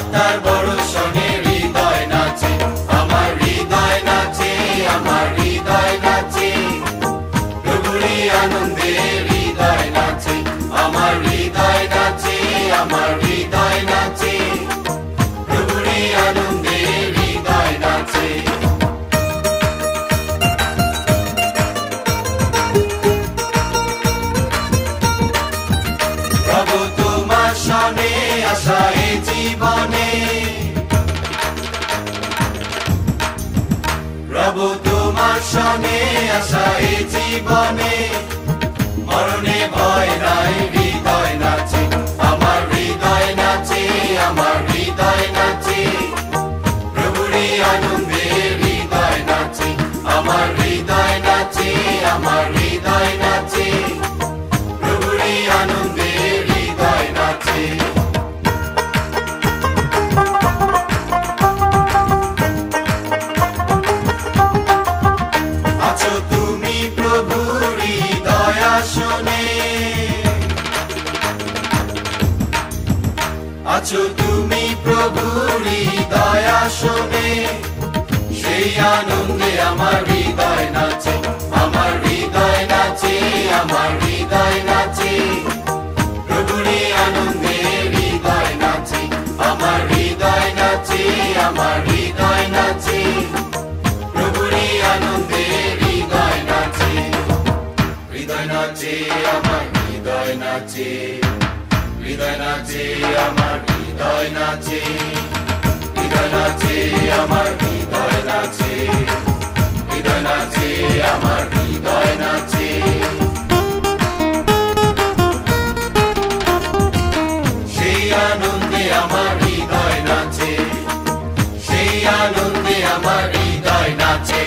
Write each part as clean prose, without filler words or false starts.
তার বর্ষণে হৃদয় নাচে, আমার হৃদয় নাচে, আমার হৃদয় নাচে, প্রভুরই আনন্দে হৃদয় নাচে, আমার হৃদয় নাচে, আমার হৃদয় নাচে, প্রভুরই আনন্দে হৃদয় নাচে। প্রভু তোমার শনে আশা এ জীবনে, প্রভু তোমার শনে আশা এ জীবনে, মরণে ভয় নাই হৃদয় নাচে, আমার হৃদয় নাচে, আমার হৃদয় নাচে, প্রভুরই আনন্দে হৃদয় নাচে, আমার হৃদয় নাচে, আমার হৃদয় নাচে, প্রভুরই আনন্দে হৃদয় নাচে। আছো তুমি প্রভুর হৃদয় আসনে, আছো তুমি প্রভুর হৃদয় আসনে, সেই আনন্দে আমার হৃদয় নাচে, আমার হৃদয় নাচে, আমার হৃদয় নাচে, প্রভুরই আনন্দে হৃদয় নাচে, আমার হৃদয় নাচে, আমার হৃদয় নাচে, প্রভুরই আনন্দে হৃদয় নাচে। হৃদয় নাচে আমার হৃদয় নাচে, হৃদয় নাচে আমার হৃদয় নাচে, হৃদয় নাচে আমার হৃদয় নাচে, হৃদয় নাচে আমার হৃদয় নাচে, সেই আনন্দে আমার হৃদয় নাচে, সেই আনন্দে আমার হৃদয় নাচে।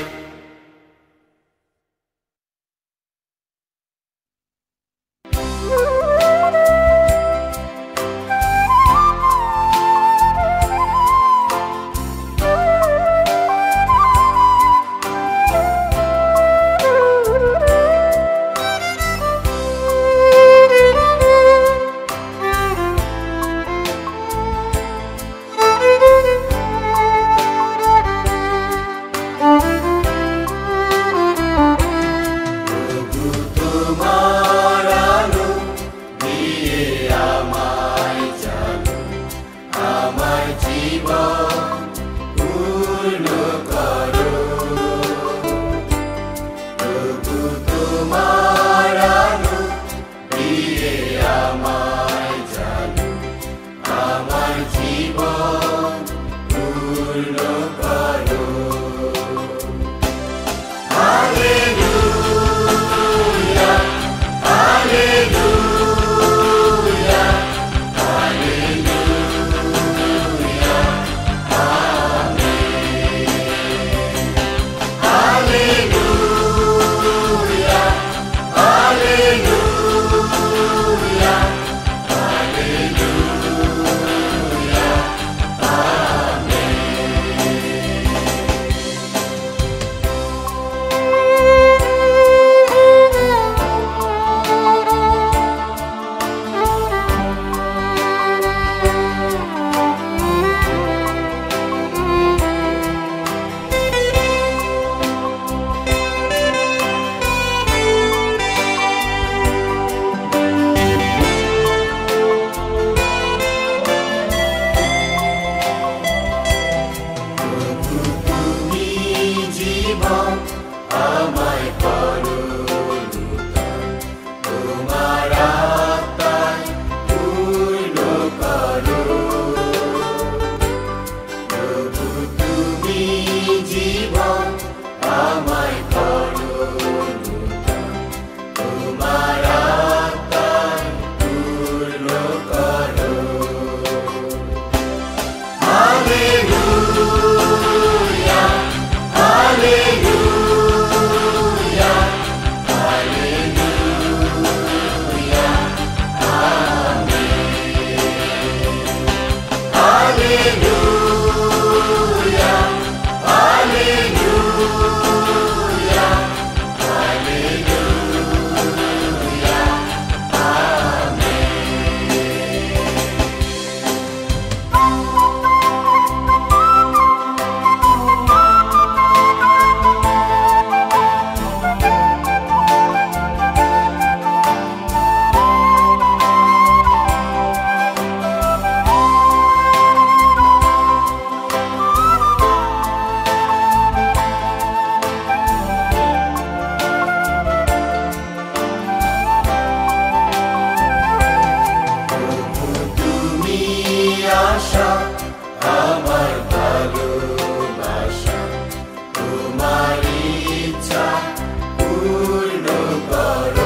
আশা আমার ভালোবাসা তোমার ইচ্ছা পূর্ণ করো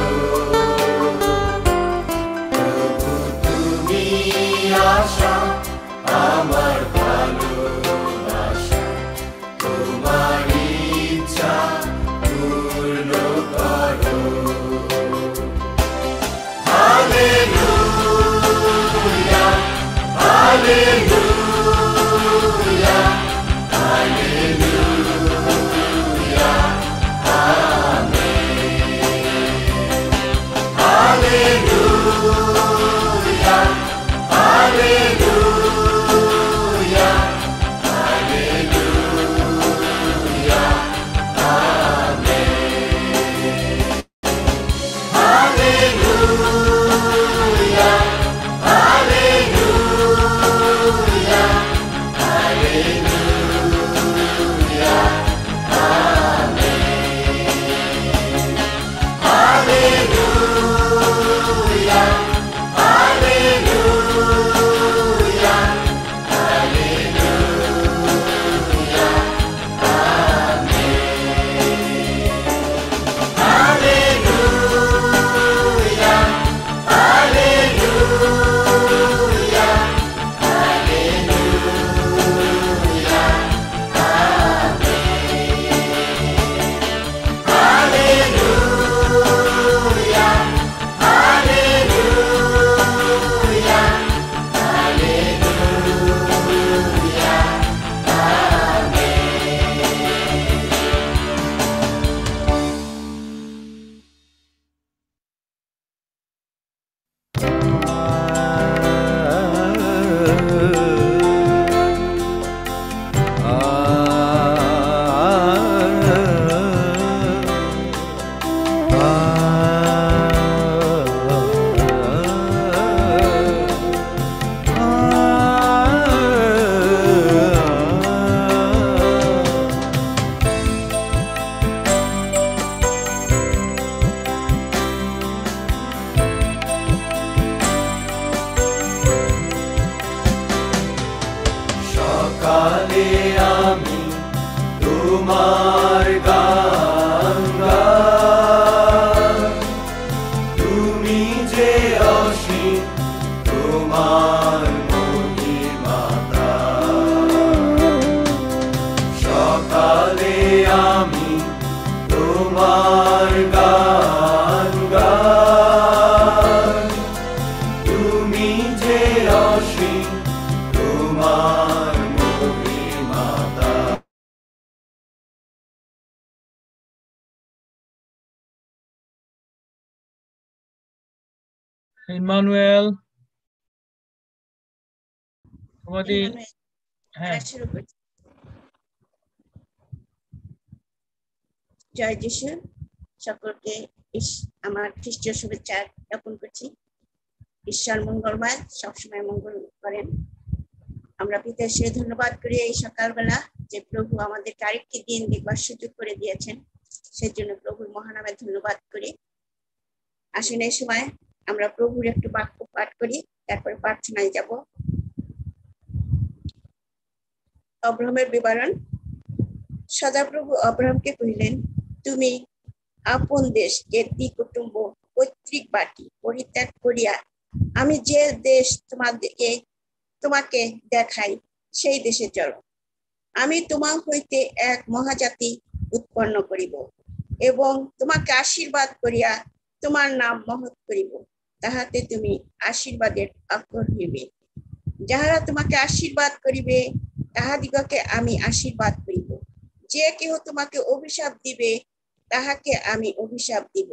প্রভু তুমি আশা আমার ভালোবাসা তোমার ইচ্ছা পূর্ণ করো hallelujah hallelujah hallelujah amen hallelujah hallelujah hallelujah amen hallelujah hallelujah hallelujah amen hallelujah hallelujah hallelujah amen hallelujah hallelujah hallelujah amen hallelujah hallelujah hallelujah সকালে আমি তোমার গান গাই তুমি যে অসীম তোমার মহিমা সকালে আমি তোমার গান গাই তুমি যে অসীম তোমার মহিমা ইমানুয়েল তোমাদের হ্যাঁ শুরু করছি। জয় যিশু, সকলকে আমার খ্রিস্টীয় শুভেচ্ছা জ্ঞাপন করছি। ঈশ্বর মঙ্গলময়, সবসময় মঙ্গল করেন। আমরা পিতাশ্রী ধন্যবাদ করি এই সকালবেলা যে প্রভু আমাদেরকে আরেকটি দিন দেখবার সুযোগ করে দিয়েছেন, সেই জন্য প্রভুর মহানামে ধন্যবাদ করি। আসুন এই সময় আমরা প্রভুর একটু বাক্য পাঠ করি, তারপরে প্রার্থনায় যাব। অব্রাহামের বিবরণ। সদাপ্রভু অব্রাহামকে কহিলেন, তুমি আপন দেশ, জ্ঞাতি কুটুম্ব, পৈতৃক বাটি পরিত্যাগ করিয়া আমি যে দেশ তোমাকে দেখাই সেই দেশে চলো। আমি তোমার হইতে এক মহাজাতি উৎপন্ন করিব এবং তোমাকে আশীর্বাদ করিয়া তোমার নাম মহৎ করিব, তাহাতে তুমি আশীর্বাদের অক্ষর হইবে। যাহারা তোমাকে আশীর্বাদ করিবে তাহাদিগকে আমি আশীর্বাদ করিব, যে কেহ তোমাকে অভিশাপ দিবে তাহাকে আমি অভিশাপ দিব,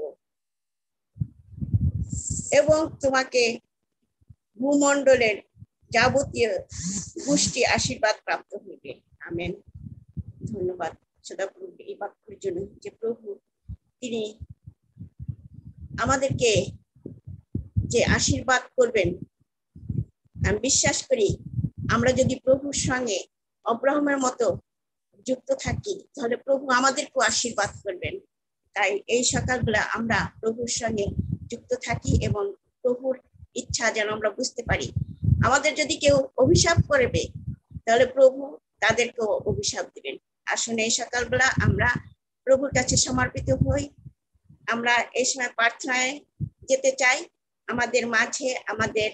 এবং তোমাকে ভূমণ্ডলের যাবতীয় গোষ্ঠী আশীর্বাদ প্রাপ্ত হইবে। আমেন। ধন্যবাদ সদাপ্রভু এই বাক্যের জন্য, যে প্রভু তিনি আমাদেরকে যে আশীর্বাদ করবেন। আমি বিশ্বাস করি আমরা যদি প্রভুর সঙ্গে অব্রাহামের মতো যুক্ত থাকি তাহলে প্রভু আমাদেরকেও আশীর্বাদ করবেন। তাই এই সকালবেলা আমরা প্রভুর সঙ্গে যুক্ত থাকি এবং প্রভুর ইচ্ছা যেন আমরা বুঝতে পারি। আমাদের যদি কেউ অভিশাপ করবে তাহলে প্রভু তাদেরকেও অভিশাপ দিবেন। আসুন এই সকালবেলা আমরা প্রভুর কাছে সমর্পিত হই। আমরা এই সময় প্রার্থনায় যেতে চাই। আমাদের মাঝে আমাদের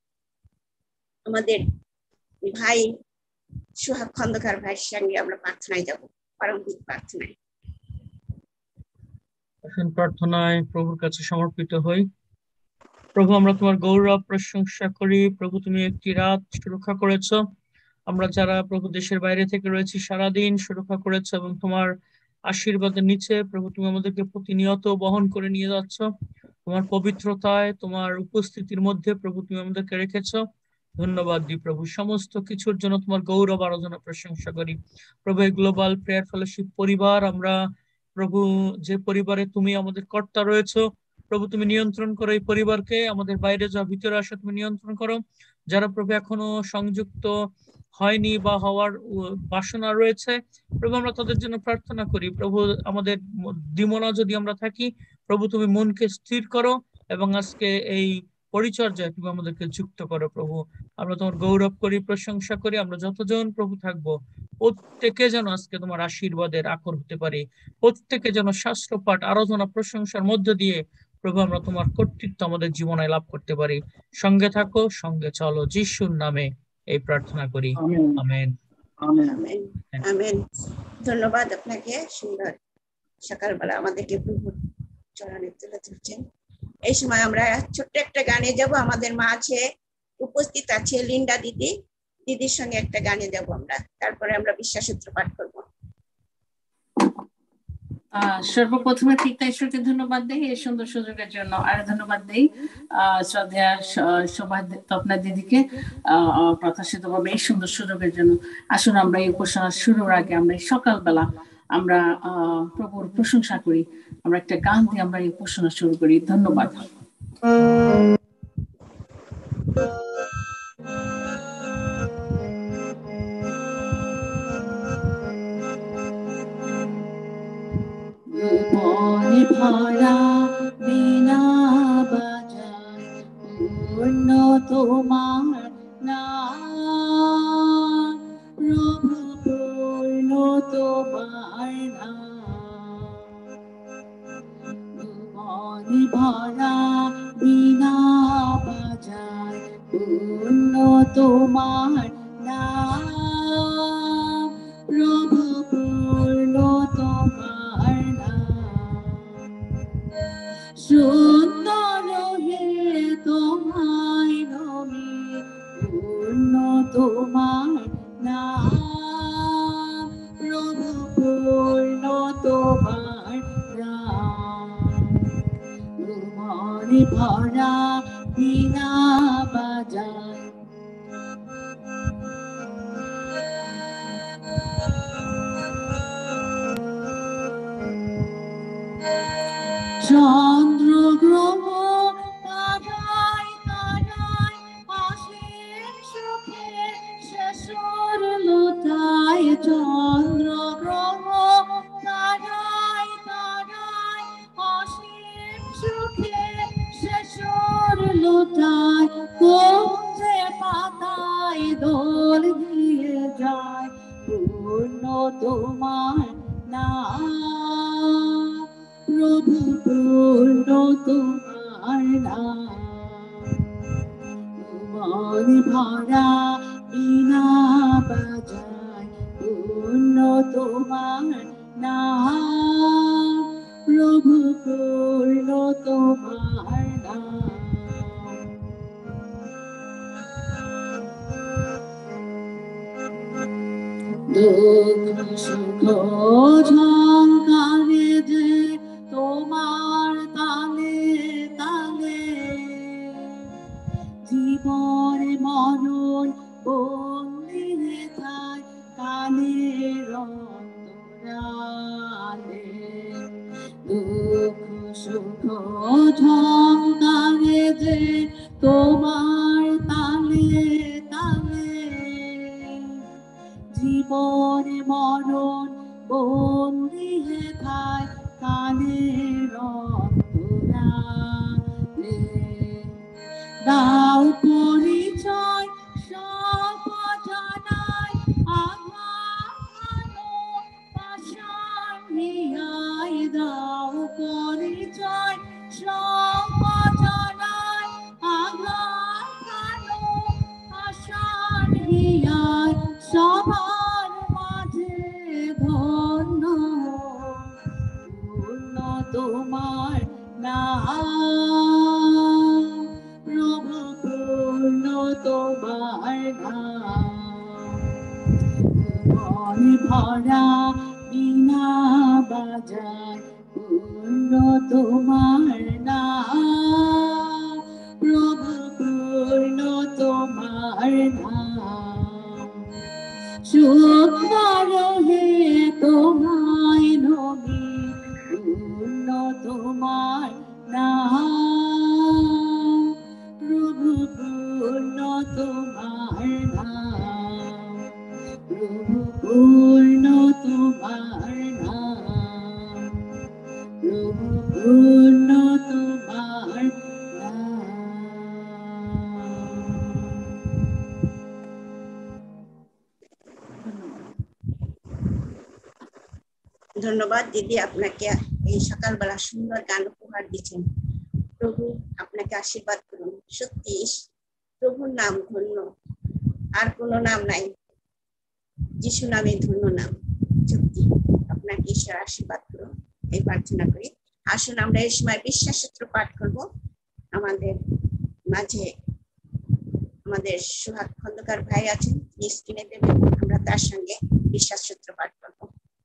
ভাই সোহাগ খন্দকার ভাইয়ের সঙ্গে আমরা প্রার্থনায় যাব, প্রারম্ভিক প্রার্থনায়। প্রার্থনায় প্রভুর কাছে সমর্পিত হই। প্রভু, আমরা তোমার গৌরব প্রশংসা করি। প্রভু, তুমি একটি রাত সুরক্ষা করেছো। আমরা যারা প্রভু দেশের বাইরে থেকে রয়েছি সারাদিন সুরক্ষা করেছো, এবং তোমার আশীর্বাদের নিচে প্রভু তুমি আমাদেরকে প্রতিনিয়ত বহন করে নিয়ে যাচ্ছ। তোমার পবিত্রতায়, তোমার উপস্থিতির মধ্যে প্রভু তুমি আমাদেরকে রেখেছো। ধন্যবাদ দিই প্রভু, সমস্ত কিছুর জন্য তোমার গৌরব আরাধনা প্রশংসা করি। প্রভু, এই গ্লোবাল প্রেয়ার ফেলোশিপ পরিবার, আমরা প্রভু যে পরিবারে তুমি আমাদের কর্তা রয়েছো, প্রভু তুমি নিয়ন্ত্রণ করো এই পরিবারকে। আমাদের বাইরে যা ভিতরে আসা তুমি নিয়ন্ত্রণ করো। যারা প্রভু এখনো সংযুক্ত হয়নি বা হওয়ার বাসনা রয়েছে, প্রভু আমরা তাদের জন্য প্রার্থনা করি। প্রভু, আমাদের দ্বিমনা যদি আমরা থাকি, প্রভু তুমি মনকে স্থির করো এবং আজকে এই পরিচর্যায় তুমি আমাদেরকে যুক্ত করো। প্রভু, আমরা তোমার গৌরব করি, প্রশংসা করি। আমরা যতজন প্রভু থাকবো, প্রত্যেকে যেন আজকে তোমার আশীর্বাদের আকর হতে পারি। প্রত্যেকে যেন শাস্ত্র পাঠ, আরাধনা, প্রশংসার মধ্য দিয়ে প্রভু আমরা তোমার কর্তৃত্ব আমাদের জীবনে লাভ করতে পারি। সঙ্গে থাকো, সঙ্গে চলো, যিশুর নামে এই প্রার্থনা করি, আমেন। Amen amen. ধন্যবাদ আপনাকে, সুন্দর সকালবেলা আমাদেরকে প্রভুর চরণে তুলে ধরছেন। এই সময় আমরা ছোট্ট একটা গানে যাব। আমাদের মাঝে উপস্থিত আছে লিন্ডা দিদি, দিদির সঙ্গে একটা গানে যাব আমরা, তারপরে আমরা বিশ্বাসসূত্র পাঠ করবো। সর্বপ্রথমে পিতা ঈশ্বরকে ধন্যবাদ দেই এই সুন্দর সুযোগের জন্য, আর ধন্যবাদ দেই শ্রদ্ধা স্বপ্না দিদিকে প্রত্যাশিতভাবে এই সুন্দর সুযোগের জন্য। আসুন আমরা এই উপাসনা শুরুর আগে আমরা এই সকালবেলা আমরা প্রভুর প্রশংসা করি। আমরা একটা গান দিয়ে আমরা এই উপাসনা শুরু করি। ধন্যবাদ। মনে ভরা বিনা বাজায় পূর্ণ তোমার নাম, প্রভু পূর্ণ তোমার নাম। মনে ভরা বিনা বাজায় পূর্ণ তোমার নাম, প্রভু পূর্ণ তোমার সুন্দর হে তোমায় নমি, পূর্ণ তোমার নাম, প্রভু পূর্ণ তোমার নাম। মনে ভরা বিনা বাজায় চন্দ্র গ্রহ তারায় তারায় অসীম সুখে শেষর লতায়, চন্দ্র গ্রহ তারায় তারায় অসীম সুখে শেষর লতায়, কুঞ্জে পাতায় দোল দিয়ে যায় পূর্ণ তোমার নাম, প্রভু পূর্ণ তোমার নাম। মনে ভরা বিনা বাজায় পূর্ণ তোমার নাম, প্রভু পূর্ণ তোমার নাম। দুঃখ সুখ ঝঙ্কারে যে তোমার তালে তালে, জীবন মরণ বন্দি থায় কালের অন্তরালে। দুঃখ সুখ ঝঙ্কারে যে তোমার তালে তালে, জীবন মরণ বন্দি থায় কালের অন্তরালে। দাও পরিচয় মন ভরা বিনা বাজায় পূর্ণ তোমার নাম, প্রভু পূর্ণ তোমার নাম। সুন্দর হে তোমায় নবী, পূর্ণ তোমার নাম, প্রভু পূর্ণ তোমার নাম, প্রভু পূর্ণ তোমার নাম, প্রভু পূর্ণ তোমার নাম। ধন্যবাদ দিদি, আপনাকে এই সকালবেলা সুন্দর গান উপহার দিচ্ছেন। প্রভু আপনাকে আশীর্বাদ করুন। সত্যি প্রভুর নাম ধন্য, আর কোনো নাম নাই, যিশু নামে ধন্য নাম। সত্যি আপনাকে ঈশ্বর আশীর্বাদ করুন, এই প্রার্থনা করি। আসুন আমরা এই সময় বিশ্বাস সূত্র পাঠ করব। আমাদের মাঝে আমাদের সুহাগ খন্দকার ভাই আছেন, তিনি স্ক্রিনে দেবেন। আমরা তার সঙ্গে বিশ্বাস সূত্র পাঠ করব।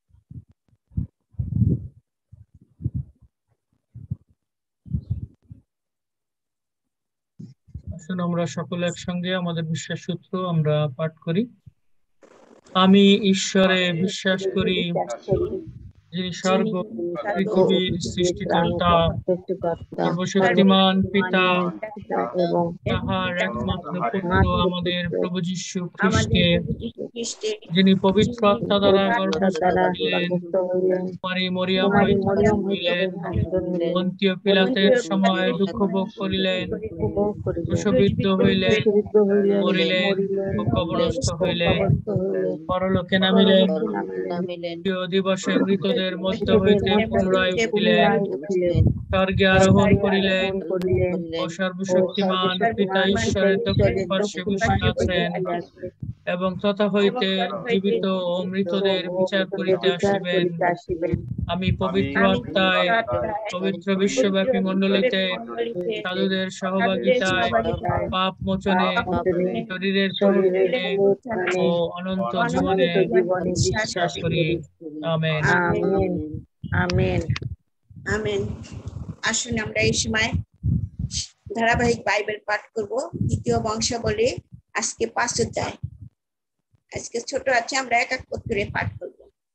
আসুন আমরা সকলে একসঙ্গে আমাদের বিশ্বাস সূত্র আমরা পাঠ করি। আমি ঈশ্বরে বিশ্বাস করি, যিনি স্বর্গ পৃথিবীর সৃষ্টিকর্তা, সর্বশক্তিমান পিতা এবং তাহার একমাত্র পুত্র আমাদের প্রভু যীশু খ্রিস্টকে, যিনি পবিত্র আত্মা দ্বারা গর্ভস্থ হইলেন, কুমারী মরিয়ম হইতে হইলেন, পন্তীয় পিলাতের সময় দুঃখ ভোগ করিলেন, ক্রুশবিদ্ধ হইলেন, মরিলেন ও কবরস্থ হইলেন, পরলোকে নামিলেন, তৃতীয় দিবসে মৃতদের মধ্য হইতে পুনরায় উঠিলেন, স্বর্গে আরোহণ করিলেন ও সর্বশক্তিমান পিতা ঈশ্বরের দক্ষিণ পার্শ্বে বসিয়া আছেন, এবং তথা হইতে জীবিত ও মৃতদের বিচার করিতে আসিবেন। আমি পবিত্র আত্মায়, পবিত্র বিশ্বব্যাপী মণ্ডলীতে, সাধুদের সহভাগিতায়, পাপ মোচনে, শরীরের পুনরুত্থানে ও অনন্ত জীবনে বিশ্বাস করি। আমেন। আমেন। আমেন। আসুন আমরা এই সময় ধারাবাহিক বাইবেল পাঠ করব। দ্বিতীয় বংশাবলী আজকে 5 অধ্যায়। আজকে ছোট আছে, আমরা এক এক করে পাঠ করব।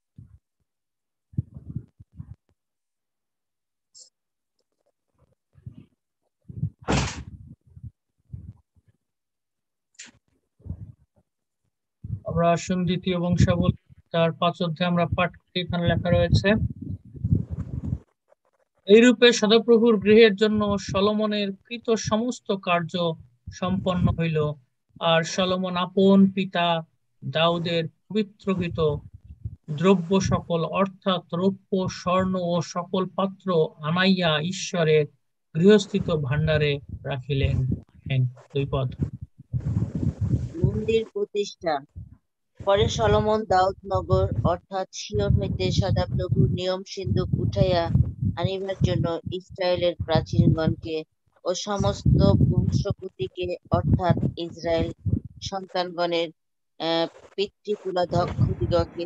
আমরা আসুন দ্বিতীয় বংশাবলী তার 5 অধ্যায় আমরা পাঠ করি। এখানে লেখা রয়েছে, এইরূপে সদাপ্রভুর গৃহের জন্য সলোমনের কৃত সমস্ত কার্য সম্পন্ন হইল। আর সলোমন আপন পিতা দাউদের পবিত্রকৃত দ্রব্য সকল, অর্থাৎ রৌপ্য স্বর্ণ ও সকল পাত্র আনাইয়া ঈশ্বরের গৃহস্থিত ভাণ্ডারে রাখিলেন। 2 পদ। মন্দির প্রতিষ্ঠা। পরে সলোমন দাউদনগর অর্থাৎ সিয়ন হইতে সদাপ্রভুর নিয়ম সিন্ধুক উঠাইয়া আনিবার জন্য ইসরায়েলের প্রাচীনগণকে ও সমস্ত বংশকুটিকে অর্থাৎ ইসরায়েল সন্তানগণের পিতৃকুলাধ্যক্ষদিগকে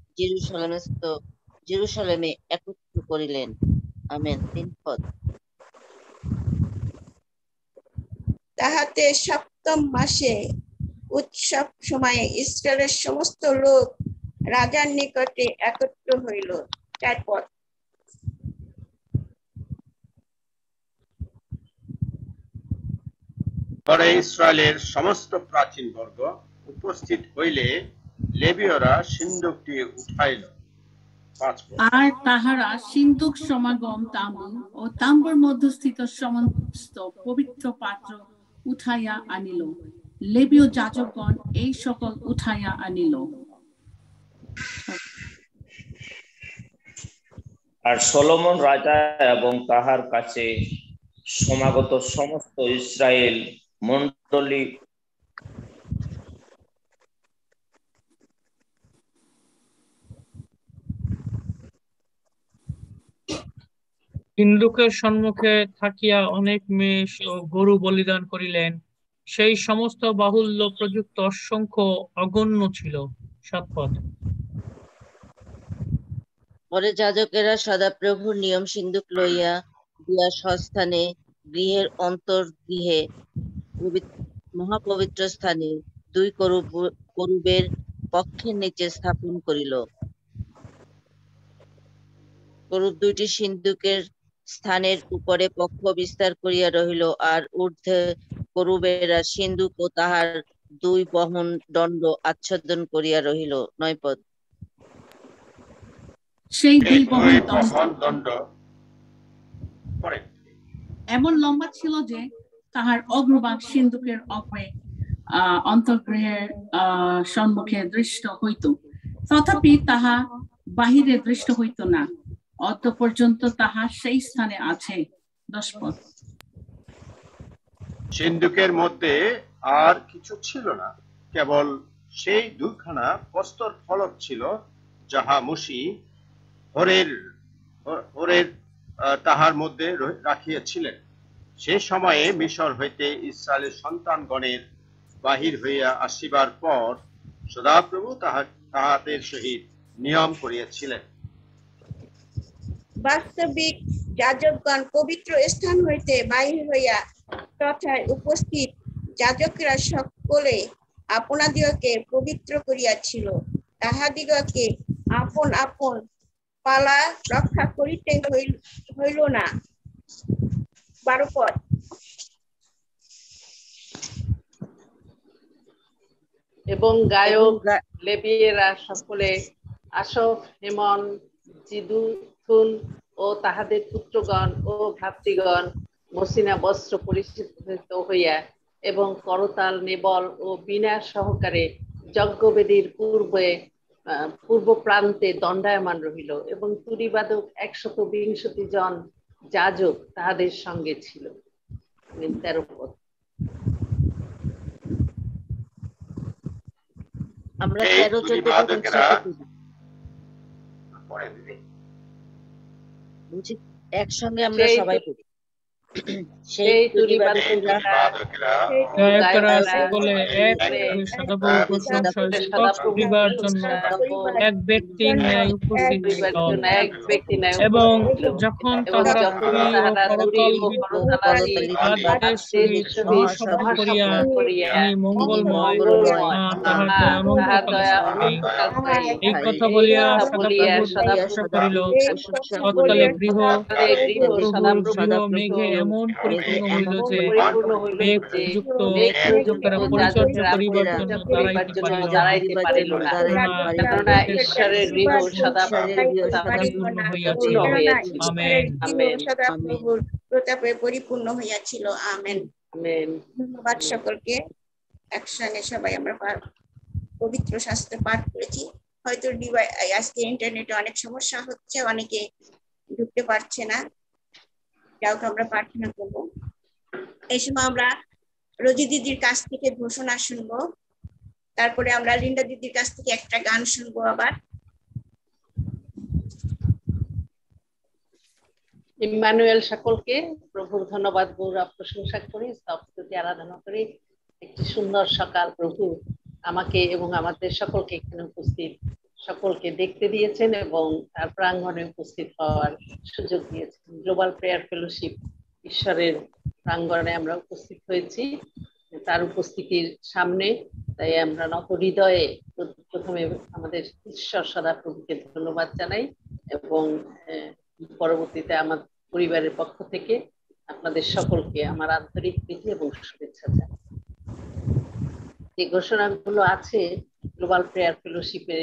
জেরুসালেমে একত্র করিলেন। আমেন। 3 পদ। তাহাতে 7ম মাসে উৎসব সময়ে ইসরায়েলের সমস্ত লোক রাজার নিকটে একত্র হইল। 4 পদ। পরে ইসরায়েলের সমস্ত প্রাচীন বর্গ উপস্থিত হইলে লেবীয়রা সিন্ধুকটি উঠাইল। 5 পদ। আর তাহারা সিন্ধুক সমাগম তাম্বু ও তাম্বুর মধ্যস্থিত সমস্ত পবিত্র পাত্র উঠাইয়া আনিল। লেবীয় যাজকগণ এই সকল উঠাইয়া আনিল। আর সলোমন রাজা এবং তাহার কাছে সমাগত সমস্ত ইসরায়েল মণ্ডলী সিন্ধুকের সম্মুখে থাকিয়া অনেক মেষ ও গরু বলিদান করিলেন। সেই সমস্ত বাহুল্য প্রযুক্ত অসংখ্য অগণ্য ছিল। 7 পদ। পরে যাজকেরা সদাপ্রভুর নিয়ম সিন্দুক লইয়া দিয়া স্বস্থানে গৃহের অন্তর্গৃহে মহাপবিত্র স্থানে দুই করুবের পক্ষের নিচে স্থাপন করিল। করুব দুইটি সিন্দুকের স্থানের উপরে পক্ষ বিস্তার করিয়া রহিল, আর ঊর্ধ্বে করুবেরা সিন্দুক ও তাহার দুই বহন দণ্ড আচ্ছাদন করিয়া রহিল। 9 পদ। সেই দুই এই বহন দণ্ড এমন লম্বা ছিল যে তাহার অগ্রভাগ সিন্দুকের অগ্রে অন্তর্গৃহের সম্মুখে দৃষ্ট হইত, তথাপি তাহা বাহিরে দৃষ্ট হইত না। অত পর্যন্ত তাহা সেই স্থানে আছে। 10 পদ। সিন্ধুকের মধ্যে আর কিছু ছিল না, কেবল সেই দুইখানা প্রস্তর ফলক ছিল, যাহা মুশি হরের তাহার মধ্যে রাখিয়াছিলেন। সে সময়ে মিশর হইতে ইসরায়েলের সন্তানগণের বাহির হইয়া আসিবার পর সদাপ্রভু তাহাদের সহিত নিয়ম করিয়াছিলেন। বাস্তবিক যাজকগণ পবিত্র স্থান হইতে বাহির হইয়া তথায় উপস্থিত যাজকরা সকলে আপনাদিগকে পবিত্র করিয়াছিল, তাহাদিগকে আপন আপন পালা রক্ষা করিতে হইল না। 12 পদ। এবং গায়ক লেবীয়েরা সকলে আশফ, হেমন, জিদুথুন ও তাহাদের পুত্রগণ ও ভ্রাতৃগণ মসিনা বস্ত্র পরিহিত হইয়া এবং করতাল, নেবল ও বীণা সহকারে যজ্ঞবেদীর পূর্ব প্রান্তে দণ্ডায়মান রহিল, এবং তুরীবাদক 120 জন যাজক তাহাদের সঙ্গে ছিল। 13 পদ। আমরা 13-14 বলছি, একসঙ্গে আমরা সবাই পড়ি। সেই তুরীবাদকেরা সকলে এক সদাপ্রভুর প্রশংসা স্তব করিবার জন্য এক ব্যক্তির ন্যায় উপস্থিত হন, এবং যখন তাহারা তুরী ও করতাল বাদ্যের সহিত মহাশব্দ করিয়া তিনি মঙ্গলময় তাহার দয়ামন্তকাল এই কথা বলিয়া সদাপ্রভুর প্রশংসা করিল। তৎকালে গৃহ মেঘে এমন পরিপূর্ণ হইল যে মেঘ যুক্ত যাজকেরা পরিচর্যা করিবার জন্য দাঁড়াইতে পারিল না, কেননা ঈশ্বরের গৃহ পরিপূর্ণ হইয়াছিল। আমেন। সদাপ্রভুর প্রতাপে পরিপূর্ণ হইয়াছিল। আমেন। ধন্যবাদ সকলকে। একসঙ্গে সবাই আমরা পবিত্র শাস্ত্র পাঠ করেছি। হয়তো আজকে ইন্টারনেটে অনেক সমস্যা হচ্ছে, অনেকে ঢুকতে পারছে না। যাও আমরা প্রার্থনা করব। এই সময় আমরা রোজি দিদির কাছ থেকে ঘোষণা শুনবো, তারপরে আমরা লিন্ডা দিদির কাছ থেকে একটা গান শুনবো। আবার ইম্মানুয়েল সকলকে প্রভুর ধন্যবাদ গৌরব প্রশংসা করি, স্তবস্তুতি আরাধনা করি। একটি সুন্দর সকাল প্রভু আমাকে এবং আমাদের সকলকে এখানে উপস্থিত সকলকে দেখতে দিয়েছেন এবং তার প্রাঙ্গণে উপস্থিত হওয়ার সুযোগ দিয়েছেন। গ্লোবাল প্রেয়ার ফেলোশিপ ঈশ্বরের প্রাঙ্গণে আমরা উপস্থিত হয়েছি তার উপস্থিতির সামনে, তাই আমরা নত হৃদয়ে প্রথমে আমাদের ঈশ্বর সদাপ্রভুকে ধন্যবাদ জানাই এবং পরবর্তীতে আমার পরিবারের পক্ষ থেকে আপনাদের সকলকে আমার আন্তরিক প্রীতি এবং শুভেচ্ছা জানাই। যে ঘোষণাগুলো আছে গ্লোবাল প্রেয়ার ফেলোশিপে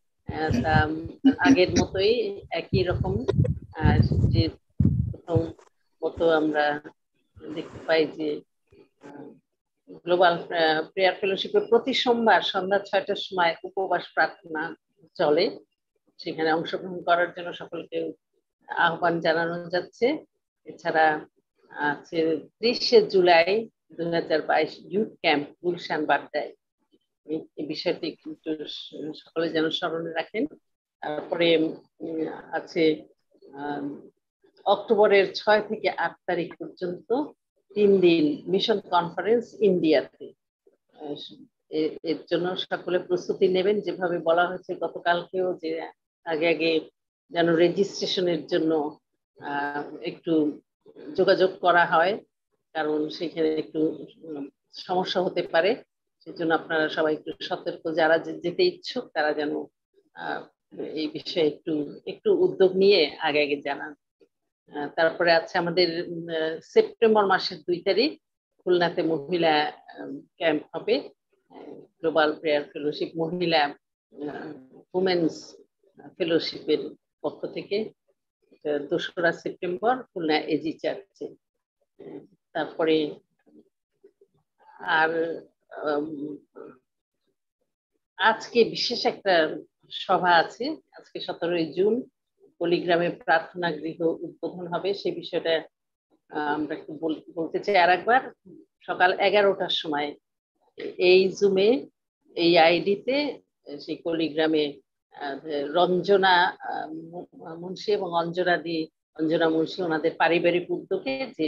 আগের মতোই একই রকম, যে প্রথম মতো আমরা দেখতে পাই যে গ্লোবাল প্রেয়ার ফেলোশিপে প্রতি সোমবার সন্ধ্যা 6টার সময় উপবাস প্রার্থনা চলে। সেখানে অংশগ্রহণ করার জন্য সকলকে আহ্বান জানানো যাচ্ছে। এছাড়া আছে 30শে জুলাই 2022 ইউথ ক্যাম্প গুলশান বাড্ডায়। এই বিষয়টি কিন্তু সকলে যেন স্মরণে রাখেন। তারপরে আছে অক্টোবরের 6 থেকে 8 তারিখ পর্যন্ত 3 দিন মিশন কনফারেন্স ইন্ডিয়াতে। এর জন্য সকলে প্রস্তুতি নেবেন, যেভাবে বলা হয়েছে গতকালকেও, যে আগে যেন রেজিস্ট্রেশনের জন্য একটু যোগাযোগ করা হয়, কারণ সেখানে একটু সমস্যা হতে পারে। সেজন্য আপনারা সবাই একটু সতর্ক, যারা যেতে ইচ্ছুক তারা যেন এই বিষয়ে একটু উদ্যোগ নিয়ে আগে আগে জানান। তারপরে আছে আমাদের সেপ্টেম্বর মাসের 2 তারিখ খুলনাতে মহিলা ক্যাম্প হবে, গ্লোবাল প্রেয়ার ফেলোশিপ মহিলা উমেন্স ফেলোশিপের পক্ষ থেকে। 2রা সেপ্টেম্বর খুলনা এজি চার্চে। তারপরে আর আজকে বিশেষ একটা সভা আছে, আজকে 17 জুন পলিগ্রামে প্রার্থনা গৃহ উদ্বোধন হবে। সেই বিষয়টা আমরা একটু বলতে চাই আরেকবার। সকাল 11টার সময় এই জুমে এই আইডিতে সেই পলিগ্রামে রঞ্জনা মুন্সি এবং অঞ্জনা মুন্সি ওনাদের পারিবারিক উদ্যোগে যে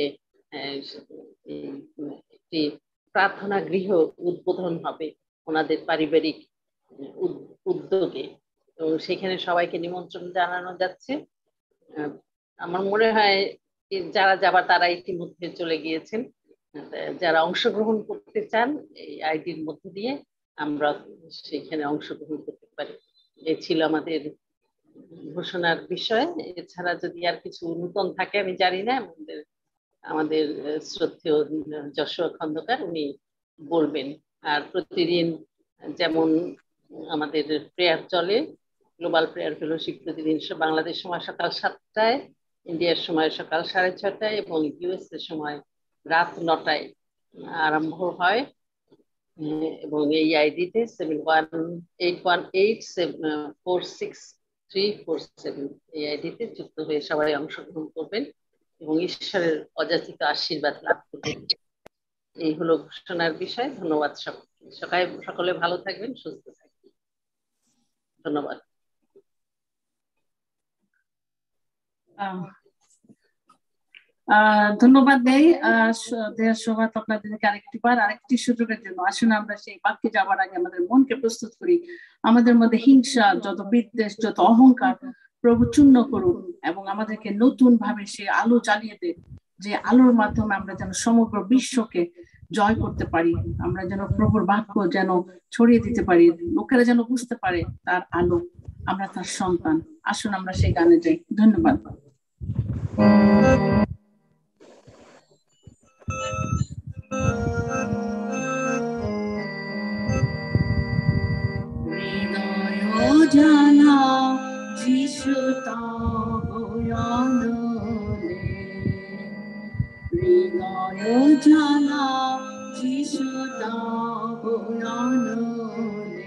একটি প্রার্থনা গৃহ উদ্বোধন হবে ওনাদের পারিবারিক উদ্যোগে, তো সেখানে সবাইকে নিমন্ত্রণ জানানো যাচ্ছে। আমার মনে হয় যারা যাবার তারা ইতিমধ্যে চলে গিয়েছেন। যারা অংশগ্রহণ করতে চান এই আইডির মধ্য দিয়ে আমরা সেখানে অংশগ্রহণ করতে পারি। এই ছিল আমাদের ঘোষণার বিষয়। এছাড়া যদি আর কিছু নতুন থাকে আমি জানি না, আমাদের শ্রদ্ধেয় যশোয়া খন্দকার উনি বলবেন। আর প্রতিদিন যেমন আমাদের প্রেয়ার চলে, গ্লোবাল প্রেয়ার ফেলোশিপ প্রতিদিন বাংলাদেশ সময় সকাল 7টায়, ইন্ডিয়ার সময় সকাল 6:30টায় এবং ইউএস এর সময় রাত 9টায় আরম্ভ হয়। এবং এই আইডিতে 7181846347 এই আইডিতে যুক্ত হয়ে সবাই অংশগ্রহণ করবেন এবং ঈশ্বরের অযাচিত আশীর্বাদ লাভ করবেন। এই হলো ঘোষণার বিষয়। ধন্যবাদ সকলে ভালো থাকবেন, সুস্থ থাকবেন। ধন্যবাদ। ধন্যবাদ দেই সভাত আপনাদেরকে আরেকটি সুযোগের জন্য। আসুন আমরা সেই বাক্যে যাবার আগে আমাদের মনকে প্রস্তুত করি। আমাদের মধ্যে হিংসা, যত বিদ্বেষ, যত অহংকার প্রভু চূর্ণ করুন এবং আমাদেরকে নতুন ভাবে সেই আলো জ্বালিয়ে দেন, যে আলোর মাধ্যমে আমরা যেন সমগ্র বিশ্বকে জয় করতে পারি। আমরা যেন প্রভুর বাক্য যেন ছড়িয়ে দিতে পারি, লোকেরা যেন বুঝতে পারে তার আলো, আমরা তার সন্তান। আসুন আমরা সেই গানে যাই। ধন্যবাদ। জানা যিশু তবয়ানলে, হৃদয় জানা যিশু তবয়ানলে।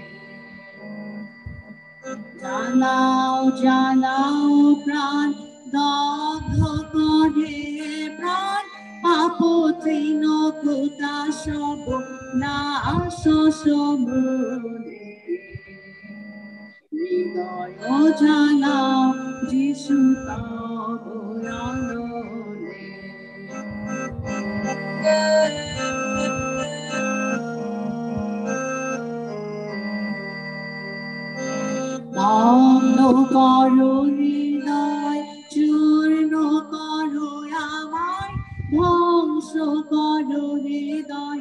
জানাও জানাও প্রাণ, দগ্ধ করে প্রাণ, পাপ তৃণ কৃতা সব নাশ সমূলে। হৃদয় জানাও যিশু তবয়ানলে। ধ্বংস করো হৃদয়, চূর্ণ করো আমায়, ধ্বংস করো হৃদয়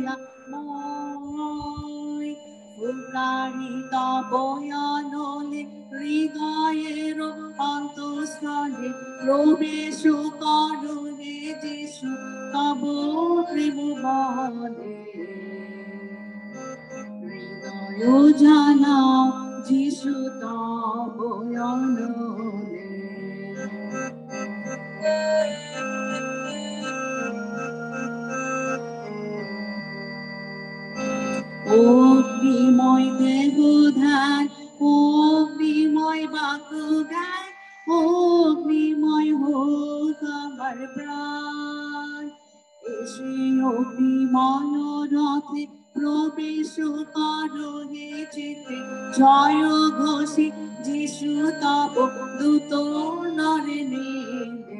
আমায়। ফুলকারি তবয়ানলে হৃদয়ের অন্তঃস্থলে প্রবেশ করো হে যিশু তব প্রেম বলে। হৃদয় জানাও যিশু তবয়ানলে। অগ্নিময় দেবধান, অগ্নিময় বাক্যগান, অগ্নিময় হোক আমার প্রাণ। এসে অগ্নিময় রথে প্রবেশ করো হে চিতে, জয় ঘোষে যিশু তব দূত নরে নেমে।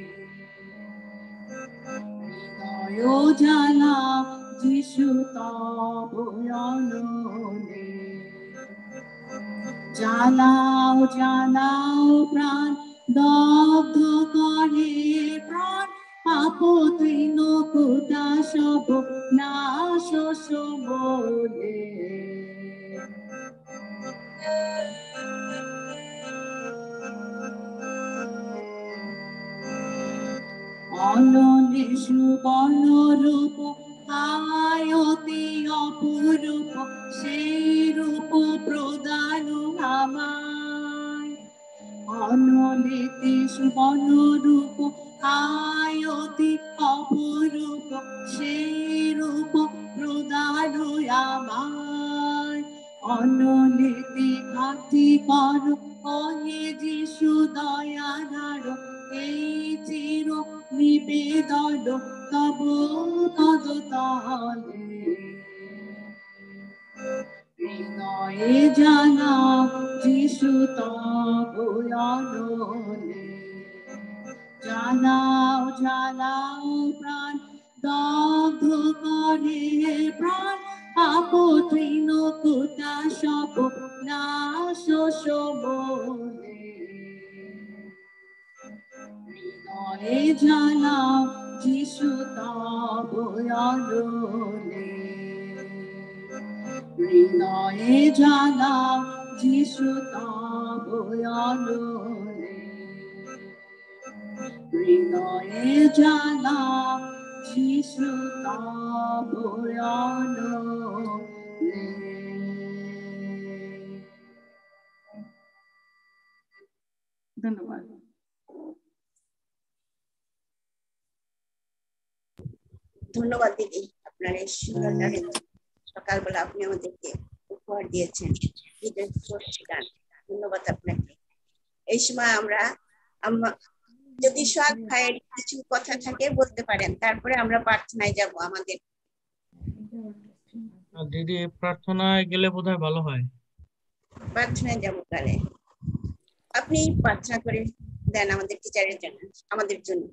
হৃদয় জানাও যিশু তবয়ানলে। জ্বালাও জ্বালাও প্রাণ দগ্ধ করে প্রাণ আপতৃণ কুটা সব নাশ বলে অনলে সুবর্ণ রূপ আয়তি অপরূপ সেই রূপ প্রদান আমায় অনলেতে সুবর্ণ রূপ আয়তি অপরূপ সেই রূপ প্রদান আমায় অনলেতে ঘাতি কর ওহে যিশু দয়াধার এই চির নিবেদন তব পদতলে হৃদয়ে জানাও যিশু তব অনলে জানাও জানাও প্রাণ দগ্ধ করে প্রাণ আপতৃণ কুটা সব নাশ বলে হৃদয়ে জানাও যিশু তব অনলে হৃদয়ে জানাও যিশু তব অনলে হৃদয়ে জানাও যিশু তব অনলে। ধন্যবাদ। ধন্যবাদ দিদি, আপনার এই সুন্দর গানের সকালবেলা আপনি আমাদেরকে উপহার দিয়েছেন। গান, ধন্যবাদ আপনাকে। এই সময় আমরা যদি সোহাগ ভাইয়ের কিছু কথা থাকে বলতে পারেন, তারপরে আমরা প্রার্থনায় যাব। আমাদের দিদি প্রার্থনায় গেলে বোধহয় ভালো হয়। প্রার্থনায় যাব তাহলে আপনি প্রার্থনা করে দেন আমাদের টিচারের জন্য, আমাদের জন্য।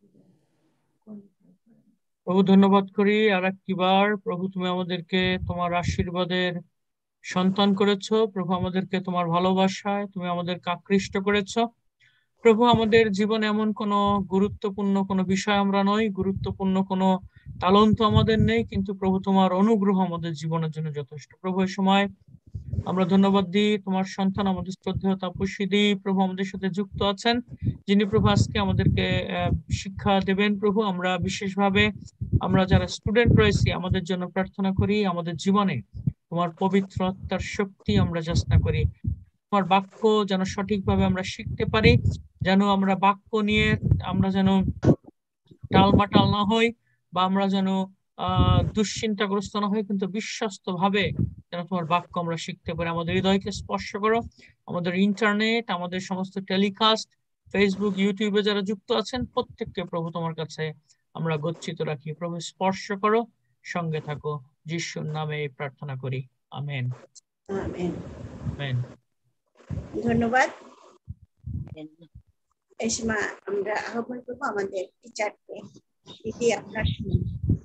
প্রভু ধন্যবাদ করি আর একবার। প্রভু তুমি আমাদেরকে তোমার আশীর্বাদের সন্তান করেছো। প্রভু আমাদেরকে তোমার ভালোবাসায় তুমি আমাদেরকে আকৃষ্ট করেছো। প্রভু আমাদের জীবনে এমন কোনো গুরুত্বপূর্ণ কোনো বিষয় আমরা নই, গুরুত্বপূর্ণ কোনো তালন্ত আমাদের নেই, কিন্তু প্রভু তোমার অনুগ্রহ আমাদের জীবনের জন্য যথেষ্ট। প্রভু এই সময় আমরা ধন্যবাদ দিই তোমার সন্তান আমাদের শ্রদ্ধেয় তাপসী দি প্রভু আমাদের সাথে যুক্ত আছেন, যিনি প্রভু আজকে আমাদেরকে শিক্ষা দেবেন। প্রভু আমরা বিশেষভাবে আমরা যারা স্টুডেন্ট রয়েছি আমাদের জন্য প্রার্থনা করি। আমাদের জীবনে তোমার পবিত্র আত্মার শক্তি আমরা যাচনা করি। তোমার বাক্য যেন সঠিকভাবে আমরা শিখতে পারি, যেন আমরা বাক্য নিয়ে আমরা যেন টালমাটাল না হই, বা আমরা যেন দুশ্চিন্তাগ্রস্ত না হই, কিন্তু বিশ্বস্ত ভাবে যেন তোমার বাক্য আমরা শিখতে পারি। আমাদের হৃদয়কে স্পর্শ করো। আমাদের ইন্টারনেট, আমাদের সমস্ত টেলিকাস্ট, ফেসবুক, ইউটিউবে যারা যুক্ত আছেন প্রত্যেককে প্রভু তোমার কাছে আমরা গচ্ছিত রাখি। প্রভু স্পর্শ করো, সঙ্গে থাকো। যিশুর নামে এই প্রার্থনা করি, আমেন। আমেন। আমেন। ধন্যবাদ। এই সময় আমরা আহ্বান করবো আমাদের টিচারকে। দিদি আপনার শুনুন।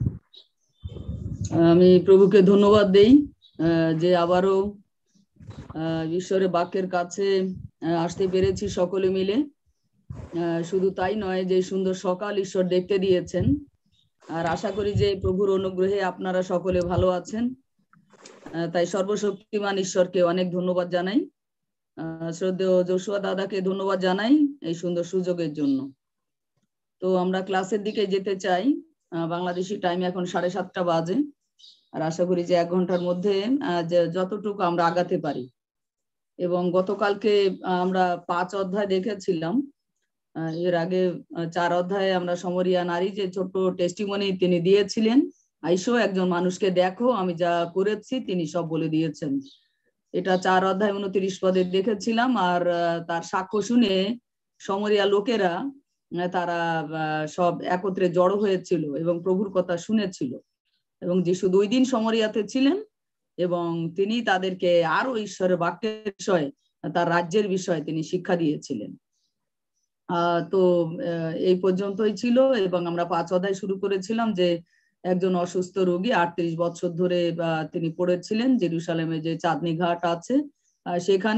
আমি প্রভুকে ধন্যবাদ দেই যে আবারও ঈশ্বরের বাক্যের কাছে আসতে পেরেছি সকলে মিলে। শুধু তাই নয়, যে সুন্দর সকাল ঈশ্বর দেখতে দিয়েছেন, আর আশা করি যে প্রভুর অনুগ্রহে আপনারা সকলে ভালো আছেন। তাই সর্বশক্তিমান ঈশ্বরকে অনেক ধন্যবাদ জানাই। শ্রদ্ধেয় জোশুয়া দাদাকে ধন্যবাদ জানাই এই সুন্দর সুযোগের জন্য। তো আমরা ক্লাসের দিকে যেতে চাই। বাংলাদেশি টাইম এখন 7:30 বাজে, আর আশা করি যে 1 ঘন্টার মধ্যে যতটুকু আমরা আগাতে পারি। এবং গতকালকে আমরা 5 অধ্যায় দেখেছিলাম। এর আগে 4 অধ্যায়ে আমরা সমরিয়া নারী যে ছোট্ট টেস্টিমনি তিনি দিয়েছিলেন, আইসো একজন মানুষকে দেখো আমি যা করেছি, তিনি সব বলে দিয়েছেন। এটা 4 অধ্যায় 29 পদে দেখেছিলাম। আর তার সাক্ষ্য শুনে সমরিয়া লোকেরা তারা সব একত্রে জড়ো হয়েছিল এবং প্রভুর কথা শুনেছিল। এবং যিশু 2 দিন সমরিয়াতে ছিলেন এবং তিনি তাদেরকে আরো ঈশ্বরের বাক্যের বিষয়ে, তার রাজ্যের বিষয়ে তিনি শিক্ষা দিয়েছিলেন। তো এই পর্যন্তই ছিল। এবং আমরা 5 অধ্যায় শুরু করেছিলাম যে একজন অসুস্থ রোগী 38 বছর ধরে তিনি পড়েছিলেন জেরুসালেমে যে চাঁদনি ঘাট আছে সেখানে।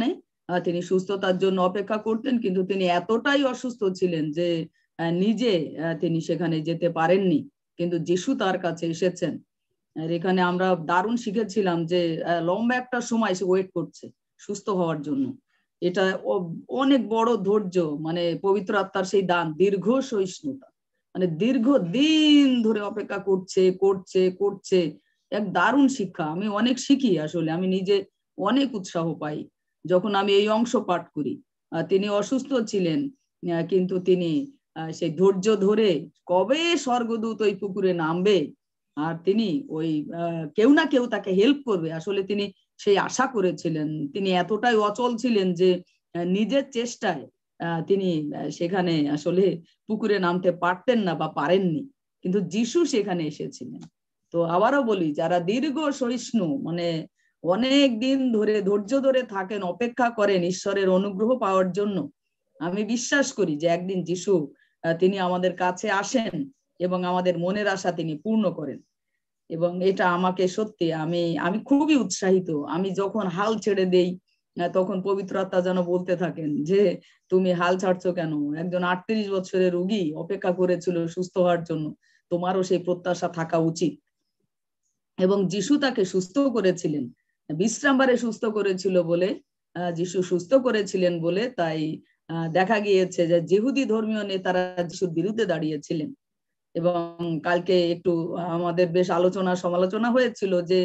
তিনি সুস্থতার জন্য অপেক্ষা করতেন, কিন্তু তিনি এতটাই অসুস্থ ছিলেন যে নিজে তিনি সেখানে যেতে পারেননি, কিন্তু যিশু তার কাছে এসেছেন। আর এখানে আমরা দারুণ শিখেছিলাম যে লম্বা একটা সময় সে ওয়েট করছে সুস্থ হওয়ার জন্য। এটা অনেক বড় ধৈর্য, মানে পবিত্র আত্মার সেই দান, দীর্ঘ সহিষ্ণুতা, মানে দীর্ঘ দিন ধরে অপেক্ষা করছে করছে করছে। এক দারুণ শিক্ষা, আমি অনেক শিখি আসলে, আমি নিজে অনেক উৎসাহ পাই যখন আমি এই অংশ পাঠ করি। তিনি অসুস্থ ছিলেন, কিন্তু তিনি সেই ধৈর্য ধরে কবে স্বর্গদূত ওই পুকুরে নামবে আর তিনি ওই কেউ না কেউ তাকে হেল্প করবে, আসলে তিনি সেই আশা করেছিলেন। তিনি এতটাই অচল ছিলেন যে নিজের চেষ্টায় তিনি সেখানে আসলে পুকুরে নামতে পারতেন না বা পারেননি, কিন্তু যিশু সেখানে এসেছিলেন। তো আবারও বলি, যারা দীর্ঘ সহিষ্ণু, মানে অনেক দিন ধরে ধৈর্য ধরে থাকেন, অপেক্ষা করেন ঈশ্বরের অনুগ্রহ পাওয়ার জন্য, আমি বিশ্বাস করি যে একদিন যিশু তিনি আমাদের কাছে আসেন এবং আমাদের মনের আশা তিনি পূর্ণ করেন। এবং এটা আমাকে সত্যি, আমি খুবই উৎসাহিত। আমি যখন হাল ছেড়ে দেই তখন পবিত্র আত্মা যেন বলতে থাকেন যে তুমি হাল ছাড়ছো কেন? একজন 38 বছরের রোগী অপেক্ষা করেছিল সুস্থ হওয়ার জন্য, তোমারও সেই প্রত্যাশা থাকা উচিত। এবং যিশু তাকে সুস্থ করেছিলেন, বিশ্রামবারে সুস্থ করেছিল বলে, যিশু সুস্থ করেছিলেন বলে তাই দেখা গিয়েছে যে যিহুদি ধর্মীয় নেতারা যিশুর বিরুদ্ধে দাঁড়িয়েছিলেন। এবং কালকে একটু আমাদের বেশ আলোচনা সমালোচনা হয়েছিল যে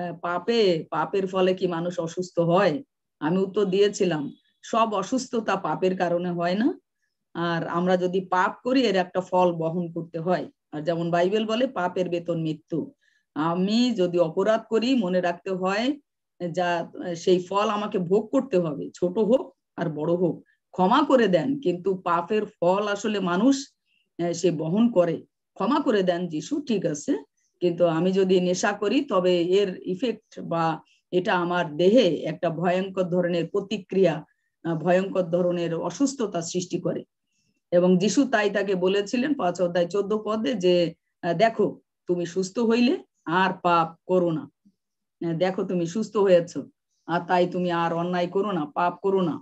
পাপের ফলে কি মানুষ অসুস্থ হয়? আমি উত্তর দিয়েছিলাম, সব অসুস্থতা পাপের কারণে হয় না, আর আমরা যদি পাপ করি এর একটা ফল বহন করতে হয়। আর যেমন বাইবেল বলে পাপের বেতন মৃত্যু। আমি যদি অপরাধ করি মনে রাখতে হয় যা সেই ফল আমাকে ভোগ করতে হবে, ছোট হোক আর বড় হোক। ক্ষমা করে দেন, কিন্তু পাপের ফল আসলে মানুষ সে বহন করে। ক্ষমা করে দেন যিশু, ঠিক আছে, কিন্তু আমি যদি নেশা করি তবে এর ইফেক্ট বা এটা আমার দেহে একটা ভয়ঙ্কর ধরনের প্রতিক্রিয়া, ভয়ঙ্কর ধরনের অসুস্থতা সৃষ্টি করে। এবং যিশু তাই তাকে বলেছিলেন 5 অধ্যায় 14 পদে যে দেখো তুমি সুস্থ হইলে আর পাপ করো না, দেখো তুমি সুস্থ হয়েছো আর তাই তুমি আর অন্যায় করো না, পাপ করো না।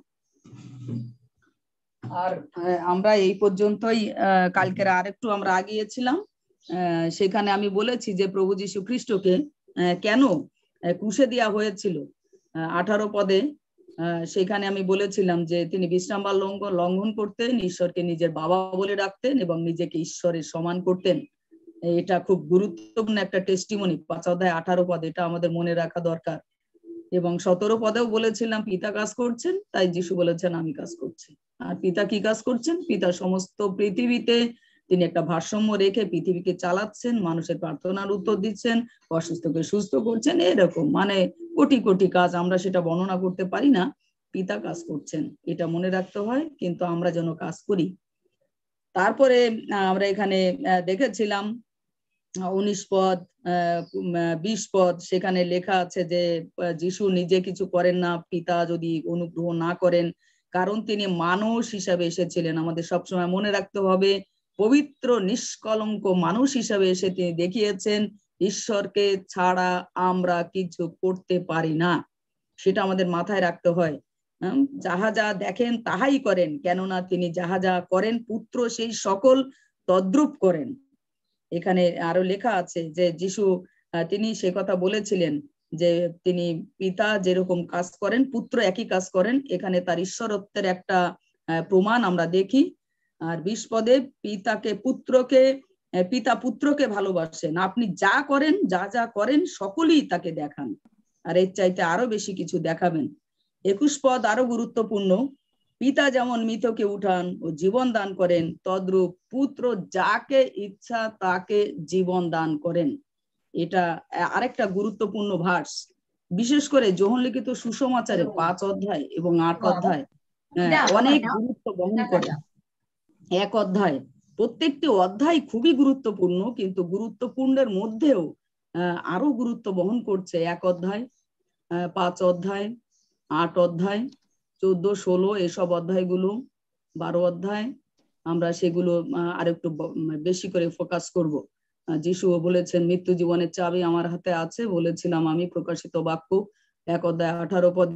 আর আমরা এই পর্যন্তই, কালকের আরেকটু আমরা আগিয়েছিলাম। সেখানে আমি বলেছি যে প্রভু যীশু খ্রিস্টকে কেন ক্রুশে দেওয়া হয়েছিল 18 পদে। সেখানে আমি বলেছিলাম যে তিনি বিশ্রামবার লঙ্ঘন করতেন, ঈশ্বরকে নিজের বাবা বলে ডাকতেন এবং নিজেকে ঈশ্বরের সমান করতেন। এটা খুব গুরুত্বপূর্ণ একটা টেস্টিমনি, 5 অধ্যায় 18 পদ, এটা আমাদের মনে রাখা দরকার। এবং 17 পদেও বলেছিলাম পিতা কাজ করছেন, তাই যিশু বলেছেন আমি কাজ করছি। আর পিতা কি কাজ করছেন? পিতা সমস্ত পৃথিবীতে তিনি একটা ভারসাম্য রেখে পৃথিবীকে চালাচ্ছেন, মানুষের প্রার্থনার উত্তর দিচ্ছেন, অসুস্থকে সুস্থ করছেন, এরকম মানে কোটি কোটি কাজ, আমরা সেটা বর্ণনা করতে পারি না। পিতা কাজ করছেন, এটা মনে রাখতে হয়, কিন্তু আমরা যেন কাজ করি। তারপরে আমরা এখানে দেখেছিলাম 19 পদ 20 পদ, সেখানে লেখা আছে যে যিশু নিজে কিছু করেন না পিতা যদি অনুগ্রহ না করেন, কারণ তিনি মানুষ হিসাবে এসেছিলেন। আমাদের সবসময় মনে রাখতে হবে পবিত্র নিষ্কলঙ্ক মানুষ হিসাবে এসে তিনি দেখিয়েছেন ঈশ্বরকে ছাড়া আমরা কিছু করতে পারি না, সেটা আমাদের মাথায় রাখতে হয়। যাহা যা দেখেন তাহাই করেন, কেননা তিনি যাহা যা করেন পুত্র সেই সকল তদ্রূপ করেন। এখানে আরো লেখা আছে যে যিশু তিনি সে কথা বলেছিলেন যে তিনি পিতা যেরকম কাজ করেন পুত্র একই কাজ করেন। এখানে তার ঈশ্বরত্বের একটা প্রমাণ আমরা দেখি। আর 20 পদে পিতা পুত্রকে ভালোবাসেন, আপনি যা করেন যা যা করেন সকলেই তাকে দেখান, আর এর চাইতে আরো বেশি কিছু দেখাবেন। 21 পদ আরো গুরুত্বপূর্ণ, পিতা যেমন মৃতকে উঠান ও জীবন দান করেন, তদ্রূপ পুত্র যাকে ইচ্ছা তাকে জীবন দান করেন। এটা আরেকটা গুরুত্বপূর্ণ ভার্স, বিশেষ করে যোহন লিখিত সুসমাচারে 5 অধ্যায় এবং 8 অধ্যায় অনেক গুরুত্ব বহন করে। 1 অধ্যায়, প্রত্যেকটি অধ্যায় খুবই গুরুত্বপূর্ণ, কিন্তু গুরুত্বপূর্ণের মধ্যেও আরো গুরুত্ব বহন করছে 1 অধ্যায়, 5 অধ্যায়, 8 অধ্যায়, 14, 16 এসব অধ্যায়গুলো, 12 অধ্যায়, আমরা সেগুলো আরেকটু বেশি করে ফোকাস করব। যিশু বলেছেন মৃত্যু জীবনের চাবি আমার হাতে আছে, বলেছিলাম আমি প্রকাশিত বাক্য 1 অধ্যায় 18 পদে।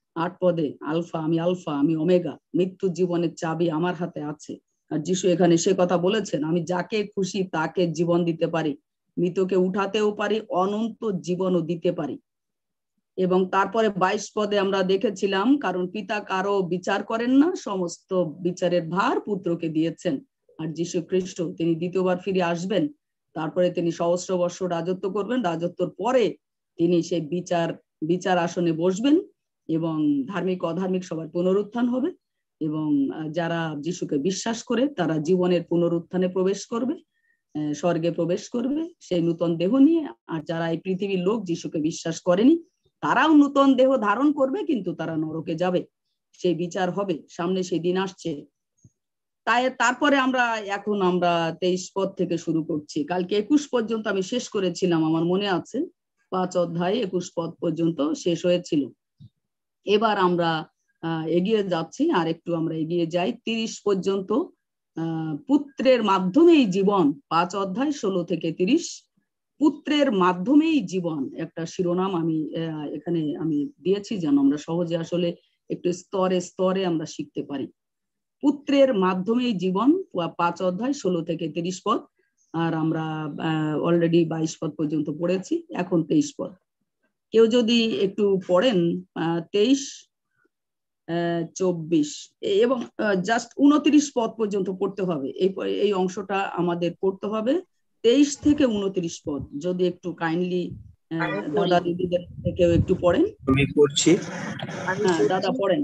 8 পদে আলফা আমি ওমেগা, মৃত্যু জীবনের চাবি আমার হাতে আছে। আর যিশু এখানে সে কথা বলেছেন, আমি যাকে খুশি তাকে জীবন দিতে পারি, মৃতকে উঠাতেও পারি, অনন্ত জীবনও দিতে পারি। এবং তারপরে 22 পদে আমরা দেখেছিলাম, কারণ পিতা কারো বিচার করেন না, সমস্ত বিচারের ভার পুত্রকে দিয়েছেন। আর যীশু খ্রিস্ট তিনি দ্বিতীয়বার ফিরে আসবেন, তারপরে তিনি সহস্র বর্ষ রাজত্ব করবেন, রাজত্বর পরে তিনি সেই বিচার আসনে বসবেন এবং ধার্মিক অধার্মিক সবার পুনরুত্থান হবে। এবং যারা যিশুকে বিশ্বাস করে তারা জীবনের পুনরুত্থানে প্রবেশ করবে, স্বর্গে প্রবেশ করবে সেই নূতন দেহ নিয়ে। আর যারা এই পৃথিবীর লোক যিশুকে বিশ্বাস করেনি তারাও নূতন দেহ ধারণ করবে, কিন্তু তারা নরকে যাবে, সেই বিচার হবে, সামনে সেই দিন আসছে। তারপরে আমরা 23 পদ থেকে শুরু করছি। কালকে 21 পর্যন্ত আমি শেষ করেছিলাম, আমার মনে আছে 5 অধ্যায় 21 পদ পর্যন্ত শেষ হয়েছিল। এবার আমরা এগিয়ে যাচ্ছি, আর একটু আমরা এগিয়ে যাই 30 পর্যন্ত। পুত্রের মাধ্যমেই জীবন, 5 অধ্যায় 16 থেকে 30। পুত্রের মাধ্যমেই জীবন একটা শিরোনাম আমি এখানে দিয়েছি, যেন আমরা সহজে আসলে একটু স্তরে স্তরে আমরা শিখতে পারি। পুত্রের মাধ্যমেই জীবন, 5 অধ্যায় 16 থেকে 30 পদ। আর আমরা অলরেডি 22 পদ পর্যন্ত পড়েছি, এখন 23 পদ। কেউ যদি একটু পড়েন 23, 24 এবং জাস্ট 29 পদ পর্যন্ত পড়তে হবে। এই অংশটা আমাদের পড়তে হবে 23 থেকে 29 পদ। যদি একটু কাইন্ডলি দাদা দিদিদের কেউ একটু পড়েন। আমি পড়ছি। হ্যাঁ দাদা পড়েন।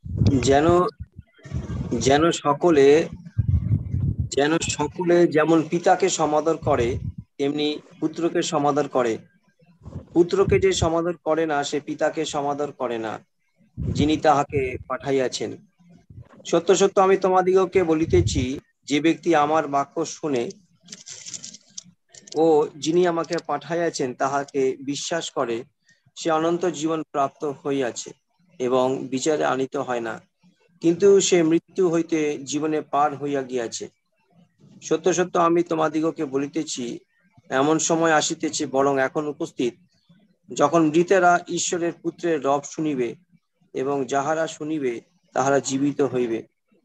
যেন সকলে যেমন পিতাকে সমাদর করে তেমনি পুত্রকে সমাদর করে। পুত্রকে যে সমাদর করে না সে পিতাকে সমাদর করে না, যিনি তাহাকে পাঠাইয়াছেন। সত্য সত্য আমি তোমাদিগকে বলিতেছি, যে ব্যক্তি আমার বাক্য শুনে ও যিনি আমাকে পাঠাইয়াছেন তাহাকে বিশ্বাস করে, সে অনন্ত জীবন প্রাপ্ত হইয়াছে এবং বিচারে আনিত হয় না, কিন্তু সে মৃত্যু হইতে জীবনে পার হইয়া গিয়াছে। সত্য সত্য আমি তোমাদিগকে বলিতেছি, এমন সময় আসিতেছে, বরং এখন উপস্থিত, যখন মৃতেরা ঈশ্বরের পুত্রের রব শুনিবে এবং যাহারা শুনিবে তাহারা জীবিত হইবে।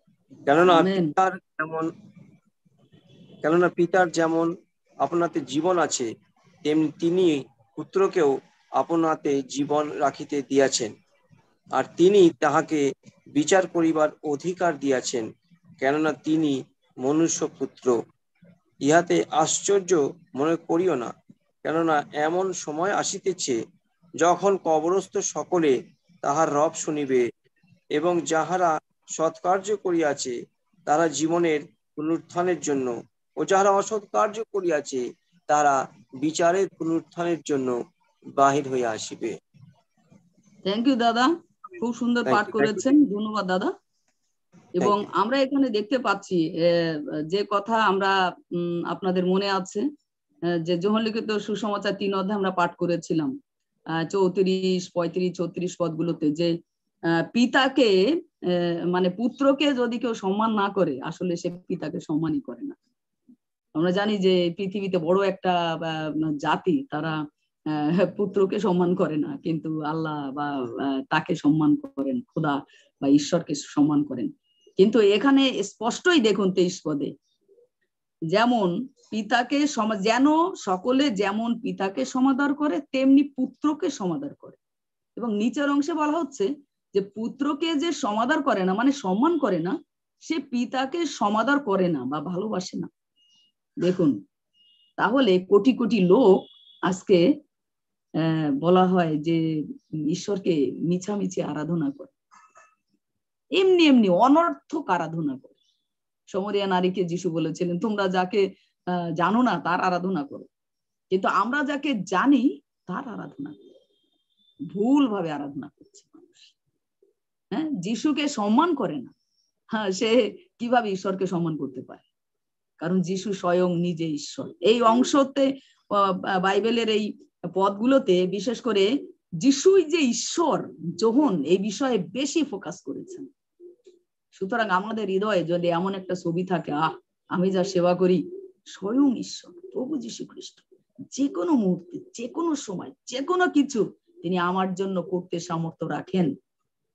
কেননা পিতার যেমন আপনাতে জীবন আছে, তেমনি তিনি পুত্রকেও আপনাতে জীবন রাখিতে দিয়াছেন। আর তিনি তাহাকে বিচার করিবার অধিকার দিয়াছেন, কেননা তিনি মনুষ্য পুত্র। ইহাতে আশ্চর্য মনে করিও না, কেননা এমন সময় আসিতেছে, যখন কবরস্থ সকলে তাহার রব শুনিবে, এবং যাহারা সৎকার্য করিয়াছে তারা জীবনের পুনরুত্থানের জন্য, ও যাহারা অসৎ কার্য করিয়াছে তারা বিচারের পুনরুত্থানের জন্য বাহির হইয়া আসিবে। থ্যাংক ইউ দাদা, খুব সুন্দর পাঠ করেছেন, ধন্যবাদ দাদা। এবং আমরা এখানে দেখতে পাচ্ছি যে কথা আমরা আপনাদের মনে আছে যে যোহন লিখিত সুসমাচার 3 অধ্যায় আমরা পাঠ করেছিলাম 34, 35, 36 পদগুলোতে, যে পিতাকে মানে পুত্রকে যদি কেউ সম্মান না করে আসলে সে পিতাকে সম্মানই করে না। আমরা জানি যে পৃথিবীতে বড় একটা জাতি তারা পুত্রকে সম্মান করে না, কিন্তু আল্লাহ বা তাকে সম্মান করেন, খোদা বা ঈশ্বরকে সম্মান করেন। কিন্তু এখানে স্পষ্টই দেখুন 23 পদে, যেমন পিতাকে যেন সকলে যেমন পিতাকে সমাদর করে তেমনি পুত্রকে সমাদর করে। এবং নিচের অংশে বলা হচ্ছে যে পুত্রকে যে সমাদর করে না মানে সম্মান করে না, সে পিতাকে সমাদর করে না বা ভালোবাসে না। দেখুন, তাহলে কোটি কোটি লোক আজকে বলা হয় যে ঈশ্বরকে মিছামিছি আরাধনা করে, এমনি এমনি অনর্থক আরাধনা করে। সমরিয়া নারীকে যিশু বলেছিলেন, তোমরা যাকে জানো না তার আরাধনা করো, কিন্তু আমরা যাকে জানি তার আরাধনা করি। ভুল ভাবে আরাধনা করছে মানুষ। হ্যাঁ, যিশুকে সম্মান করে না। হ্যাঁ, সে কিভাবে ঈশ্বরকে সম্মান করতে পারে? কারণ যিশু স্বয়ং নিজে ঈশ্বর। এই অংশতে বাইবেলের এই পদগুলোতে বিশেষ করে যিশুই যে ঈশ্বর, যোহন এই বিষয়ে বেশি ফোকাস করেছেন। সুতরাং আমাদের হৃদয়ে যদি এমন একটা ছবি থাকে, আমি যা সেবা করি স্বয়ং ঈশ্বর প্রভু যীশু খ্রিস্ট, যে কোনো মুহূর্তে, যে কোনো সময়, যে কোনো কিছু তিনি আমার জন্য করতে সামর্থ্য রাখেন।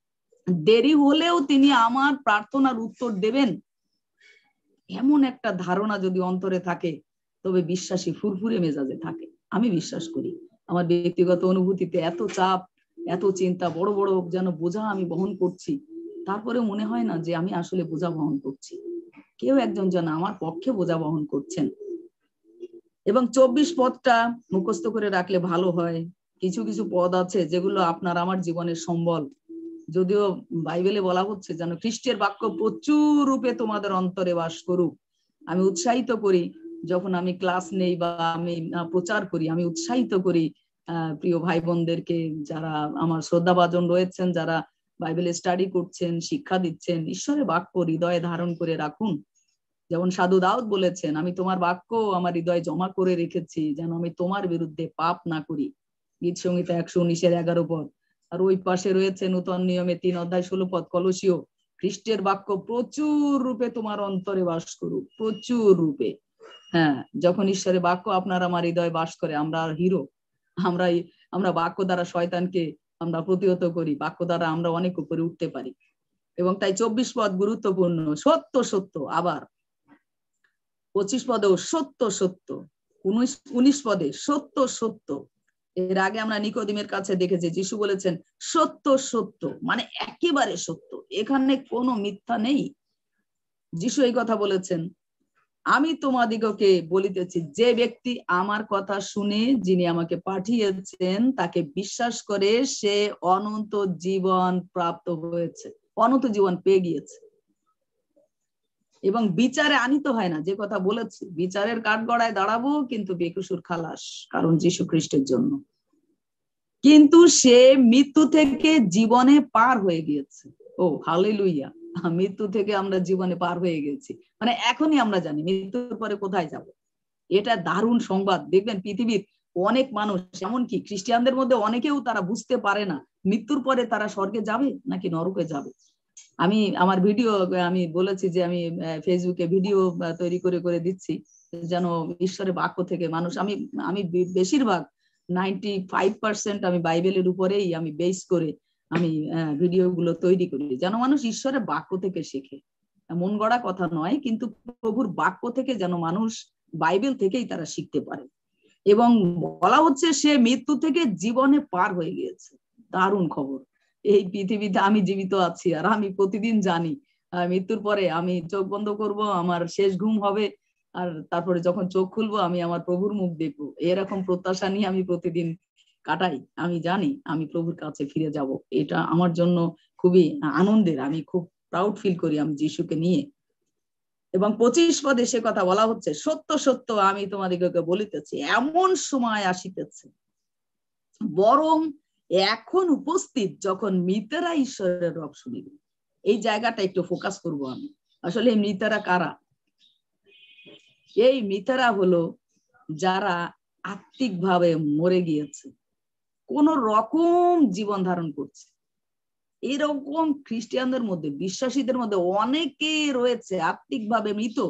দেরি হলেও তিনি আমার প্রার্থনার উত্তর দেবেন, এমন একটা ধারণা যদি অন্তরে থাকে, তবে বিশ্বাসী ফুরফুরে মেজাজে থাকে। আমি বিশ্বাস করি আমার ব্যক্তিগত অনুভূতিতে এত চাপ, এত চিন্তা, বড় বড় যেন বোঝা আমি বহন করছি, তারপরে মনে হয় না যে আমি আসলে বোঝা বহন করছি, কেউ একজন যেন আমার পক্ষে বোঝা বহন করছেন। এবং 24 পদটা মুখস্থ করে রাখলে ভালো হয়। কিছু কিছু পদ আছে যেগুলো আপনার আমার জীবনের সম্বল। যদিও বাইবেলে বলা হচ্ছে যেন খ্রিস্টের বাক্য প্রচুর রূপে তোমাদের অন্তরে বাস করুক। আমি উৎসাহিত করি যখন আমি ক্লাস নেই বা আমি প্রচার করি, আমি উৎসাহিত করি প্রিয় ভাই বোনদেরকে, যারা আমার শ্রদ্ধাভাজন রয়েছেন, যারা বাইবেলে স্টাডি করছেন, শিক্ষা দিচ্ছেন, ঈশ্বরের বাক্য হৃদয়ে ধারণ করে রাখুন। যেমন সাধু দাউদ বলেছেন, আমি তোমার বাক্য আমার হৃদয়ে জমা করে রেখেছি যেন আমি তোমার বিরুদ্ধে পাপ না করি। গীত সংহিতা 119:11 পদ। আর ওই পাশে রয়েছে নূতন নিয়মে 3:16 পদ, কলসীয়, খ্রিস্টের বাক্য প্রচুর রূপে তোমার অন্তরে বাস করুক, প্রচুর রূপে। হ্যাঁ, যখন ঈশ্বরের বাক্য আপনার আমার হৃদয়ে বাস করে, আমরা হিরো। আমরা বাক্য দ্বারা শয়তানকে আমরা প্রতিহত করি, বাক্য দ্বারা আমরা অনেক উপরে উঠতে পারি। এবং তাই 24 পদ গুরুত্বপূর্ণ। সত্য সত্য, আবার 25 পদেও সত্য সত্য, 19 পদে সত্য সত্য। এর আগে আমরা নিকোদিমের কাছে দেখেছি যিশু বলেছেন সত্য সত্য, মানে একেবারে সত্য, এখানে কোনো মিথ্যা নেই। যিশু এই কথা বলেছেন, আমি তোমাদিগকে বলিতেছি, যে ব্যক্তি আমার কথা শুনে যিনি আমাকে পাঠিয়েছেন তাকে বিশ্বাস করে, সে অনন্ত জীবন প্রাপ্ত হয়েছে, অনন্ত জীবন পেয়ে গিয়েছে। এবং বিচারে আনিত হয় না, যে কথা বলেছি, বিচারের কাঠগড়ায় দাঁড়াবো কিন্তু বেকসুর খালাস, কারণ যীশু খ্রিস্টের জন্য। কিন্তু সে মৃত্যু থেকে জীবনে পার হয়ে গিয়েছে। ও হালেলুইয়া, মৃত্যু থেকে আমরা জীবনে পার হয়ে গেছি, মানে এখনই আমরা জানি মৃত্যুর পরে কোথায় যাব। এটা দারুণ সংবাদ। দেখবেন পৃথিবীর অনেক মানুষ, এমনকি খ্রিস্টানদের মধ্যে অনেকেও তারা বুঝতে পারে না মৃত্যুর পরে তারা স্বর্গে যাবে নাকি নরকে যাবে। আমি আমার ভিডিও আমি বলেছি যে আমি ফেসবুকে ভিডিও তৈরি করে করে দিচ্ছি যেন ঈশ্বরের বাক্য থেকে মানুষ, আমি বেশিরভাগ 95% আমি বাইবেলের উপরেই আমি বেস করে আমি ভিডিও গুলো তৈরি করি, যেন মানুষ ঈশ্বরের বাক্য থেকে শেখে। মন গড়া কথা নয়, কিন্তু প্রভুর বাক্য থেকে যেন মানুষ বাইবেল থেকেই তারা শিখতে পারে। এবং বলা হচ্ছে সে মৃত্যু থেকে জীবনে পার হয়ে গিয়েছে। দারুণ খবর। এই পৃথিবীতে আমি জীবিত আছি, আর আমি প্রতিদিন জানি মৃত্যুর পরে আমি চোখ বন্ধ করব, আমার শেষ ঘুম হবে, আর তারপরে যখন চোখ খুলবো আমি আমার প্রভুর মুখ দেখবো। এরকম প্রত্যাশা নিয়ে আমি প্রতিদিন কাটাই। আমি জানি আমি প্রভুর কাছে ফিরে যাব, এটা আমার জন্য খুবই আনন্দের। আমি খুব প্রাউড ফিল করি আমি যিশুকে নিয়ে। এবং 25 পদে সে কথা বলা হচ্ছে, সত্য সত্য আমি তোমাদিগকে বলিতেছি, এমন সময় আসিতেছে, বরং এখন উপস্থিত, যখন মৃতেরা ঈশ্বরের রব শুনিবে। এই জায়গাটা একটু ফোকাস করব আমি। আসলে এই মৃতেরা কারা? এই মৃতেরা হলো যারা আত্মিকভাবে মরে গিয়েছে, কোন রকম জীবন ধারণ করছে। এরকম খ্রিস্টানদের মধ্যে, বিশ্বাসীদের মধ্যে অনেকে রয়েছে আত্মিকভাবে মৃত।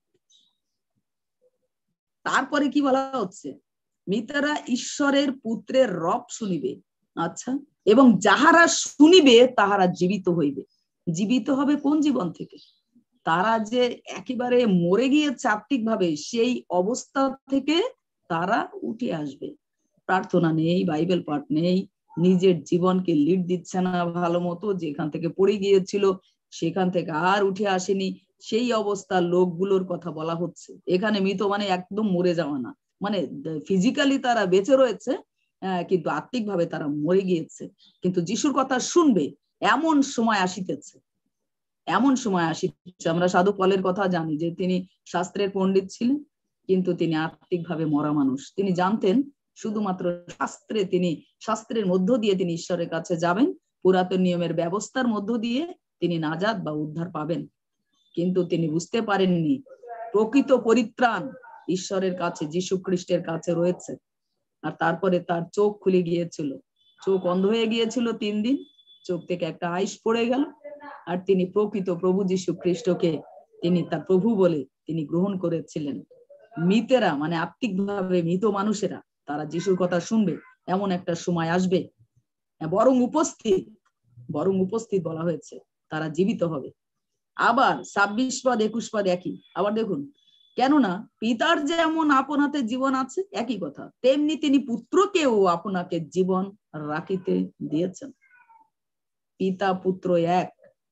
তারপরে কি বলা হচ্ছে? মৃতেরা ঈশ্বরের পুত্রের রব শুনিবে। আচ্ছা, এবং যাহারা শুনিবে তাহারা জীবিত হইবে। জীবিত হবে কোন জীবন থেকে? তারা যে একেবারে মরে গিয়েছে আত্মিকভাবে, সেই অবস্থা থেকে তারা উঠে আসবে। প্রার্থনা নেই, বাইবেল পাঠ নেই, নিজের জীবনকে লিড দিচ্ছে না ভালো মতো, যেখান থেকে পড়ে গিয়েছিল সেখান থেকে আর উঠে আসেনি, সেই অবস্থার লোকগুলোর কথা বলা হচ্ছে এখানে। মৃত মানে একদম মরে যাওয়া না, মানে ফিজিক্যালি তারা বেঁচে রয়েছে কিন্তু আত্মিকভাবে তারা মরে গিয়েছে। কিন্তু যিশুর কথা শুনবে, এমন সময় আসিতেছে, এমন সময় আসিতেছে। আমরা সাধু পলের কথা জানি যে তিনি শাস্ত্রের পণ্ডিত ছিলেন, কিন্তু তিনি আত্মিকভাবে মরা মানুষ। তিনি জানতেন শুধুমাত্র শাস্ত্রের মধ্য দিয়ে তিনি ঈশ্বরের কাছে যাবেন, পুরাতন নিয়মের ব্যবস্থার মধ্য দিয়ে তিনি নাজাত বা উদ্ধার পাবেন। কিন্তু তিনি বুঝতে পারেননি প্রকৃত পরিত্রাণ ঈশ্বরের কাছে, যীশু খ্রিস্টের কাছে রয়েছে। আর তারপরে তার চোখ খুলে গিয়েছিল, চোখ অন্ধ হয়ে গিয়েছিল 3 দিন, চোখ থেকে একটা আইস পড়ে গেল, আর তিনি প্রকৃত প্রভু যীশু খ্রিস্টকে তিনি তার প্রভু বলে তিনি গ্রহণ করেছিলেন। মৃতেরা মানে আত্মিকভাবে মৃত মানুষেরা, তারা যিশুর কথা শুনবে, এমন একটা সময় আসবে, বরং উপস্থিত, বরং উপস্থিত বলা হয়েছে, তারা জীবিত হবে। আবার 26 পদ 21 পদ একই। আবার দেখুন, কেননা পিতার যেমন আপনাতে জীবন আছে, একই কথা, তেমনি তিনি পুত্রকেও আপনাকে জীবন রাখিতে দিয়েছেন। পিতা পুত্র এক,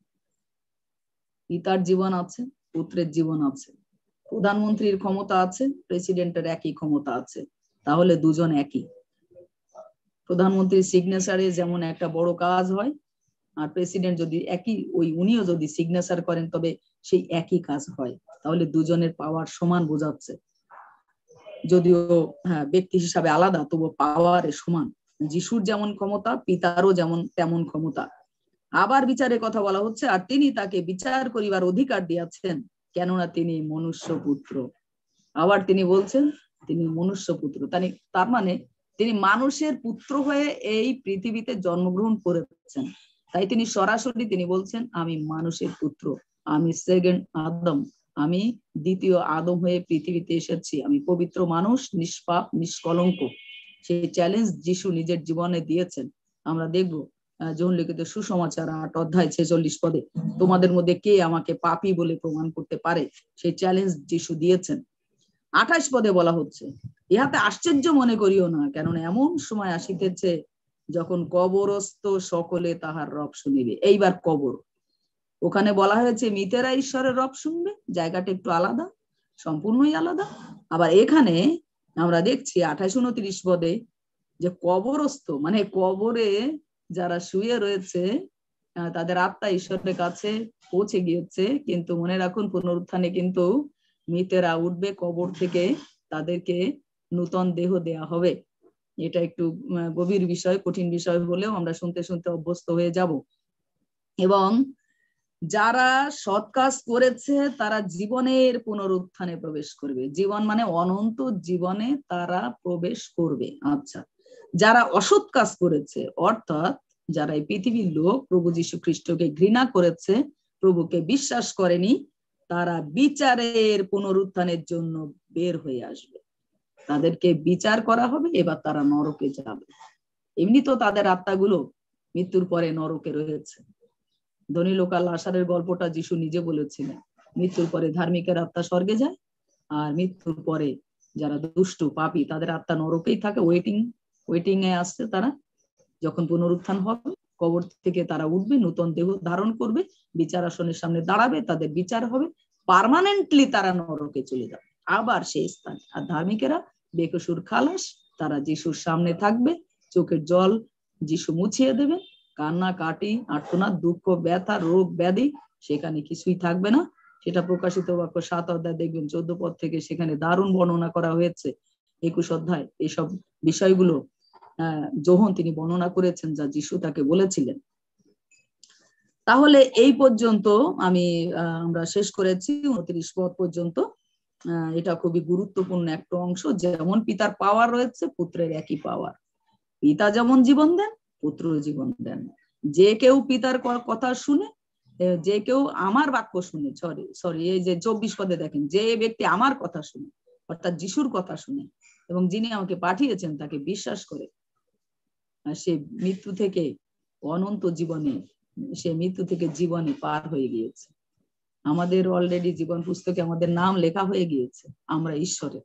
পিতার জীবন আছে, পুত্রের জীবন আছে, প্রধানমন্ত্রীর ক্ষমতা আছে, প্রেসিডেন্টের একই ক্ষমতা আছে, তাহলে দুজন একই। প্রধানমন্ত্রীর সিগনেচারে যেমন একটা বড় কাজ হয়, আর প্রেসিডেন্ট যদি একই, উনিও যদি সিগনেচার করেন তবে সেই একই কাজ হয়, তাহলে দুজনের পাওয়ার সমান বোঝাচ্ছে। যদিও হ্যাঁ ব্যক্তি হিসাবে আলাদা, তবু পাওয়ারে সমান। যিশুর যেমন ক্ষমতা, পিতারও যেমন তেমন ক্ষমতা। আবার বিচারের কথা বলা হচ্ছে, আর তিনি তাকে বিচার করিবার অধিকার দিয়েছেন, কেননা তিনি মনুষ্য পুত্র। আবার তিনি বলছেন তিনি মনুষ্য পুত্র, তার মানে তিনি মানুষের পুত্র হয়ে এই পৃথিবীতে জন্মগ্রহণ করেছেন। তাই তিনি সরাসরি তিনি বলছেন, আমি মানুষের পুত্র, আমি সেকেন্ড আদম, আমি দ্বিতীয় আদম হয়ে পৃথিবীতে এসেছি, আমি পবিত্র মানুষ, নিষ্পাপ নিষ্কলঙ্ক। সেই চ্যালেঞ্জ যিশু নিজের জীবনে দিয়েছেন। আমরা দেখব যোহন লিখিত সুসমাচার 8 অধ্যায় 46 পদে, তোমাদের মধ্যে কে আমাকে পাপী বলে প্রমাণ করতে পারে, সেই চ্যালেঞ্জ যিশু দিয়েছেন। 28 পদে বলা হচ্ছে, ইহাতে আশ্চর্য মনে করিও না, কেননা এমন সময় আসিতেছে যখন কবরস্থ সকলে তাহার রব শুনিবে। এইবার কবর, ওখানে বলা হয়েছে মৃতেরা ঈশ্বরের রব শুনবে, জায়গাটা একটু আলাদা, সম্পূর্ণই আলাদা। আবার এখানে আমরা দেখছি 28-29 পদে যে কবরস্থ মানে কবরে যারা শুয়ে রয়েছে তাদের আত্মা ঈশ্বরের কাছে পৌঁছে গিয়েছে, কিন্তু মনে রাখুন পুনরুত্থানে কিন্তু মৃতেরা উঠবে কবর থেকে, তাদেরকে নূতন দেহ দেয়া হবে। এটা একটু গভীর বিষয়, কঠিন বিষয় হলেও আমরা শুনতে শুনতে অভ্যস্ত হয়ে যাব। এবং যারা সৎ কাজ করেছে তারা জীবনের পুনরুত্থানে প্রবেশ করবে। জীবন মানে অনন্ত জীবনে তারা প্রবেশ করবে। আচ্ছা, যারা অসৎ কাজ করেছে, অর্থাৎ যারা এই পৃথিবীর লোক, প্রভু যীশু খ্রিস্টকে ঘৃণা করেছে, প্রভুকে বিশ্বাস করেনি, তারা বিচারের পুনরুত্থানের জন্য বের হয়ে আসবে। তাদেরকে বিচার করা হবে, এবার তারা নরকে যাবে। এমনি তো তাদের আত্মাগুলো মৃত্যুর পরে নরকে রয়েছে। ধনী লোক আর লাসারের গল্পটা যিশু নিজে বলেছিলেন। মৃত্যুর পরে ধার্মিকের আত্মা স্বর্গে যায়, আর মৃত্যুর পরে যারা দুষ্টু পাপী তাদের আত্মা নরকেই থাকে, ওয়েটিং এ আসছে। তারা যখন পুনরুত্থান হবে, কবর থেকে তারা উঠবে, নূতন দেহ ধারণ করবে, বিচার আসনের সামনে দাঁড়াবে, তাদের বিচার হবে, পার্মানেন্টলি তারা নরকে চলে যাবে আবার সেই স্থানে। আর ধার্মিকেরা বেকসুর খালাস, তারা যিশুর সামনে থাকবে, চোখের জল যিশু মুছিয়ে দেবে, কান্না কাটি আর্তনাদ দুঃখ ব্যথা রোগ ব্যাধি সেখানে কিছুই থাকবে না। সেটা প্রকাশিত বাক্য 7 অধ্যায় দেখবেন 14 পদ থেকে সেখানে দারুণ বর্ণনা করা হয়েছে। 21 অধ্যায় এইসব বিষয়গুলো যোহন তিনি বর্ণনা করেছেন, যা যিশু তাকে বলেছিলেন। তাহলে এই পর্যন্ত আমরা শেষ করেছি 29 পদ পর্যন্ত। এটা খুবই গুরুত্বপূর্ণ একটা অংশ। যেমন পিতার পাওয়ার রয়েছে, পুত্রের একই পাওয়ার। পিতা যেমন জীবন দেন, পুত্র জীবন দেন। যে কেউ পিতার কথা শুনে, যে কেউ আমার বাক্য শুনে, সরি এই যে 24 পদে দেখেন, যে ব্যক্তি আমার কথা শুনে, অর্থাৎ যিশুর কথা শুনে এবং যিনি আমাকে পাঠিয়েছেন তাকে বিশ্বাস করে, সে মৃত্যু থেকে অনন্ত জীবনে, সে মৃত্যু থেকে জীবনে পার হয়ে গিয়েছে। আমাদের অলরেডি জীবন পুস্তকে আমাদের নাম লেখা হয়ে গিয়েছে, আমরা ঈশ্বরের।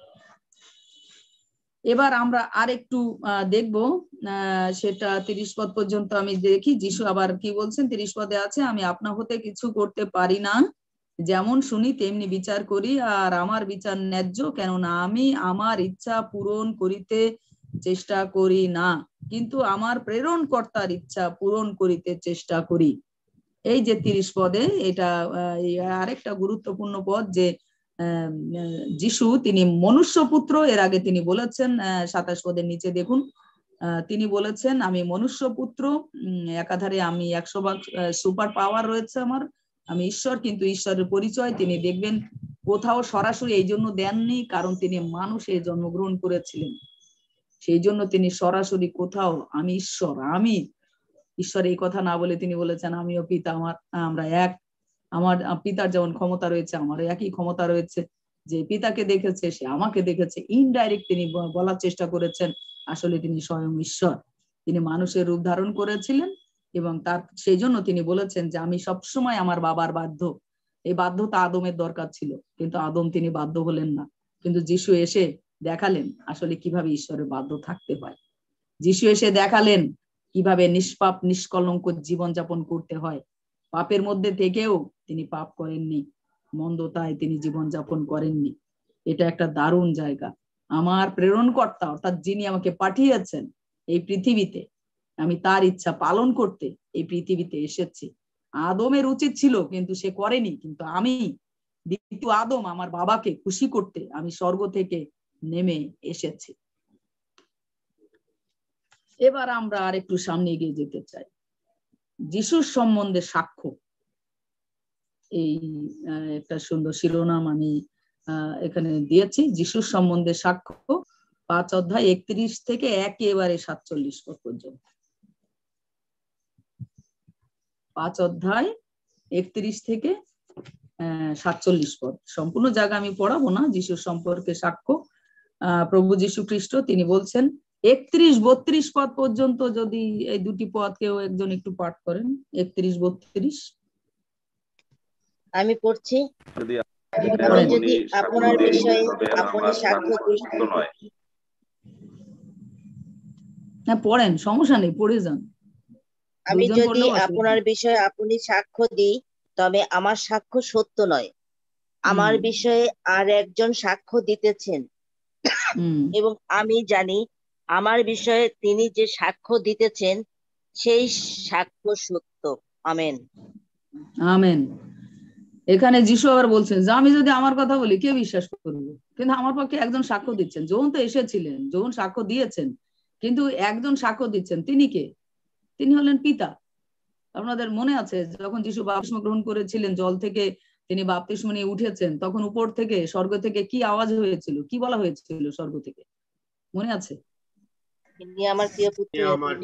এবার আমরা আর একটু দেখবো, সেটা 30 পদ পর্যন্ত আমি দেখি। যিশু আবার কি বলছেন 30 পদে আছে, আমি আপনা হতে কিছু করতে পারি না, যেমন শুনি তেমনি বিচার করি, আর আমার বিচার ন্যায্য, কেননা আমি আমার ইচ্ছা পূরণ করিতে চেষ্টা করি না, কিন্তু আমার প্রেরণকর্তার ইচ্ছা পূরণ করিতে চেষ্টা করি। এই যে 30 পদে, এটা আরেকটা গুরুত্বপূর্ণ পদ যে যিশু তিনি মনুষ্য পুত্র। এর আগে তিনি বলেছেন 27 পদের নিচে দেখুন, তিনি বলেছেন আমি মনুষ্য পুত্র, একাধারে আমি 100 ভাগ সুপার পাওয়ার রয়েছে আমার, আমি ঈশ্বর। কিন্তু ঈশ্বরের পরিচয় তিনি দেখবেন কোথাও সরাসরি এই জন্য দেননি, কারণ তিনি মানুষে জন্মগ্রহণ করেছিলেন। সেই জন্য তিনি সরাসরি কোথাও আমি ঈশ্বর এই কথা না বলে তিনি বলেছেন আমিও পিতা, আমরা এক, আমার পিতার যেমন ক্ষমতা রয়েছে আমারও একই ক্ষমতা রয়েছে। যে পিতাকে দেখেছে সে আমাকে দেখেছে। ইনডাইরেক্ট তিনি বলার চেষ্টা করেছেন আসলে তিনি স্বয়ং ঈশ্বর। তিনি মানুষের রূপ ধারণ করেছিলেন এবং তার সেই জন্য তিনি বলেছেন যে আমি সবসময় আমার বাবার বাধ্য। এই বাধ্যতা আদমের দরকার ছিল, কিন্তু আদম তিনি বাধ্য হলেন না। কিন্তু যিশু এসে দেখালেন আসলে কিভাবে ঈশ্বরের বাধ্য থাকতে হয়। যিশু এসে দেখালেন কিভাবে নিষ্পাপ নিষ্কলঙ্ক জীবনযাপন করতে হয়। পাপের মধ্যে থেকেও তিনি পাপ করেননি, মন্দতায় তিনি জীবনযাপন করেননি। এটা একটা দারুণ জায়গা। আমার প্রেরণকর্তা অর্থাৎ যিনি আমাকে পাঠিয়েছেন এই পৃথিবীতে, আমি তার ইচ্ছা পালন করতে এই পৃথিবীতে এসেছি। আদমের উচিত ছিল কিন্তু সে করেনি, কিন্তু আমি দ্বিতীয় আদম আমার বাবাকে খুশি করতে আমি স্বর্গ থেকে নেমে এসেছি। এবার আমরা আর একটু সামনে এগিয়ে যেতে চাই। যিশুর সম্বন্ধে সাক্ষ্য, এই একটা সুন্দর শিরোনাম আমি এখানে দিয়েছি। যিশুর সম্বন্ধে সাক্ষ্য 5 অধ্যায় 31 থেকে একেবারে 47 পদ পর্যন্ত। 5 অধ্যায় 31 থেকে 47 পদ। সম্পূর্ণ জায়গা আমি পড়াবো না। যিশুর সম্পর্কে সাক্ষ্য, প্রভু যীশু খ্রিস্ট তিনি বলছেন 31-32 পদ পর্যন্ত। যদি এই দুটি পদ কেউ একজন একটু পাঠ করেন, 31-32। আমি পড়ছি। যদি আমি যদি আপনার বিষয়ে আপনি সাক্ষ্য দিই। হ্যাঁ পড়েন, সমস্যা নেই, পড়ে যান। আমি যদি আপনার বিষয়ে আপনি সাক্ষ্য দিই, তবে আমার সাক্ষ্য সত্য নয়। আমার বিষয়ে আর একজন সাক্ষ্য দিতেছেন, এবং আমি জানি আমার বিষয়ে তিনি যে সাক্ষ্য দিতেছেন সেই সাক্ষ্য সত্য। আমেন। আমেন। এখানে যিশু আবার বলছেন যে আমি যদি আমার কথা বলি কে বিশ্বাস করবে, কিন্তু আমার পক্ষে একজন সাক্ষ্য দিচ্ছেন। যখন তো এসেছিলেন, যখন সাক্ষ্য দিয়েছেন, কিন্তু একজন সাক্ষ্য দিচ্ছেন। তিনি কে? তিনি হলেন পিতা। আপনাদের মনে আছে যখন যিশু বাপতিস্ম গ্রহণ করেছিলেন, জল থেকে তিনি বাপতিস্ম নিয়ে উঠেছেন, তখন উপর থেকে স্বর্গ থেকে কি আওয়াজ হয়েছিল, কি বলা হয়েছিল স্বর্গ থেকে? মনে আছে? ইনি আমার প্রিয় পুত্র।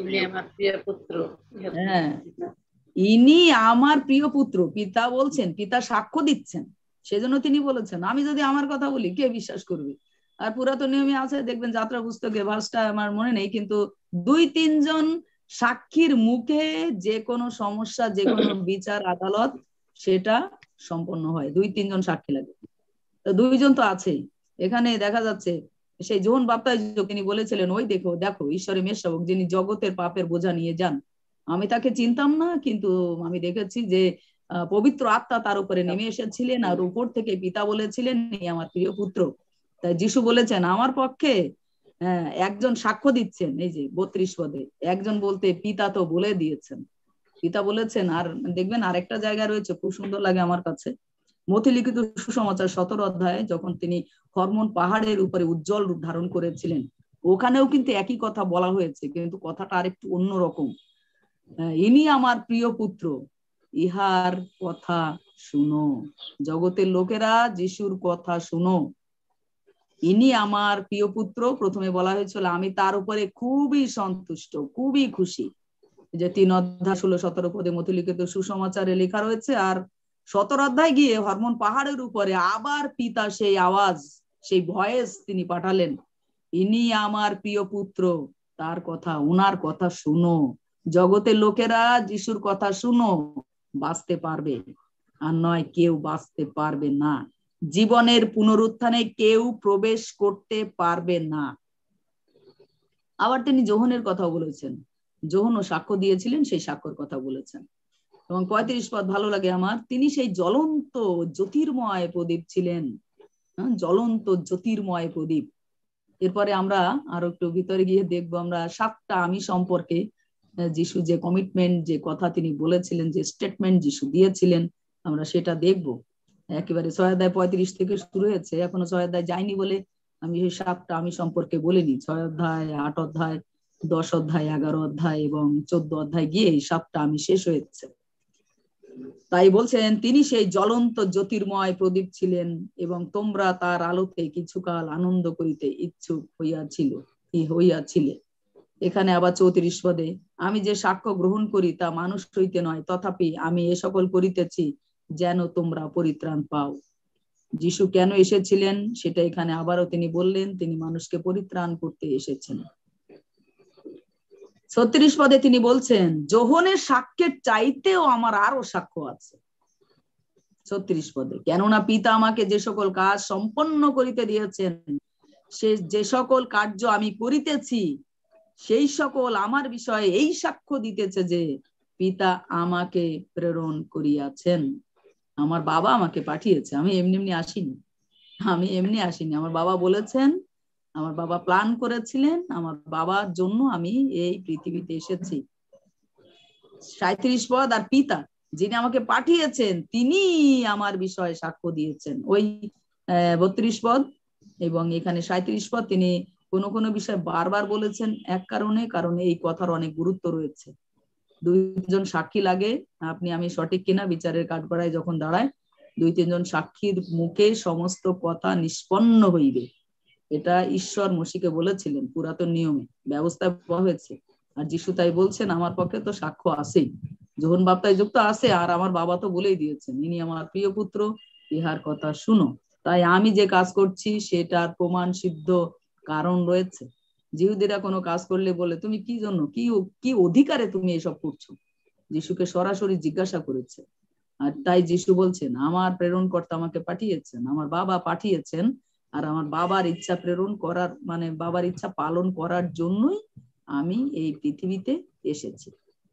হ্যাঁ, ইনি আমার প্রিয় পুত্র। পিতা বলছেন, পিতা সাক্ষ্য দিচ্ছেন। সেজন্য তিনি বলেছেন আমি যদি আমার কথা বলি কে বিশ্বাস করবে। আর পুরাতন নিয়মে আছে, দেখবেন যাত্রা পুস্তকে, ভার্সটা আমার মনে নেই, কিন্তু 2-3 জন সাক্ষীর মুখে যে কোনো সমস্যা, যে কোনো বিচার আদালত সেটা সম্পন্ন হয়। 2-3 জন সাক্ষী লাগে। তো 2 জন তো আছেই। এখানে দেখা যাচ্ছে সেই যোহন বাপ্তাইজক তিনি বলেছিলেন ওই দেখো দেখো ঈশ্বরের মেষশাবক যিনি জগতের পাপের বোঝা নিয়ে যান। আমি তাকে চিনতাম না, কিন্তু আমি দেখেছি যে পবিত্র আত্মা তার উপরে নেমে এসেছিলেন, আর উপর থেকে পিতা বলেছিলেন এই আমার প্রিয় পুত্র। তাই যিশু বলেছেন আমার পক্ষে একজন সাক্ষ্য দিচ্ছেন। এই যে 32 পদে একজন বলতে পিতা তো বলে দিয়েছেন, পিতা বলেছেন। আর দেখবেন আরেকটা জায়গা রয়েছে, খুব সুন্দর লাগে আমার কাছে, মথি লিখিত সুসমাচার 17 অধ্যায়ে যখন তিনি হরমোন পাহাড়ের উপরে উজ্জ্বল রূপ ধারণ করেছিলেন, ওখানেও কিন্তু একই কথা বলা হয়েছে, কিন্তু কথাটা আরেকটু অন্যরকম। ইনি আমার প্রিয় পুত্র, ইহার কথা শুনো। জগতের লোকেরা যিশুর কথা শুনো। ইনি আমার প্রিয় পুত্র। প্রথমে বলা হয়েছিল আমি তার উপরে খুবই সন্তুষ্ট, খুবই খুশি। যে 3 অধ্যায় 16-17 পদে মথি লিখিত সুসমাচারে লেখা রয়েছে। আর 17 অধ্যায় গিয়ে হরমোন পাহাড়ের উপরে আবার পিতা সেই আওয়াজ, সেই ভয়েস তিনি পাঠালেন, ইনি আমার প্রিয় পুত্র, তার কথা, উনার কথা শুনো। জগতের লোকেরা যিশুর কথা শুনো, বাঁচতে পারবে, আর নয় কেউ বাঁচতে পারবে না। জীবনের পুনরুত্থানে কেউ প্রবেশ করতে পারবে না। আবার তিনি যোহনের কথা বলেছেন, যোহনও সাক্ষ্য দিয়েছিলেন, সেই সাক্ষ্যর কথা বলেছেন। এবং 35 পদ ভালো লাগে আমার, তিনি সেই জ্বলন্ত জ্যোতির্ময় প্রদীপ ছিলেন। জ্বলন্ত জ্যোতির্ময় প্রদীপ। এরপরে আমরা আরো একটু ভিতরে গিয়ে দেখবো আমরা 7টা আমি সম্পর্কে যিশু যে কমিটমেন্ট, যে কথা তিনি বলেছিলেন, যে স্টেটমেন্ট যিশু দিয়েছিলেন, আমরা সেটা দেখবো। একেবারে 6 অধ্যায় 35 থেকে শুরু হয়েছে, এখনো 6 অধ্যায় যায়নি বলে আমি এই 7টা আমি সম্পর্কে বলিনি। 6 অধ্যায়, 8 অধ্যায়, 10 অধ্যায়, 11 অধ্যায় এবং 14 অধ্যায় গিয়ে এই 7টা আমি শেষ হয়েছে। তাই বলছেন তিনি সেই জ্বলন্ত জ্যোতির্ময় প্রদীপ ছিলেন এবং তোমরা তার আলোতে কিছুকাল আনন্দ করিতে ইচ্ছুক হইয়াছিলে। এখানে আবার 34 পদে আমি যে সাক্ষ্য গ্রহণ করি তা মানুষ হইতে নয়, তথাপি আমি এ সকল করিতেছি যেন তোমরা পরিত্রাণ পাও। যিশু কেন এসেছিলেন সেটা এখানে আবারও তিনি বললেন, তিনি মানুষকে পরিত্রাণ করতে এসেছেন। 36 পদে তিনি বলছেন, যোহনের সাক্ষ্যের চাইতেও আমার আরো সাক্ষ্য আছে। 36 পদে, কেননা পিতা আমাকে যে সকল কাজ সম্পন্ন করিতে দিয়েছেন, সে যে সকল কার্য আমি করিতেছি, সেই সকল আমার বিষয়ে এই সাক্ষ্য দিতেছে যে পিতা আমাকে প্রেরণ করিয়াছেন। আমার বাবা আমাকে পাঠিয়েছে, আমি এমনি আসিনি। আমার বাবা বলেছেন, আমার বাবা প্ল্যান করেছিলেন, আমার বাবার জন্য আমি এই পৃথিবীতে এসেছি। 37 পদ, আর পিতা যিনি আমাকে পাঠিয়েছেন তিনি আমার বিষয়ে সাক্ষ্য দিয়েছেন। ওই 32 পদ এবং এখানে 37 পদ তিনি কোনো কোনো বিষয় বারবার বলেছেন, এক কারণ এই কথার অনেক গুরুত্ব রয়েছে। দুইজন সাক্ষী লাগে, আপনি আমি সঠিক কিনা বিচারের কাঠগড়ায় যখন দাঁড়ায়, 2-3 সাক্ষীর মুখে সমস্ত কথা নিষ্পন্ন হইবে। এটা ঈশ্বর মসিকে বলেছিলেন, পুরাতন নিয়মে ব্যবস্থায় বলা হয়েছে। আর যিশু তাই বলছেন, আমার পক্ষে তো সাক্ষ্য আছেই, যোহন বাপ্তায় যুক্ত আছে, আর আমার বাবা তো বলেই দিয়েছেন, ইনি আমার প্রিয় পুত্র, ইহার কথা শুনো। তাই আমি যে কাজ করছি সেটার প্রমাণ সিদ্ধ কারণ রয়েছে। জিহুদিরা কোনো কাজ করলে বলে, তুমি কি জন্য, কি অধিকারে তুমি এসব করছো? যিশুকে সরাসরি জিজ্ঞাসা করেছে। আর তাই যিশু বলছেন, আমার প্রেরণকর্তা আমাকে পাঠিয়েছেন, আমার বাবা পাঠিয়েছেন, আর আমার বাবার ইচ্ছা প্রেরণ করার মানে বাবার ইচ্ছা পালন করার জন্যই আমি এই পৃথিবীতে এসেছি।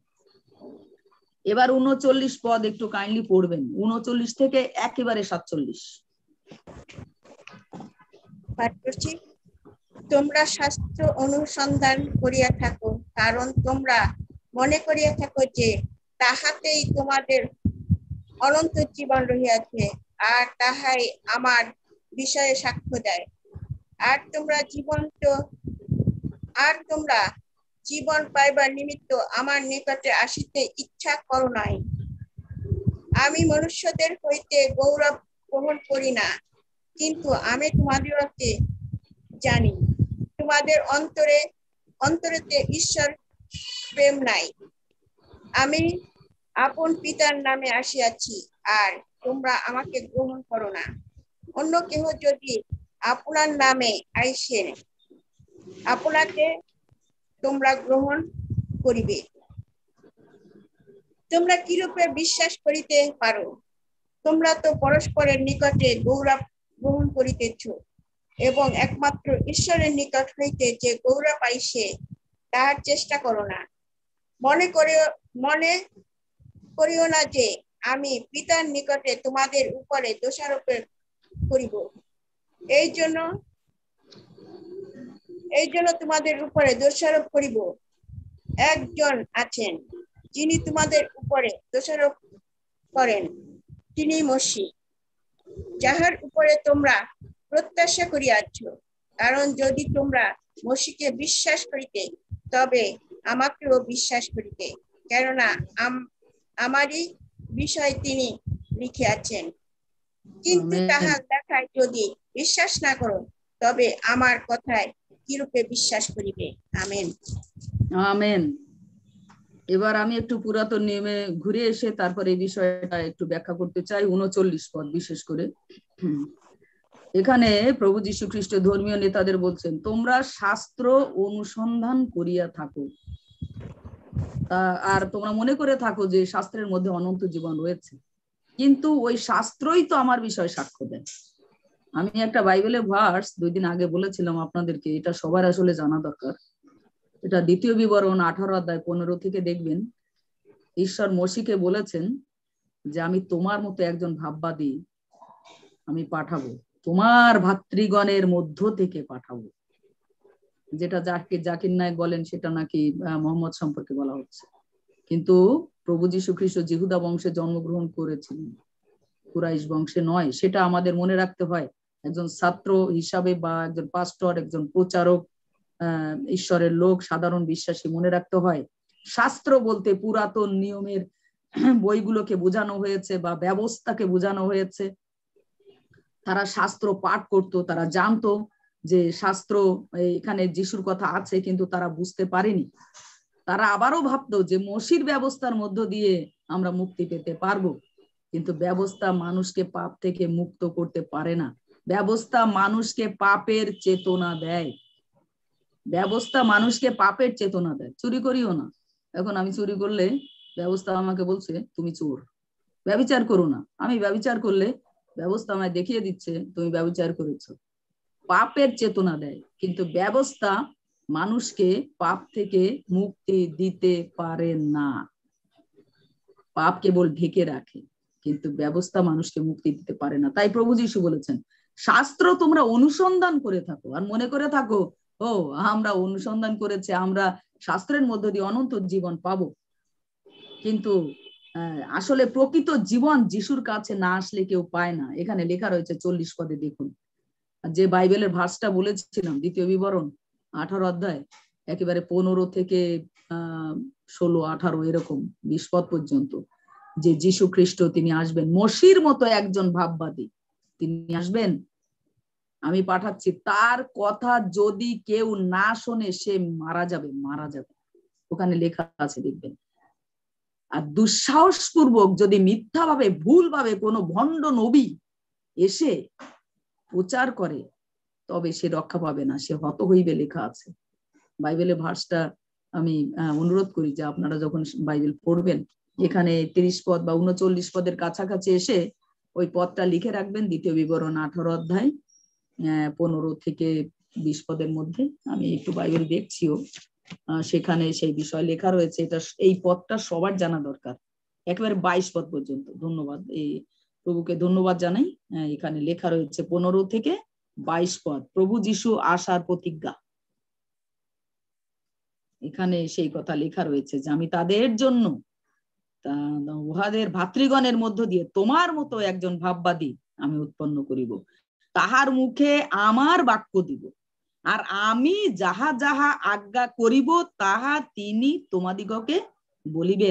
এবার 39 পদ একটু কাইন্ডলি পড়বেন, 39 থেকে একেবারে 47। পাঠ করছি। তোমরা শাস্ত্র অনুসন্ধান করিয়া থাকো, কারণ তোমরা মনে করিয়া থাকো যে তাহাতেই তোমাদের অনন্ত জীবন রহিয়াছে, আর তাহাই আমার বিষয়ে সাক্ষ্য দেয়। আর তোমরা জীবন পাইবার নিমিত্ত আমার নিকটে আসিতে ইচ্ছা করো নাই। আমি মনুষ্যদের হইতে গৌরব গ্রহণ করি না, কিন্তু আমি তোমাদেরকে জানি, তোমাদের অন্তরেতে ঈশ্বর প্রেম নাই। আমি আপন পিতার নামে আসিয়াছি, আর তোমরা আমাকে গ্রহণ করো না। অন্য কেহ যদি আপনার নামে আইসেন, আপনাকে তোমরা গ্রহণ করিবে। তোমরা কিরূপে বিশ্বাস করিতে পারো? তোমরা তো পরস্পরের নিকটে গৌরব গ্রহণ করিতেছ, এবং একমাত্র ঈশ্বরের নিকট হইতে যে গৌরব আইসে তাহার চেষ্টা করো না। মনে করিও না যে আমি পিতার নিকটে তোমাদের উপরে দোষারোপ করিব। এই জন্য তোমাদের উপরে দোষারোপ করিব। একজন আছেন, যিনি তোমাদের উপরে দোষারোপ করেন, তিনি মসি, যাহার উপরে তোমরা প্রত্যাশা করিয়াছ। কারণ যদি তোমরা মসিকে বিশ্বাস করিতে, তবে আমাকেও বিশ্বাস করিতে, কেননা আমারই বিষয় তিনি লিখিয়াছেন। কিন্তু তাহার দেখায় যদি বিশ্বাস না করো, তবে আমার কথায় কিরূপে বিশ্বাস করিবে? আমেন। আমেন। এবার আমি একটু পুরাতন নিয়মে ঘুরে এসে তারপরে এই বিষয়টা একটু ব্যাখ্যা করতে চাই। 39 পদ বিশেষ করে এখানে প্রভু যীশু খ্রিস্ট ধর্মীয় নেতাদের বলছেন, তোমরা শাস্ত্র অনুসন্ধান করিয়া থাকো, আর তোমরা মনে করে থাকো যে শাস্ত্রের মধ্যে অনন্ত জীবন রয়েছে, কিন্তু ওই শাস্ত্রই তো আমার বিষয়ে সাক্ষ্য দেয়। আমি একটা বাইবেলের ভার্স 2 দিন আগে বলেছিলাম আপনাদেরকে, এটা সবার আসলে জানা দরকার। এটা দ্বিতীয় বিবরণ 18 অধ্যায় 15 থেকে দেখবেন। ঈশ্বর মসিকে বলেছেন যে আমি তোমার মতো একজন ভাববাদী আমি পাঠাবো, তোমার ভাতৃগণের মধ্য থেকে পাঠাবো। যেটা জাকির নায়ক বলেন সেটা নাকি মোহাম্মদ সম্পর্কে বলা হচ্ছে, কিন্তু প্রভু যীশু খ্রিস্ট জিহুদা বংশে জন্মগ্রহণ করেছিলেন, কুরাইশ বংশে নয়। সেটা আমাদের মনে রাখতে হয় একজন ছাত্র হিসাবে, বা একজন পাস্টর, একজন প্রচারক, ঈশ্বরের লোক, সাধারণ বিশ্বাসী মনে রাখতে হয়। শাস্ত্র বলতে পুরাতন নিয়মের বইগুলোকে বোঝানো হয়েছে বা ব্যবস্থাকে বোঝানো হয়েছে। তারা শাস্ত্র পাঠ করত, তারা জানতো যে শাস্ত্র এখানে যিশুর কথা আছে, কিন্তু তারা বুঝতে পারেনি। তারা আবারও ভাবতো যে মসির ব্যবস্থার মধ্য দিয়ে আমরা মুক্তি পেতে পারবো, কিন্তু ব্যবস্থা মানুষকে পাপ থেকে মুক্ত করতে পারে না। ব্যবস্থা মানুষকে পাপের চেতনা দেয়। ব্যবস্থা মানুষকে পাপের চেতনা দেয়। চুরি করিও না, এখন আমি চুরি করলে ব্যবস্থা আমাকে বলছে তুমি চোর। ব্যভিচার করো না, আমি ব্যভিচার করলে ব্যবস্থা আমায় দেখিয়ে দিচ্ছে তুমি ব্যভিচার করেছো। পাপের চেতনা দেয়, কিন্তু ব্যবস্থা মানুষকে পাপ থেকে মুক্তি দিতে পারে না। পাপ কেবল ঢেকে রাখে, কিন্তু ব্যবস্থা মানুষকে মুক্তি দিতে পারে না। তাই প্রভু যীশু বলেছেন, শাস্ত্র তোমরা অনুসন্ধান করে থাকো আর মনে করে থাকো ও আমরা অনুসন্ধান করেছি, আমরা শাস্ত্রের মধ্য দিয়ে অনন্ত জীবন পাবো। কিন্তু আসলে প্রকৃত জীবন যিশুর কাছে না আসলে কেউ পায় না। এখানে লেখা রয়েছে 40 পদে, দেখুন যে বাইবেলের ভার্সটা বলেছিলাম, দ্বিতীয় বিবরণ 18 অধ্যায় একেবারে 15 থেকে 16, 18 এরকম 20 পদ পর্যন্ত, যে যীশু খ্রিস্ট তিনি আসবেন, মসির মতো একজন ভাববাদী তিনি আসবেন, আমি পাঠাচ্ছি, তার কথা যদি কেউ না শোনে সে মারা যাবে, মারা যাবে। ওখানে লেখা আছে দেখবেন। আর দুঃসাহসপূর্বক যদি মিথ্যাভাবে ভুলভাবে কোনো ভণ্ড নবী এসে প্রচার করে তবে সে রক্ষা পাবে না, সে হত হইবে, লেখা আছে। বাইবেলের ভার্সটা আমি অনুরোধ করি যে আপনারা যখন বাইবেল পড়বেন এখানে 30 পদ বা 39 পদের কাছাকাছি এসে ওই পদটা লিখে রাখবেন। দ্বিতীয় বিবরণ 18 অধ্যায় 15 থেকে 20 পদের মধ্যে, আমি একটু বাইবেল দেখছিও, সেখানে সেই বিষয় লেখা রয়েছে। এটা এই পদটা সবার জানা দরকার, একেবারে 22 পদ পর্যন্ত। ধন্যবাদ, এই প্রভুকে ধন্যবাদ জানাই। এখানে লেখা রয়েছে 15 থেকে 22 পদ, প্রভু যীশু আসার প্রতিজ্ঞা। এখানে সেই কথা লেখা রয়েছে যে আমি তাদের জন্য উহাদের ভাতৃগণের মধ্য দিয়ে তোমার মতো একজন ভাববাদী আমি উৎপন্ন করিব, তাহার মুখে আমার বাক্য দিব, আর আমি যাহা যাহা আজ্ঞা করিব তাহা তিনি তোমাদিগকে বলিবেন।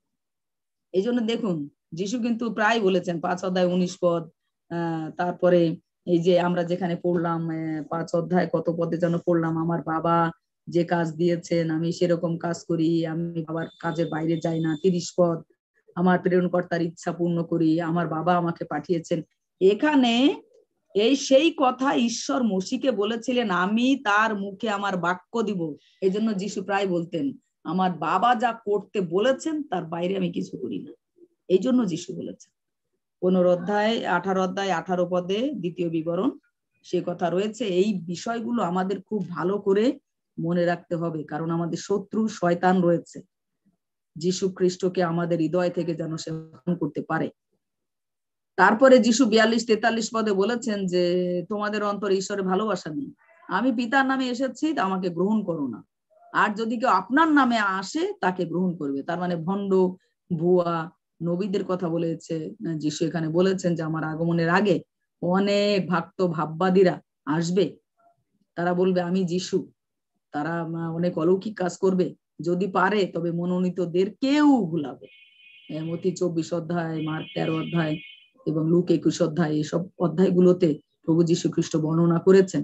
এই জন্য দেখুন যীশু কিন্তু প্রায় বলেছেন 5 অধ্যায় 19 পদ, তারপরে এই যে আমরা যেখানে পড়লাম 5 অধ্যায় কত পদে যেন পড়লাম, আমার বাবা যে কাজ দিয়েছেন আমি সেরকম কাজ করি, আমি বাবার কাজের বাইরে যাই না। 30 পদ, আমার প্রেরণকর্তার ইচ্ছা পূর্ণ করি, আমার বাবা আমাকে পাঠিয়েছেন। এখানে এই সেই কথা ঈশ্বর মসিকে বলেছিলেন, আমি তার মুখে আমার বাক্য দিব। এই জন্য যীশু প্রায় বলতেন আমার বাবা যা করতে বলেছেন তার বাইরে আমি কিছু করি না। এই জন্য যীশু বলেছেন। 15 অধ্যায় 18 অধ্যায় 18 পদে দ্বিতীয় বিবরণ সে কথা রয়েছে। এই বিষয়গুলো আমাদের খুব ভালো করে মনে রাখতে হবে, কারণ আমাদের শত্রু শয়তান রয়েছে। যীশু খ্রিস্টকে আমাদের হৃদয় থেকে যেন সে গ্রহণ করতে পারে। তারপরে যীশু 42-43 পদে বলেছেন যে তোমাদের অন্তরে ঈশ্বরের ভালোবাসা নেই, আমি পিতার নামে এসেছি আমাকে গ্রহণ করো না, আর যদি কেউ আপনার নামে আসে তাকে গ্রহণ করবে। তার মানে ভণ্ড ভুয়া নবীদের কথা বলেছে যীশু। এখানে বলেছেন যে আমার আগমনের আগে অনেক ভক্ত ভাববাদীরা আসবে, তারা বলবে আমি যীশু, তারা অনেক অলৌকিক কাজ করবে, যদি পারে তবে মনোনীতদের কেউ ভুলাবে। মতি 24 অধ্যায়, মার্ক 13 অধ্যায় এবং লুক 21 অধ্যায়, এইসব অধ্যায়গুলোতে প্রভু যীশু খ্রিস্ট বর্ণনা করেছেন।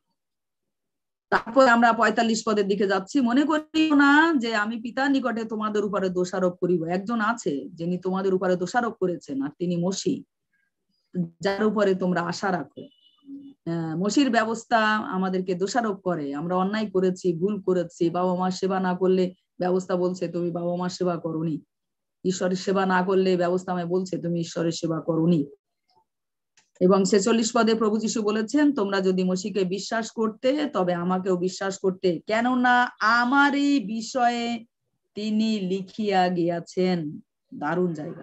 তারপর আমরা 45 পদের দিকে যাচ্ছি। মনে করিও না যে আমি পিতার নিকটে তোমাদের উপরে দোষারোপ করিব, একজন আছে যিনি তোমাদের উপরে দোষারোপ করেছেন, আর তিনি মসি, যার উপরে তোমরা আশা রাখো। মসির ব্যবস্থা আমাদেরকে দোষারোপ করে, আমরা অন্যায় করেছি, ভুল করেছি, বাবা মার সেবা না করলে ব্যবস্থা বলছে তুমি বাবা মার সেবা করোনি, ঈশ্বরের সেবা না করলে ব্যবস্থা আমায় বলছে তুমি ঈশ্বরের সেবা করোনি। এবং 46 পদে প্রভু যীশু বলেছেন তোমরা যদি মসিকে বিশ্বাস করতে তবে আমাকেও বিশ্বাস করতে, কেননা আমারই বিষয়ে তিনি লিখিয়া গিয়াছেন। দারুণ জায়গা।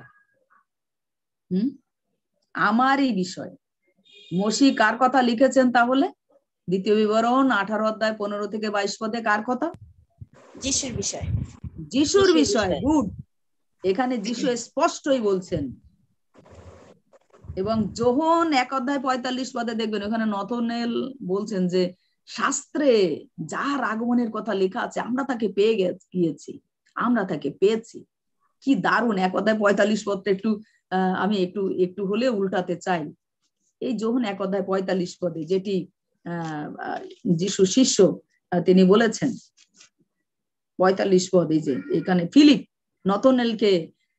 আমারই বিষয়। মসি কার কথা লিখেছেন তাহলে? দ্বিতীয় বিবরণ 18 অধ্যায় 15 থেকে 22 পদে কার কথা? যিশুর বিষয়। যিশুর বিষয়। গুড। এখানে যিশু স্পষ্টই বলছেন। এবং যোহন 1 অধ্যায় 45 পদে দেখবেন ওখানে নথনেল বলছেন যে শাস্ত্রে যার আগমনের কথা লেখা আছে আমরা তাকে পেয়ে গিয়েছি, আমরা তাকে পেয়েছি। কি দারুণ! 1 অধ্যায় 45 পদটা একটু আমি একটু হলে উল্টাতে চাই। এই যোহন 1 অধ্যায় 45 পদে যেটি যিশু শিষ্য তিনি বলেছেন 45 পদ, এই যে এখানে ফিলিপ নথনেলকে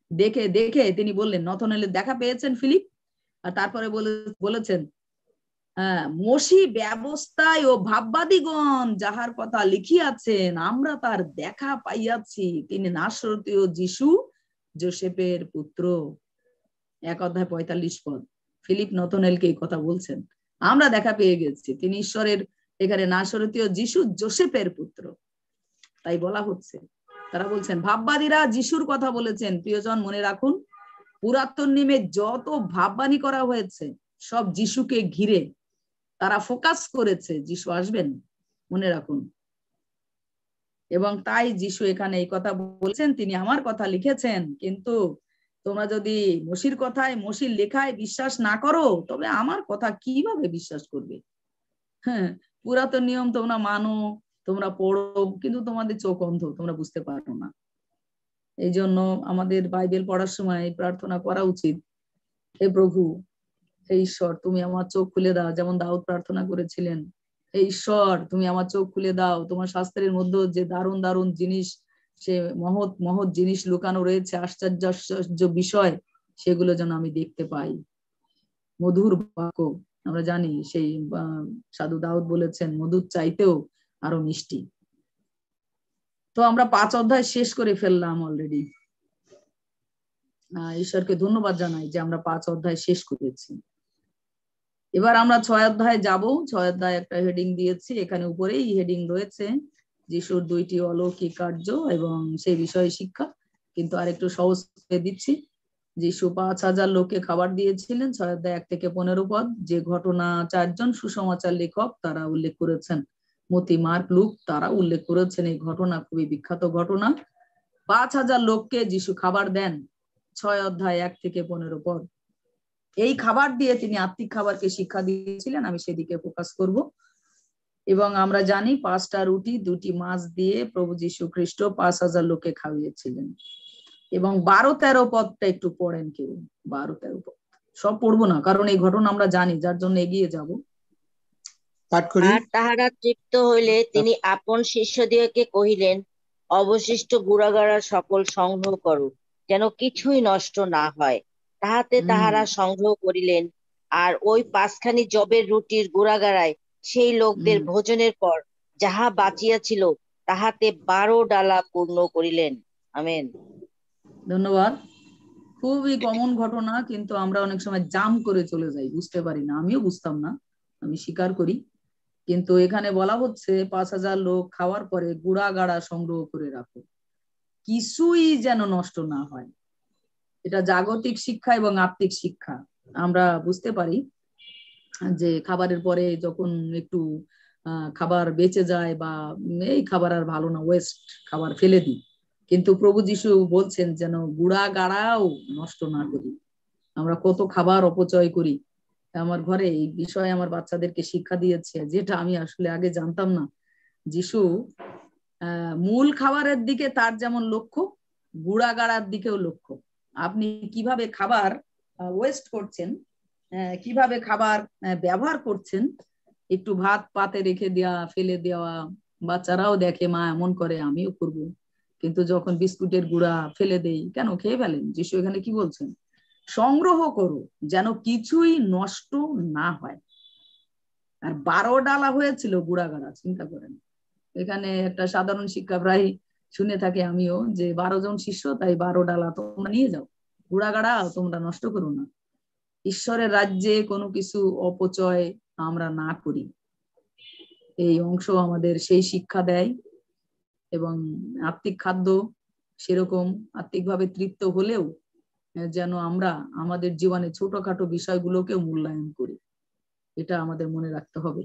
দেখে তিনি বললেন, নথনেলের দেখা পেয়েছেন ফিলিপ? আর তারপরে বলেছেন মসি ব্যবস্থায় ও ভাববাদীগণ যাহার কথা লিখিয়াছেন আমরা তার দেখা পাইয়াছি, তিনি নাসরতীয় যিশু যোসেফের পুত্র। 1 অধ্যায় 45 পদ। ফিলিপ নতনেলকে এই কথা বলছেন, আমরা দেখা পেয়ে গেছি তিনি ঈশ্বরের এখানে নাসরতীয় যিশু যোসেফের পুত্র, তাই বলা হচ্ছে। তারা বলছেন ভাববাদীরা যিশুর কথা বলেছেন। প্রিয়জন মনে রাখুন, পুরাতন নিয়মে যত ভাববাণী করা হয়েছে সব যিশুকে ঘিরে, তারা ফোকাস করেছে যিশু আসবেন, মনে রাখুন। এবং তাই যিশু এখানে এই কথা বলছেন, তিনি আমার কথা লিখেছেন। কিন্তু তোমরা যদি মসির কথায়, মসির লেখায় বিশ্বাস না করো, তবে আমার কথা কিভাবে বিশ্বাস করবে? হ্যাঁ, পুরাতন নিয়ম তোমরা মানো, তোমরা পড়ো, কিন্তু তোমাদের চোখ অন্ধ, তোমরা বুঝতে পারো না। এই জন্য আমাদের বাইবেল পড়ার সময় প্রার্থনা করা উচিত, হে প্রভু, হে ঈশ্বর, তুমি আমার চোখ খুলে দাও, যেমন দাউদ প্রার্থনা করেছিলেন, হে ঈশ্বর তুমি আমার চোখ খুলে দাও, তোমার শাস্ত্রের মধ্যে যে দারুণ দারুণ জিনিস, সে মহৎ মহৎ জিনিস লুকানো রয়েছে, আশ্চর্য আশ্চর্য বিষয়, সেগুলো যেন আমি দেখতে পাই। মধুর বাক্য, আমরা জানি সেই সাধু দাউদ বলেছেন মধুর চাইতেও আরো মিষ্টি। তো আমরা 5 অধ্যায় শেষ করে ফেললাম অলরেডি। ঈশ্বরকে ধন্যবাদ জানাই যে আমরা 5 অধ্যায় শেষ করেছি। এবার আমরা 6 অধ্যায়ে যাব। 6 অধ্যায় একটা হেডিং দিয়েছি, এখানে উপরেই হেডিং রয়েছে যিশুর 2টি অলৌকিক কার্য এবং সেই বিষয়ে শিক্ষা, কিন্তু আরেকটু সহজ করে দিচ্ছি। যিশু 5000 লোককে খাবার দিয়েছিলেন, 6 অধ্যায় 1 থেকে 15 পদ। যে ঘটনা 4 জন সুসমাচার লেখক তারা উল্লেখ করেছেন, মতি, মার্ক, লুক, তারা উল্লেখ করেছেন এই ঘটনা, খুবই বিখ্যাত ঘটনা। 5000 লোককে যিশু খাবার দেন, 6 অধ্যায় 1 থেকে 15 পদ। এই খাবার দিয়ে তিনি আত্মিক খাবারকে শিক্ষা দিয়েছিলেন, আমি সেদিকে ফোকাস করব। এবং আমরা জানি 5টা রুটি 2টি মাছ দিয়ে প্রভু যীশু খ্রিস্ট 5000 লোককে খাওয়িয়েছিলেন। এবং 12-13 পদটা একটু পড়েন কেউ, 12-13 পদ। সব পড়বো না, কারণ এই ঘটনা আমরা জানি, যার জন্য এগিয়ে যাব। আর তাহারা তৃপ্ত হইলে তিনি আপন শিষ্যদিগকে কহিলেন, অবশিষ্ট গুড়াগাড়া সকল সংগ্রহ করো, যেন কিছুই নষ্ট না হয়। তাহাতে তাহারা সংগ্রহ করিলেন। আর ওই 5খানি জবের রুটির গুড়াগাড়ায় সেই লোকদের ভোজনের পর যাহা বাঁচিয়া ছিল তাহাতে 12 ডালা পূর্ণ করিলেন। আমেন। ধন্যবাদ। খুবই কমন ঘটনা, কিন্তু আমরা অনেক সময় জাম করে চলে যাই, বুঝতে পারি না। আমিও বুঝতাম না, আমি স্বীকার করি। কিন্তু এখানে বলা হচ্ছে 5000 লোক খাওয়ার পরে গুড়াগাড়া সংগ্রহ করে রাখো, কিছুই যেন নষ্ট না হয়। এটা জাগতিক শিক্ষা এবং আত্মিক শিক্ষা। আমরা বুঝতে পারি যে খাবারের পরে যখন একটু খাবার বেঁচে যায়, বা এই খাবার আর ভালো না, ওয়েস্ট, খাবার ফেলে দিই, কিন্তু প্রভু যীশু বলছেন যেন গুড়াগাড়াও নষ্ট না করি। আমরা কত খাবার অপচয় করি। আমার ঘরে এই বিষয়ে আমার বাচ্চাদেরকে শিক্ষা দিয়েছে, যেটা আমি আসলে আগে জানতাম না। যিশু মূল খাবারের দিকে তার যেমন লক্ষ্য, গুড়াগাড়ার দিকেও লক্ষ্য। আপনি কিভাবে খাবার ওয়েস্ট করছেন, কিভাবে খাবার ব্যবহার করছেন, একটু ভাত পাতে রেখে দেওয়া, ফেলে দেওয়া, বাচ্চারাও দেখে মা এমন করে, আমিও করব। কিন্তু যখন বিস্কুটের গুঁড়া ফেলে দেই, কেন খেয়ে ফেলেন? যিশু এখানে কি বলছেন? সংগ্রহ করো যেন কিছুই নষ্ট না হয়। আর 12 ডালা হয়েছিল গুড়াগাড়া, চিন্তা করেন। এখানে একটা সাধারণ শিক্ষা প্রায় শুনে থাকি আমিও, যে 12 জন শিষ্য, তাই 12 ডালা তোমরা নিয়ে যাও, গুড়াগাড়া তোমরা নষ্ট করো না। ঈশ্বরের রাজ্যে কোনো কিছু অপচয় আমরা না করি, এই অংশ আমাদের সেই শিক্ষা দেয়। এবং আত্মিক খাদ্য সেরকম, আত্মিকভাবে তৃপ্ত হলেও যেন আমরা আমাদের জীবনে ছোটখাটো বিষয়গুলোকে মূল্যায়ন করি, এটা আমাদের মনে রাখতে হবে।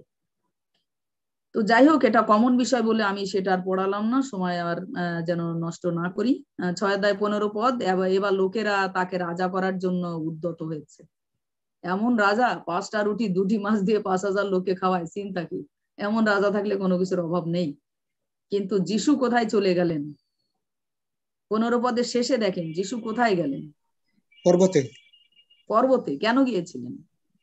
তো যাই হোক, এটা কমন বিষয় বলে আমি সেটা আর পড়ালাম না, সময় আর যেন নষ্ট না করি। 6 অধ্যায় 15 পদ। এবার লোকেরা তাকে রাজা করার জন্য উদ্যত হয়েছে। এমন রাজা, 5টা রুটি 2টি মাছ দিয়ে 5000 লোককে খাওয়ায়, চিন্তা কি! এমন রাজা থাকলে কোনো কিছুর অভাব নেই। কিন্তু যিশু কোথায় চলে গেলেন? 15 পদের শেষে দেখেন যিশু কোথায় গেলেন? পর্বতে। পর্বতে কেন গিয়েছিলেন?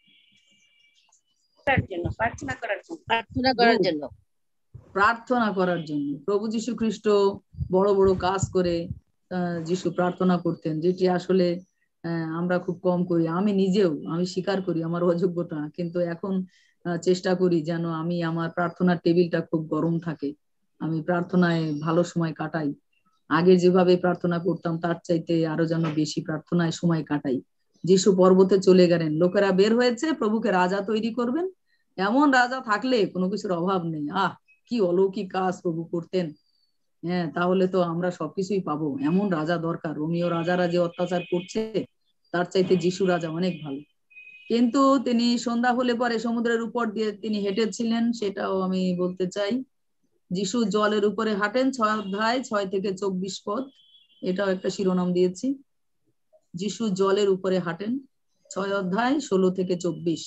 প্রার্থনা করার জন্য। প্রার্থনা করার জন্য। প্রভু যীশু খ্রিস্ট বড় বড় কাজ করে যিশু প্রার্থনা করতেন, যেটি আসলে আমরা খুব কম করি। আমি নিজেও আমি স্বীকার করি আমার অযোগ্যতা, কিন্তু এখন চেষ্টা করি যেন আমি আমার প্রার্থনার টেবিলটা খুব গরম থাকে, আমি প্রার্থনায় ভালো সময় কাটাই। আগে যেভাবে প্রার্থনা করতাম তার চাইতে আরো যেন বেশি প্রার্থনায় সময় কাটাই। যিশু পর্বতে চলে গেলেন, লোকেরা বের হয়েছে প্রভুকে রাজা তৈরি করবেন। এমন রাজা থাকলে কোনো কিছুর অভাব নেই। কি অলৌকিক কাজ প্রভু করতেন। হ্যাঁ, তাহলে তো আমরা সবকিছুই পাবো। এমন রাজা দরকার। রোমীয় রাজারা যে অত্যাচার করছে তার চাইতে যিশু রাজা অনেক ভালো। কিন্তু তিনি সন্ধ্যা হলে পরে সমুদ্রের উপর দিয়ে তিনি হেঁটেছিলেন, সেটাও আমি বলতে চাই। যিশু জলের উপরে হাঁটেন, 6 অধ্যায় 6 থেকে 24 পদ, এটাও একটা শিরোনাম দিয়েছি। যিশু জলের উপরে হাঁটেন, 6 অধ্যায় 16 থেকে 24।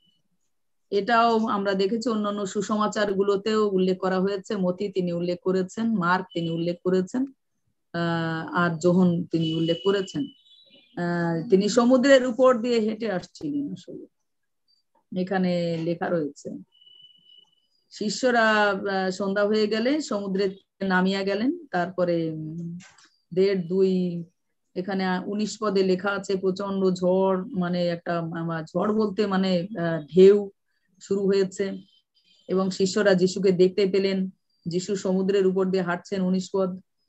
এটাও আমরা দেখেছি অন্যান্য সুসমাচার গুলোতেও উল্লেখ করা হয়েছে। মতি তিনি উল্লেখ করেছেন, মার্ক তিনি উল্লেখ করেছেন, আর যোহন তিনি উল্লেখ করেছেন। তিনি সমুদ্রের উপর দিয়ে হেঁটে আসছিলেন। আসলে এখানে লেখা রয়েছে শিষ্যরা সন্ধ্যা হয়ে গেলে সমুদ্রে নামিয়া গেলেন। তারপরে 1.5-2 এখানে 19 পদে লেখা আছে প্রচন্ড ঝড়, মানে একটা ঝড় বলতে মানে ঢেউ শুরু হয়েছে এবং শিষ্যরা যিশুকে দেখতে পেলেন। যিশু সমুদ্রের উপর দিয়ে হাঁটছেন। 19 পদ।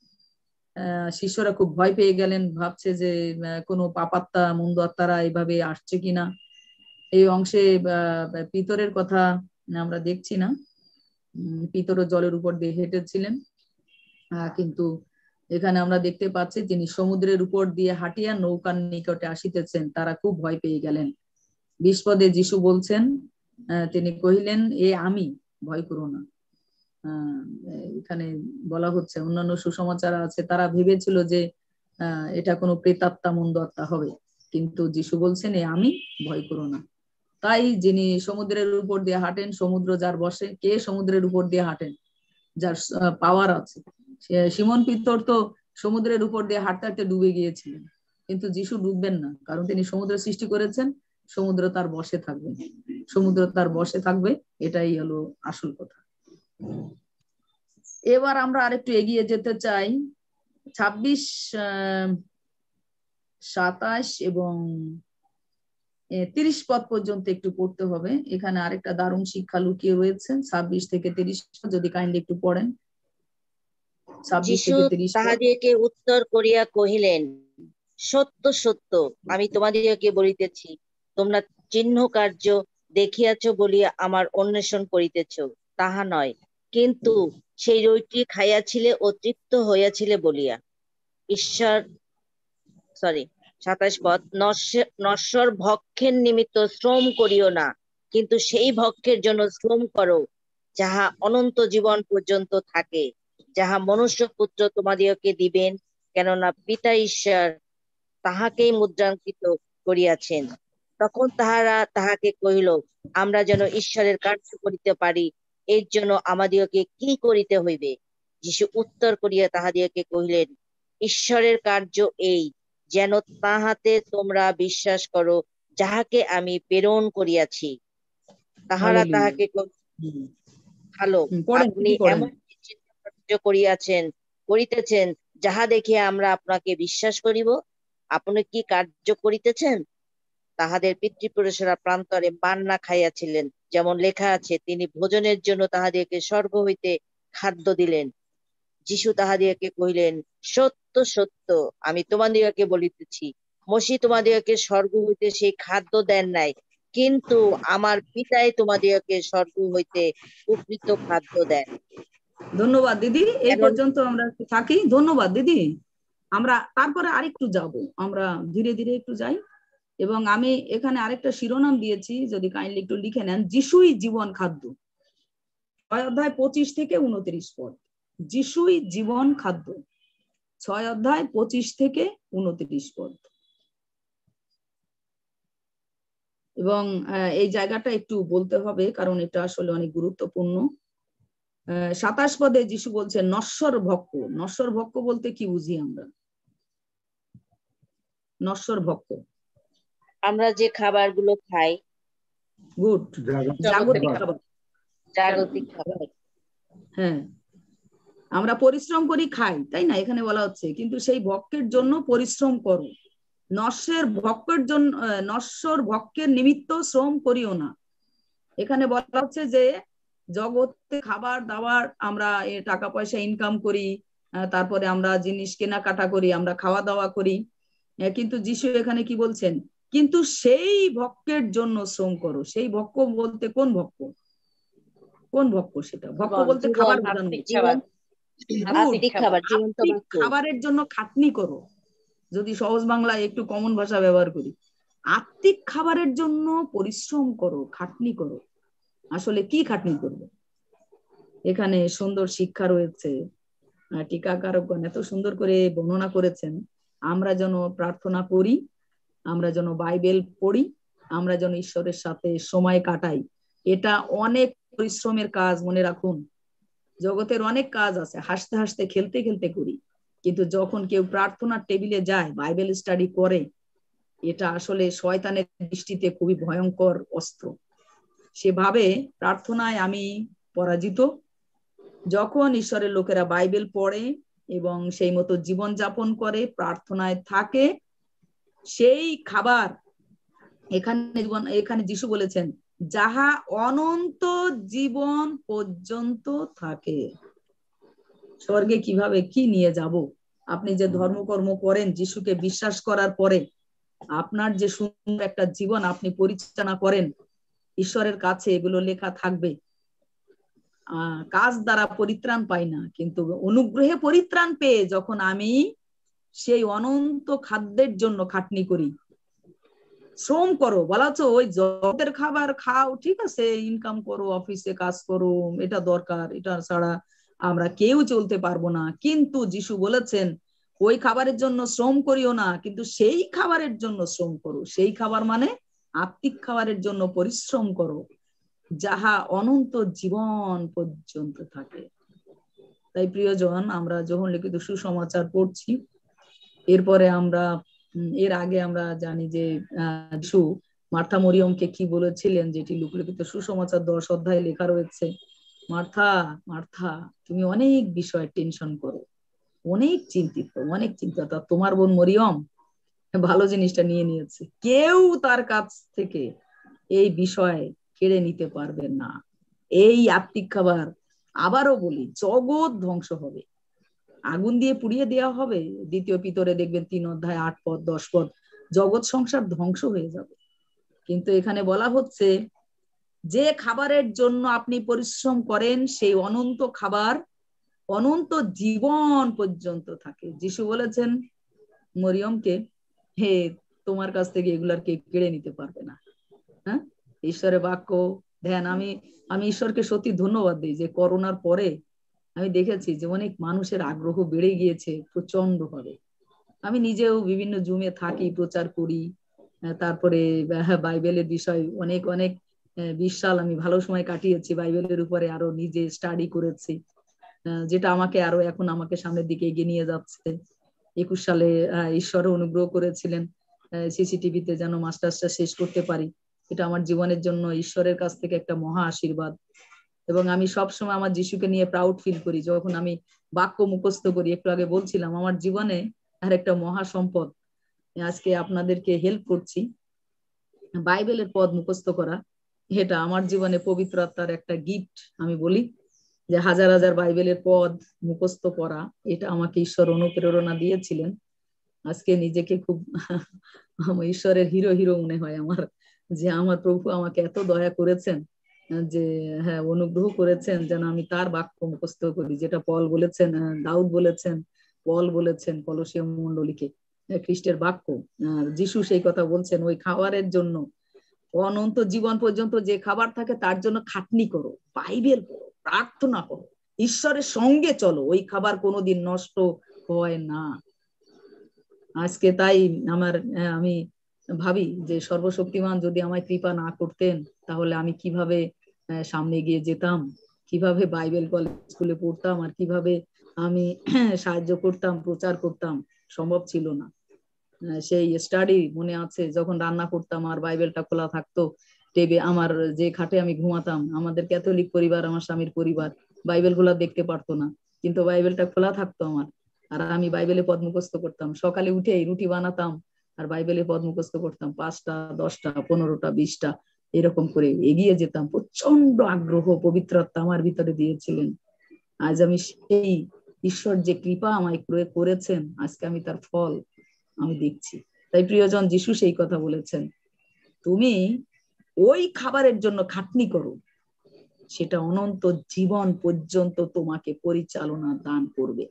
শিষ্যরা খুব ভয় পেয়ে গেলেন, ভাবছে যে কোনো পাপাত্মা মন্দ আত্মারা এইভাবে আসছে কিনা। এই অংশে পিতরের কথা আমরা দেখছি না। পিতর জলের উপর দিয়ে হেঁটেছিলেন, কিন্তু এখানে আমরা দেখতে পাচ্ছি তিনি সমুদ্রের উপর দিয়ে হাঁটিয়া নৌকার নিকটে আসিতেছেন। তারা খুব ভয় পেয়ে গেলেন। 20 পদে যিশু বলছেন, তিনি কহিলেন, এ আমি, ভয় করো না। এখানে বলা হচ্ছে, অন্যান্য সুসমাচার আছে, তারা ভেবেছিল যে এটা কোনো প্রেতাত্মা মন্দ আত্মা হবে, কিন্তু যিশু বলছেন, এ আমি, ভয় করো না। তাই যিনি সমুদ্রের উপর দিয়ে হাঁটেন, সমুদ্র যার বসে। কে সমুদ্রের উপর দিয়ে হাঁটেন? যার পাওয়ার আছে। সিমন পিতর তো সমুদ্রের উপর দিয়ে হাঁটতে হাঁটতে ডুবে গিয়েছিলেন, কিন্তু যিশু ডুববেন না, কারণ তিনি সমুদ্র সৃষ্টি করেছেন। সমুদ্র তার বশে থাকবে, সমুদ্র তার বশে থাকবে, এটাই হলো আসল কথা। এবার আমরা আরেকটু এগিয়ে যেতে চাই। 26, 27 এবং 30 পদ পর্যন্ত একটু পড়তে হবে। এখানে আরেকটা দারুণ শিক্ষা লুকিয়ে রয়েছে। 26 থেকে 30 যদি কাইন্ডলি একটু পড়েন। 26 যিশু থেকে 30 পদ। তাহাদিগকে উত্তর করিয়া কহিলেন, সত্য সত্য আমি তোমাদিগকে বলিতেছি, তোমরা চিহ্ন কার্য দেখিয়াছ বলিয়া আমার অন্বেষণ করিতেছ, তাহা নয়, কিন্তু সেই রুটি খাইয়াছিলে ও তৃপ্ত হইয়াছিলে বলিয়া। 27 পদ, নশ্বর ভক্ষের নিমিত্ত শ্রম করিও না, কিন্তু সেই ভক্ষের জন্য শ্রম করো যাহা অনন্ত জীবন পর্যন্ত থাকে, যাহা মনুষ্য পুত্র তোমাদিগকে দিবেন, কেননা পিতা ঈশ্বর তাহাকেই মুদ্রাঙ্কিত করিয়াছেন। তখন তাহারা তাহাকে কহিল, আমরা যেন ঈশ্বরের কার্য করিতে পারি, এর জন্য আমাদিগকে কি করিতে হইবে? যিশু উত্তর করিয়া তাহাদিগকে কহিলেন, ঈশ্বরের কার্য এই, যেন তাহাতে তোমরা বিশ্বাস করো যাহাকে আমি প্রেরণ করিয়াছি। তাহারা তাহাকে ভালো, আপনি এমন কার্য করিতেছেন যাহা দেখিয়া আমরা আপনাকে বিশ্বাস করিব। আপনি কি কার্য করিতেছেন? তাহাদের পিতৃপুরুষেরা প্রান্তরে মান্না খাইয়াছিলেন, যেমন লেখা আছে, তিনি ভোজনের জন্য তাহাদিগকে স্বর্গ হইতে খাদ্য দিলেন। যিশু তাহাদিগকে কহিলেন, সত্য সত্য আমি তোমাদিগকে বলিতেছি, মসি তোমাদিগকে স্বর্গ হইতে সেই খাদ্য দেন নাই, কিন্তু আমার পিতাই তোমাদিগকে স্বর্গ হইতে প্রকৃত খাদ্য দেন। ধন্যবাদ দিদি, এই পর্যন্ত আমরা থাকি। ধন্যবাদ দিদি। আমরা তারপরে আরেকটু যাব, আমরা ধীরে ধীরে একটু যাই। এবং আমি এখানে আরেকটা শিরোনাম দিয়েছি, যদি কাইন্ডলি একটু লিখে নেন। যিশুই জীবন খাদ্য, 6 অধ্যায় 25 থেকে 29 পদ। যিশুই জীবন খাদ্য, 6 অধ্যায় 25 থেকে 29 পদ। এবং এই জায়গাটা একটু বলতে হবে, কারণ এটা আসলে অনেক গুরুত্বপূর্ণ। 27 পদে যিশু বলছেন, নশ্বর ভক্ষ। নশ্বর ভক্ষ বলতে কি বুঝি আমরা? নশ্বর ভক্ষ আমরা যে খাবারগুলো খাই, গুড, জাগতিক খাবার। জাগতিক খাবার। হ্যাঁ, আমরা পরিশ্রম করি, খাই, তাই না? এখানে বলা হচ্ছে, কিন্তু সেই ভক্তের জন্য পরিশ্রম করো নশ্বর ভক্ষের নিমিত্ত শ্রম করিও না। এখানে বলা হচ্ছে যে জগতে খাবার দাবার আমরা টাকা পয়সা ইনকাম করি, তারপরে আমরা জিনিস কেনাকাটা করি, আমরা খাওয়া দাওয়া করি, কিন্তু যিশু এখানে কি বলছেন, কিন্তু সেই ভক্ষের জন্য শ্রম করো। সেই ভক্ষ বলতে কোন ভক্ষ? কোন ভক্ষ? সেটা ভক্ষ বলতে খাবার বোঝানো, খাবারের জন্য খাটনি করো। যদি সহজ বাংলায় একটু কমন ভাষা ব্যবহার করি, আত্মিক খাবারের জন্য পরিশ্রম করো, খাটনি করো। আসলে কি খাটনি করবে? এখানে সুন্দর শিক্ষা রয়েছে। টিকাকারকগণ এত সুন্দর করে বর্ণনা করেছেন। আমরা যেন প্রার্থনা করি, আমরা যেন বাইবেল পড়ি, আমরা যেন ঈশ্বরের সাথে সময় কাটাই। এটা অনেক পরিশ্রমের কাজ, মনে রাখুন। জগতের অনেক কাজ আছে, হাসতে হাসতে খেলতে খেলতে করি, কিন্তু যখন কেউ প্রার্থনার টেবিলে যায়, বাইবেল স্টাডি করে, এটা আসলে শয়তানের দৃষ্টিতে খুবই ভয়ঙ্কর অস্ত্র। সেভাবে প্রার্থনায় আমি পরাজিত। যখন ঈশ্বরের লোকেরা বাইবেল পড়ে এবং সেই মতো জীবন যাপন করে, প্রার্থনায় থাকে, সেই খাবার এখানে যিশু বলেছেন যাহা অনন্ত জীবন পর্যন্ত থাকে। স্বর্গে কিভাবে কি নিয়ে যাব? আপনি যে ধর্মকর্ম করেন, যিশুকে বিশ্বাস করার পরে আপনার যে সুন্দর একটা জীবন আপনি পরিচালনা করেন, ঈশ্বরের কাছে এগুলো লেখা থাকবে। কাজ দ্বারা পরিত্রাণ পাই না, কিন্তু অনুগ্রহে পরিত্রাণ পেয়ে যখন আমি সেই অনন্ত খাদ্যের জন্য খাটনি করি, শ্রম করো। বলা হচ্ছে ওই জগতের খাবার খাও, ঠিক আছে, ইনকাম করো, অফিসে কাজ করো, এটা দরকার, এটা ছাড়া আমরা কেউ চলতে পারবো না। কিন্তু যিশু বলেছেন ওই খাবারের জন্য শ্রম করিও না, কিন্তু সেই খাবারের জন্য শ্রম করো। সেই খাবার মানে আত্মিক খাবারের জন্য পরিশ্রম করো, যাহা অনন্ত জীবন পর্যন্ত থাকে। তাই প্রিয়জন, আমরা যখন লিখিত সুসমাচার পড়ছি, এরপরে আমরা এর আগে আমরা জানি যে যিশু মার্থা মরিয়মকে কি বলেছিলেন, যেটি লিখিত সুসমাচার 10 অধ্যায়ে লেখা রয়েছে। মার্থা, মার্থা, তুমি অনেক বিষয় টেনশন করো, অনেক চিন্তিত। তোমার বোন মরিয়ম ভালো জিনিসটা নিয়ে নিয়েছে, কেউ তার কাছ থেকে এই বিষয় কেড়ে নিতে পারবে না। এই আত্মিক খাবার, আবারও বলি, জগৎ ধ্বংস হবে, আগুন দিয়ে পুড়িয়ে দেওয়া হবে। 2 পিতরে দেখবেন 3 অধ্যায় 8 পদ 10 পদ, জগৎ সংসার ধ্বংস হয়ে যাবে। কিন্তু এখানে বলা হচ্ছে যে খাবারের জন্য আপনি পরিশ্রম করেন, সেই অনন্ত খাবার অনন্ত জীবন পর্যন্ত থাকে। যিশু বলেছেন মরিয়মকে, হে, তোমার কাছ থেকে এগুলার কে কেড়ে নিতে পারবে না। হ্যাঁ, ঈশ্বরের বাক্য ধ্যান। আমি ঈশ্বরকে সত্যি ধন্যবাদ দিই যে করোনার পরে আমি দেখেছি যে অনেক মানুষের আগ্রহ বেড়ে গিয়েছে প্রচন্ড ভাবে। আমি নিজেও বিভিন্ন জুমে থাকি, প্রচার করি, তারপরে বাইবেলের বিষয় অনেক 20 সাল আমি ভালো সময় কাটিয়েছি বাইবেলের উপরে, আরো নিজে স্টাডি করেছি, যেটা আমাকে আরো এখন আমাকে সামনের দিকে এগিয়ে নিয়ে যাচ্ছে। 21 সালে ঈশ্বর অনুগ্রহ করেছিলেন সিসিটিভিতে যেন মাস্টার্সটা শেষ করতে পারি। এটা আমার জীবনের জন্য ঈশ্বরের কাছ থেকে একটা মহা আশীর্বাদ। এবং আমি সবসময় আমার যিশুকে নিয়ে প্রাউড ফিল করি যখন আমি বাক্য মুখস্থ করি। একটু আগে বলছিলাম আমার জীবনে আর একটা মহা সম্পদ, আজকে আপনাদেরকে হেল্প করছি, বাইবেলের পদ মুখস্থ করা। এটা আমার জীবনে পবিত্র আত্মার একটা গিফট। আমি বলি যে হাজার হাজার বাইবেলের পদ মুখস্থ করা, এটা আমাকে ঈশ্বর অনুপ্রেরণা দিয়েছিলেন। আজকে নিজেকে খুব ঈশ্বরের হিরো মনে হয় আমার, যে আমার প্রভু আমাকে এত দয়া করেছেন, যে হ্যাঁ অনুগ্রহ করেছেন যেন আমি তার বাক্য মুখস্থ করি। যেটা পল বলেছেন, দাউদ বলেছেন, পল বলেছেন কলসীয় মণ্ডলীকে, খ্রিস্টের বাক্য। যিশু সেই কথা বলছেন, ওই খাবারের জন্য অনন্ত জীবন পর্যন্ত যে খাবার থাকে তার জন্য খাটনি করো, বাইবেল পড়ো, প্রার্থনা করো, ঈশ্বরের সঙ্গে চলো, ওই খাবার কোনোদিন নষ্ট হয় না। আজকে তাই আমি ভাবি যে সর্বশক্তিমান যদি আমায় কৃপা না করতেন, তাহলে আমি কিভাবে সামনে এগিয়ে যেতাম, কিভাবে বাইবেল কলেজ স্কুলে পড়তাম, আর কিভাবে আমি সাহায্য করতাম, প্রচার করতাম, সম্ভব ছিল না। সেই স্টাডি মনে আছে, যখন রান্না করতাম আর বাইবেলটা খোলা থাকতো টেবে, আমার যে খাটে আমি ঘুমাতাম, আমাদের ক্যাথলিক পরিবার, আমার স্বামীর পরিবার বাইবেল গুলা দেখতে পারতো না, কিন্তু বাইবেলটা খোলা থাকতো আমার, আর আমি বাইবেলে পদ মুখস্থ করতাম। সকালে উঠে রুটি বানাতাম, আর বাইবেলে পদ মুখস্থ করতাম, 5টা 10টা 15টা 20টা এরকম করে এগিয়ে যেতাম। প্রচন্ড আগ্রহ পবিত্র আত্মা আমার ভিতরে দিয়েছিলেন। আজ আমি সেই ঈশ্বর যে কৃপা আমায় প্রয়োগ করেছেন, আজকে আমি তার ফল আমি দেখছি। তাই প্রিয়জন, যিশু সেই কথা বলেছেন, তুমি ওই খাবারের জন্য খাটনি করো, সেটা অনন্ত জীবন পর্যন্ত তোমাকে পরিচালনা দান করবে।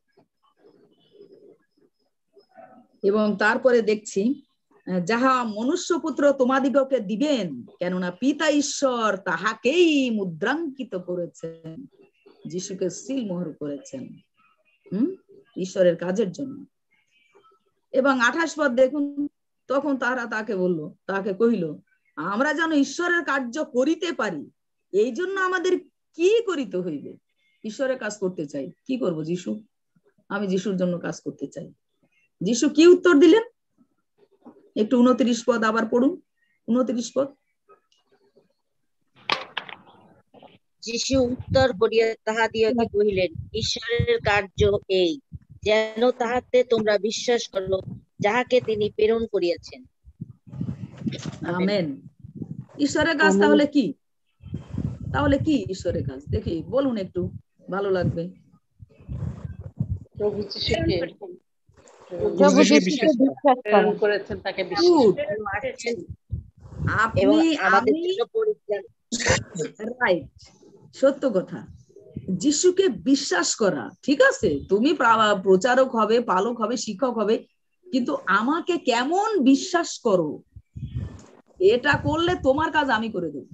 এবং তারপরে দেখছি, যাহা মনুষ্যপুত্র তোমাদিগকে দিবেন, কেননা পিতা ঈশ্বর তাহাকেই মুদ্রাঙ্কিত করেছেন, যিশুকে সিলমোহর করেছেন ঈশ্বরের কাজের জন্য। এবং 28 পদ দেখুন, তখন তারা তাকে কহিল, আমরা যেন ঈশ্বরের কার্য করিতে পারি, এই জন্য আমাদের কি করিতে হইবে? ঈশ্বরের কাজ করতে চাই, কি করব যিশু? আমি যিশুর জন্য কাজ করতে চাই। যিশু কি উত্তর দিলেন? একটু 29 পদ আবার পড়ুন, 29 পদ। যিশু উত্তর করিয়া তাহাদিগকে কহিলেন, ঈশ্বরের কার্য এই, যেন তাহাতে তোমরা বিশ্বাস করো যাহাকে তিনি প্রেরণ করিয়াছেন। আমেন। ঈশ্বরের কাজ তাহলে কি? তাহলে কি ঈশ্বরের কাজ? দেখি বলুন, একটু ভালো লাগবে। প্রভু যিশুকে বিশ্বাস করেছেন, তাকে বিশ্বাস রাইট, সত্য কথা। যিশুকে বিশ্বাস করা, ঠিক আছে, তুমি প্রচারক হবে, পালক হবে, শিক্ষক হবে, কিন্তু আমাকে কেমন বিশ্বাস করো, এটা করলে তোমার কাজ আমি করে দেব।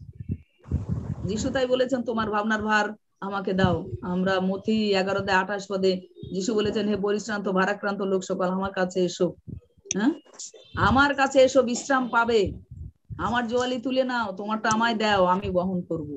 যিশু তাই বলেছেন, তোমার ভাবনার ভার আমাকে দাও। আমরা মথি 11:28 পদে যিশু বলেছেন, হে পরিশ্রান্ত ভারাক্রান্ত লোক সকল আমার কাছে এসো, হ্যাঁ, আমার কাছে এসো, বিশ্রাম পাবে। আমার জোয়ালি তুলে নাও, তোমারটা আমায় দাও, আমি বহন করব।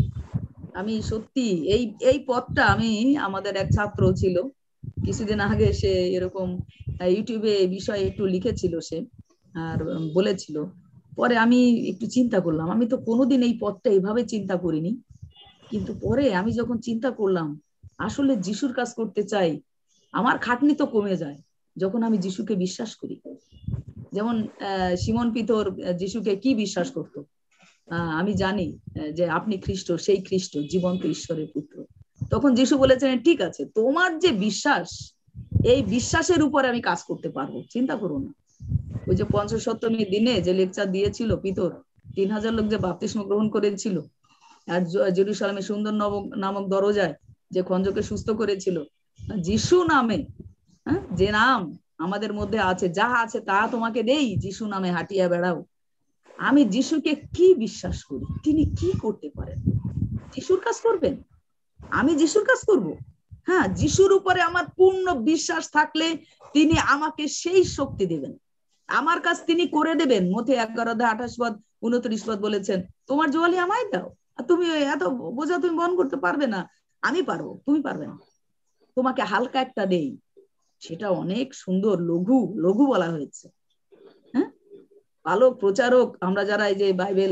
আমি সত্যি এই পথটা, আমি আমাদের এক ছাত্র ছিল কিছুদিন আগে, সে এরকম ইউটিউবে এই বিষয়ে একটু লিখেছিল সে, আর বলেছিল। পরে আমি একটু চিন্তা করলাম, আমি তো কোনোদিন এই পথটা এইভাবে চিন্তা করিনি, কিন্তু পরে আমি যখন চিন্তা করলাম, আসলে যিশুর কাজ করতে চাই, আমার খাটনি তো কমে যায় যখন আমি যিশুকে বিশ্বাস করি। যেমন সিমন পিতর যিশুকে কি বিশ্বাস করতো? আমি জানি যে আপনি খ্রিস্ট, সেই খ্রিস্ট, জীবন্ত ঈশ্বরের পুত্র। তখন যিশু বলেছেন, ঠিক আছে, তোমার যে বিশ্বাস, এই বিশ্বাসের উপরে আমি কাজ করতে পারবো, চিন্তা করো না। ওই যে পঞ্চসপ্তমীর দিনে যে লেকচার দিয়েছিল পিতর, 3000 লোক যে বাপ্তিস্ম গ্রহণ করেছিল, আর জেরুসালেমে সুন্দর নামক দরজায় যে খঞ্জকে সুস্থ করেছিল, যিশু নামে, যে নাম আমাদের মধ্যে আছে, যা আছে তা তোমাকে দেই, যিশু নামে হাঁটিয়া বেড়াও। আমি যিশুকে কি বিশ্বাস করি, তিনি কি করতে পারেন? যিশুর কাজ করবেন, আমি যিশুর কাজ করব। হ্যাঁ, যিশুর উপরে আমার পূর্ণ বিশ্বাস থাকলে তিনি আমাকে সেই শক্তি দেবেন, আমার কাজ তিনি করে দেবেন। মথি 11:28 পদ 29 পদ বলেছেন, তোমার জোয়ালি আমায় দাও, আর তুমি এত বোঝা তুমি বহন করতে পারবে না, আমি পারবো, তুমি পারবে না। তোমাকে হালকা একটা দেই, সেটা অনেক সুন্দর, লঘু লঘু বলা হয়েছে। হ্যাঁ, পালক প্রচারক আমরা যারা এই যে বাইবেল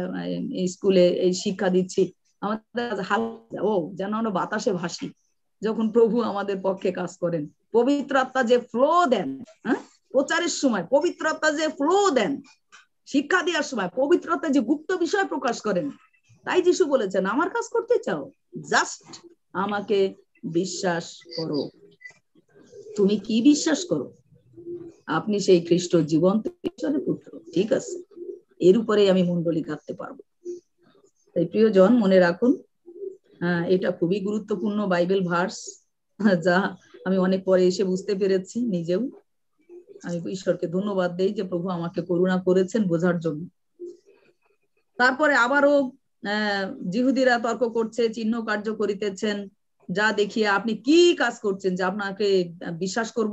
স্কুলে এই শিক্ষা দিচ্ছি, আমাদের হালকা, ও যেন আমরা বাতাসে ভাসি যখন প্রভু আমাদের পক্ষে কাজ করেন। পবিত্র আত্মা যে ফ্লো দেন, হ্যাঁ, প্রচারের সময় পবিত্র আত্মা যে ফ্লো দেন, শিক্ষা দেওয়ার সময় পবিত্র আত্মা যে গুপ্ত বিষয় প্রকাশ করেন। তাই যিশু বলেছেন, আমার কাজ করতে চাও, জাস্ট আমাকে বিশ্বাস করো। তুমি কি বিশ্বাস করো? আপনি সেই খ্রিস্ট, জীবন্ত ঈশ্বরের পুত্র, ঠিক আছে, এর উপরে আমি মণ্ডলী কাটতে পারবো। তাই প্রিয়জন, মনে রাখুন, এটা খুবই গুরুত্বপূর্ণ বাইবেল ভার্স, যা আমি অনেক পরে এসে বুঝতে পেরেছি নিজেও। আমি ঈশ্বরকে ধন্যবাদ দেই যে প্রভু আমাকে করুণা করেছেন বোঝার জন্য। তারপরে আবারও জিহুদিরা তর্ক করছে, চিহ্ন কার্য করিতেছেন, যা দেখিয়ে আপনি কি কাজ করছেন যে আপনাকে বিশ্বাস করব?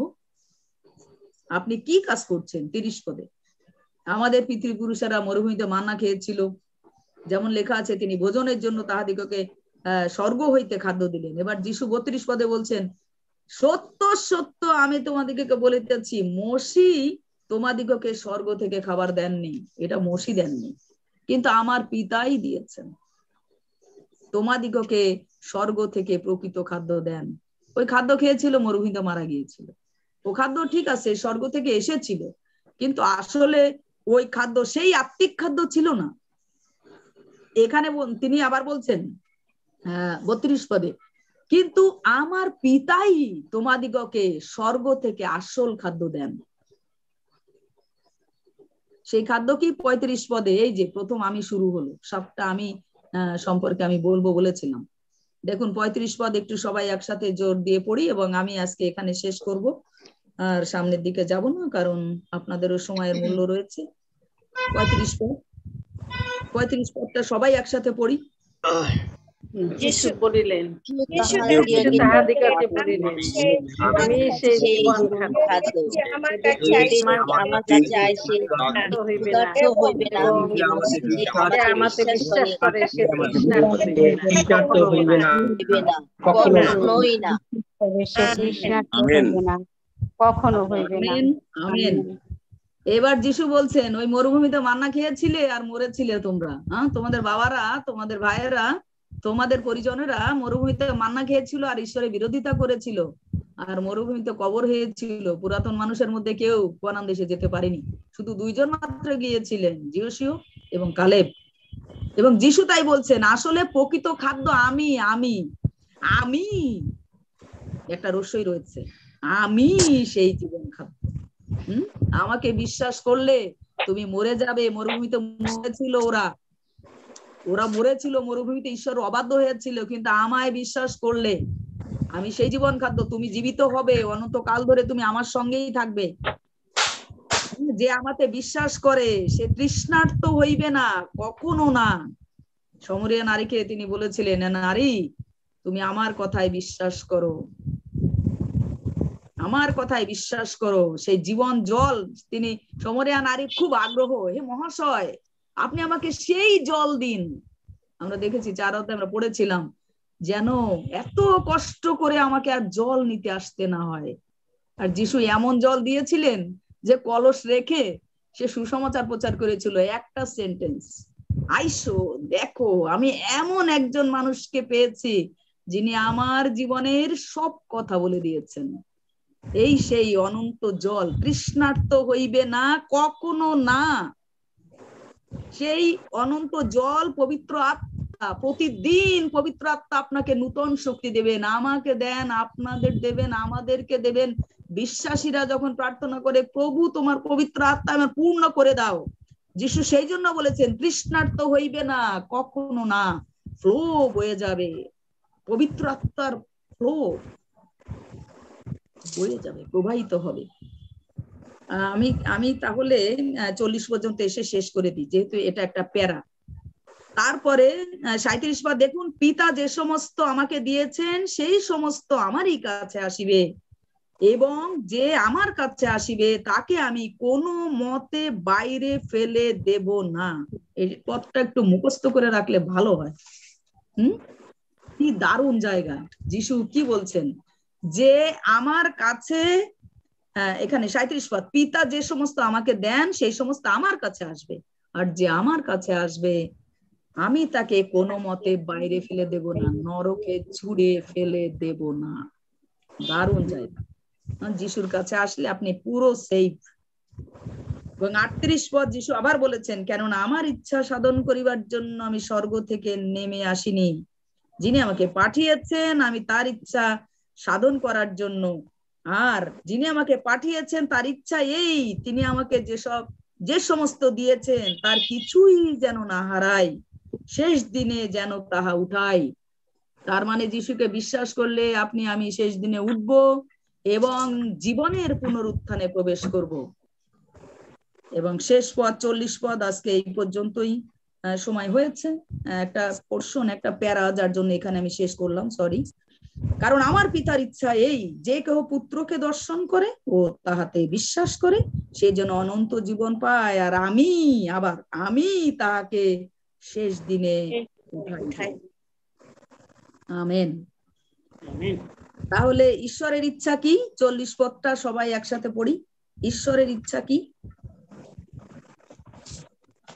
আপনি কি কাজ করছেন? 30 পদে, আমাদের পিতৃপুরুষেরা মরুভূমিতে মান্না খেয়েছিল, যেমন লেখা আছে, তিনি ভোজনের জন্য তাহাদিগকে স্বর্গ হইতে খাদ্য দিলেন। এবার যিশু 32 পদে বলছেন, সত্য সত্য আমি তোমাদিগকে বলিতেছি, মসি তোমাদিগকে স্বর্গ থেকে খাবার দেননি, এটা মসি দেননি, কিন্তু আমার পিতাই দিয়েছেন। তোমাদিগকে স্বর্গ থেকে প্রকৃত খাদ্য দেন। ওই খাদ্য খেয়েছিল, মরুভূমিতে মারা গিয়েছিল। ও খাদ্য ঠিক আছে, স্বর্গ থেকে এসেছিল, কিন্তু আসলে ওই খাদ্য সেই আত্মিক খাদ্য ছিল না। এখানে তিনি আবার বলছেন 32 পদে, কিন্তু আমার পিতাই তোমাদিগকে স্বর্গ থেকে আসল খাদ্য দেন। সেই খাদ্য কি? 35 পদে এই যে প্রথম আমি শুরু হলো, সবটা আমি সম্পর্কে আমি বলবো বলেছিলাম। দেখুন 35 পদ একটু সবাই একসাথে জোর দিয়ে পড়ি, এবং আমি আজকে এখানে শেষ করব, আর সামনের দিকে যাব না, কারণ আপনাদেরও সময়ের মূল্য রয়েছে। 35 পদটা সবাই একসাথে পড়ি। যিশু বলিলেন, যিশু তাহাদিগকে বলিলেন, আমি সেই জীবন খাদ্য, আমার যে কাছে আমার কাছে আইসে হইবে না, ক্ষুধার্ত হইবে না, এবং যে যে আমাতে বিশ্বাস করে সে তৃষ্ণার্ত হইবে না, কখনোই না। কখনো হইবে না। আমেন। এবার যিশু বলছেন, ওই মরুভূমিতে মান্না খেয়েছিলে আর মরেছিলে তোমরা, তোমাদের বাবারা, তোমাদের ভাইয়েরা, তোমাদের পরিজনেরা মরুভূমিতে মান্না খেয়েছিল আর ঈশ্বরের বিরোধিতা করেছিল, আর মরুভূমিতে কবর হয়েছিল। পুরাতন মানুষের মধ্যে কেউ কানান দেশে যেতে পারেনি, শুধু 2 জন মাত্র গিয়েছিলেন, যোশু এবং কালেব। এবং যিশু তাই বলছেন, আসলে প্রকৃত খাদ্য আমি। আমি আমি একটা রসই রয়েছে, আমি সেই জীবন খাদ্য। আমাকে বিশ্বাস করলে তুমি মরে যাবে। মরুভূমিতে মরেছিল ওরা মরেছিল মরুভূমিতে, ঈশ্বর অবাধ্য হয়েছিল, কিন্তু আমায় বিশ্বাস করলে আমি সেই জীবন খাদ্য, তুমি জীবিত হবে, অনন্তকাল ধরে তুমি আমার সঙ্গেই থাকবে। যে আমাতে বিশ্বাস করে সে তৃষ্ণার্ত হইবে না, কখনো না। সমরিয়া নারীকে তিনি বলেছিলেন, নারী তুমি আমার কথায় বিশ্বাস করো, আমার কথায় বিশ্বাস করো, সেই জীবন জল। তিনি সমরিয়া নারী খুব আগ্রহ, হে মহাশয় আপনি আমাকে সেই জল দিন। আমরা দেখেছি 4 অধ্যায়ে আমরা পড়েছিলাম, যেন এত কষ্ট করে আমাকে আর জল নিতে আসতে না হয়। আর যিশু এমন জল দিয়েছিলেন যে কলস রেখে সে সুসমাচার প্রচার করেছিল, একটা সেন্টেন্স, আইসো দেখো আমি এমন একজন মানুষকে পেয়েছি যিনি আমার জীবনের সব কথা বলে দিয়েছেন। এই সেই অনন্ত জল, তৃষ্ণার্ত হইবে না, কখনো না। সেই অনন্ত জল পবিত্র আত্মা, প্রতিদিন পবিত্র আত্মা আপনাকে নূতন শক্তি দেবেন, আমাকে দেন, আপনাদের দেবেন, আমাদেরকে দেবেন। বিশ্বাসীরা যখন প্রার্থনা করে, প্রভু তোমার পবিত্র আত্মা আমার পূর্ণ করে দাও, যিশু সেই জন্য বলেছেন তৃষ্ণার্ত হইবে না, কখনো না। ফ্লো বয়ে যাবে, পবিত্র আত্মার ফ্লো বয়ে যাবে, প্রবাহিত হবে। আমি তাহলে 40 পর্যন্ত এসে শেষ করে দিই, যেহেতু এটা একটা প্যারা। তারপরে 37 পদ দেখুন, পিতা যে সমস্ত আমাকে দিয়েছেন সেই সমস্ত আমারই কাছে আসিবে, এবং যে আমার কাছে আসিবে তাকে আমি কোনো মতে বাইরে ফেলে দেব না। এই পদটা একটু মুখস্থ করে রাখলে ভালো হয়। কি দারুণ জায়গা। যিশু কি বলছেন, যে আমার কাছে, এখানে 37 পদ, পিতা যে সমস্ত আমাকে দেন সেই সমস্ত আমার কাছে আসবে, আর যে আমার কাছে আসবে আমি তাকে কোনো মতে বাইরে ফেলে দেব না, নরকে ছুঁড়ে ফেলে দেব না। দারুণ জায়গা। যিশুর কাছে আসলে আপনি পুরো সেফ। এবং 38 পদ যিশু আবার বলেছেন, কেননা আমার ইচ্ছা সাধন করিবার জন্য আমি স্বর্গ থেকে নেমে আসিনি, যিনি আমাকে পাঠিয়েছেন আমি তার ইচ্ছা সাধন করার জন্য। আর যিনি আমাকে পাঠিয়েছেন তার ইচ্ছা এই, তিনি আমাকে যে সমস্ত দিয়েছেন তার কিছুই যেন না হারাই, শেষ দিনে যেন তাহা উঠাই। তার মানে যিশুকে বিশ্বাস করলে আপনি আমি শেষ দিনে উঠব এবং জীবনের পুনরুত্থানে প্রবেশ করব। এবং শেষ পদ 40 পদ, আজকে এই পর্যন্তই, সময় হয়েছে। একটা পোর্শন, একটা প্যারা, যার জন্য এখানে আমি শেষ করলাম, সরি। কারণ আমার পিতার ইচ্ছা এই, যে কেহ পুত্রকে দর্শন করে ও তাহাতে বিশ্বাস করে সে যেন অনন্ত জীবন পায়, আর আমি তাহাকে শেষ দিনে উঠাই। আমেন। তাহলে ঈশ্বরের ইচ্ছা কি? 40 পদটা সবাই একসাথে পড়ি। ঈশ্বরের ইচ্ছা কি?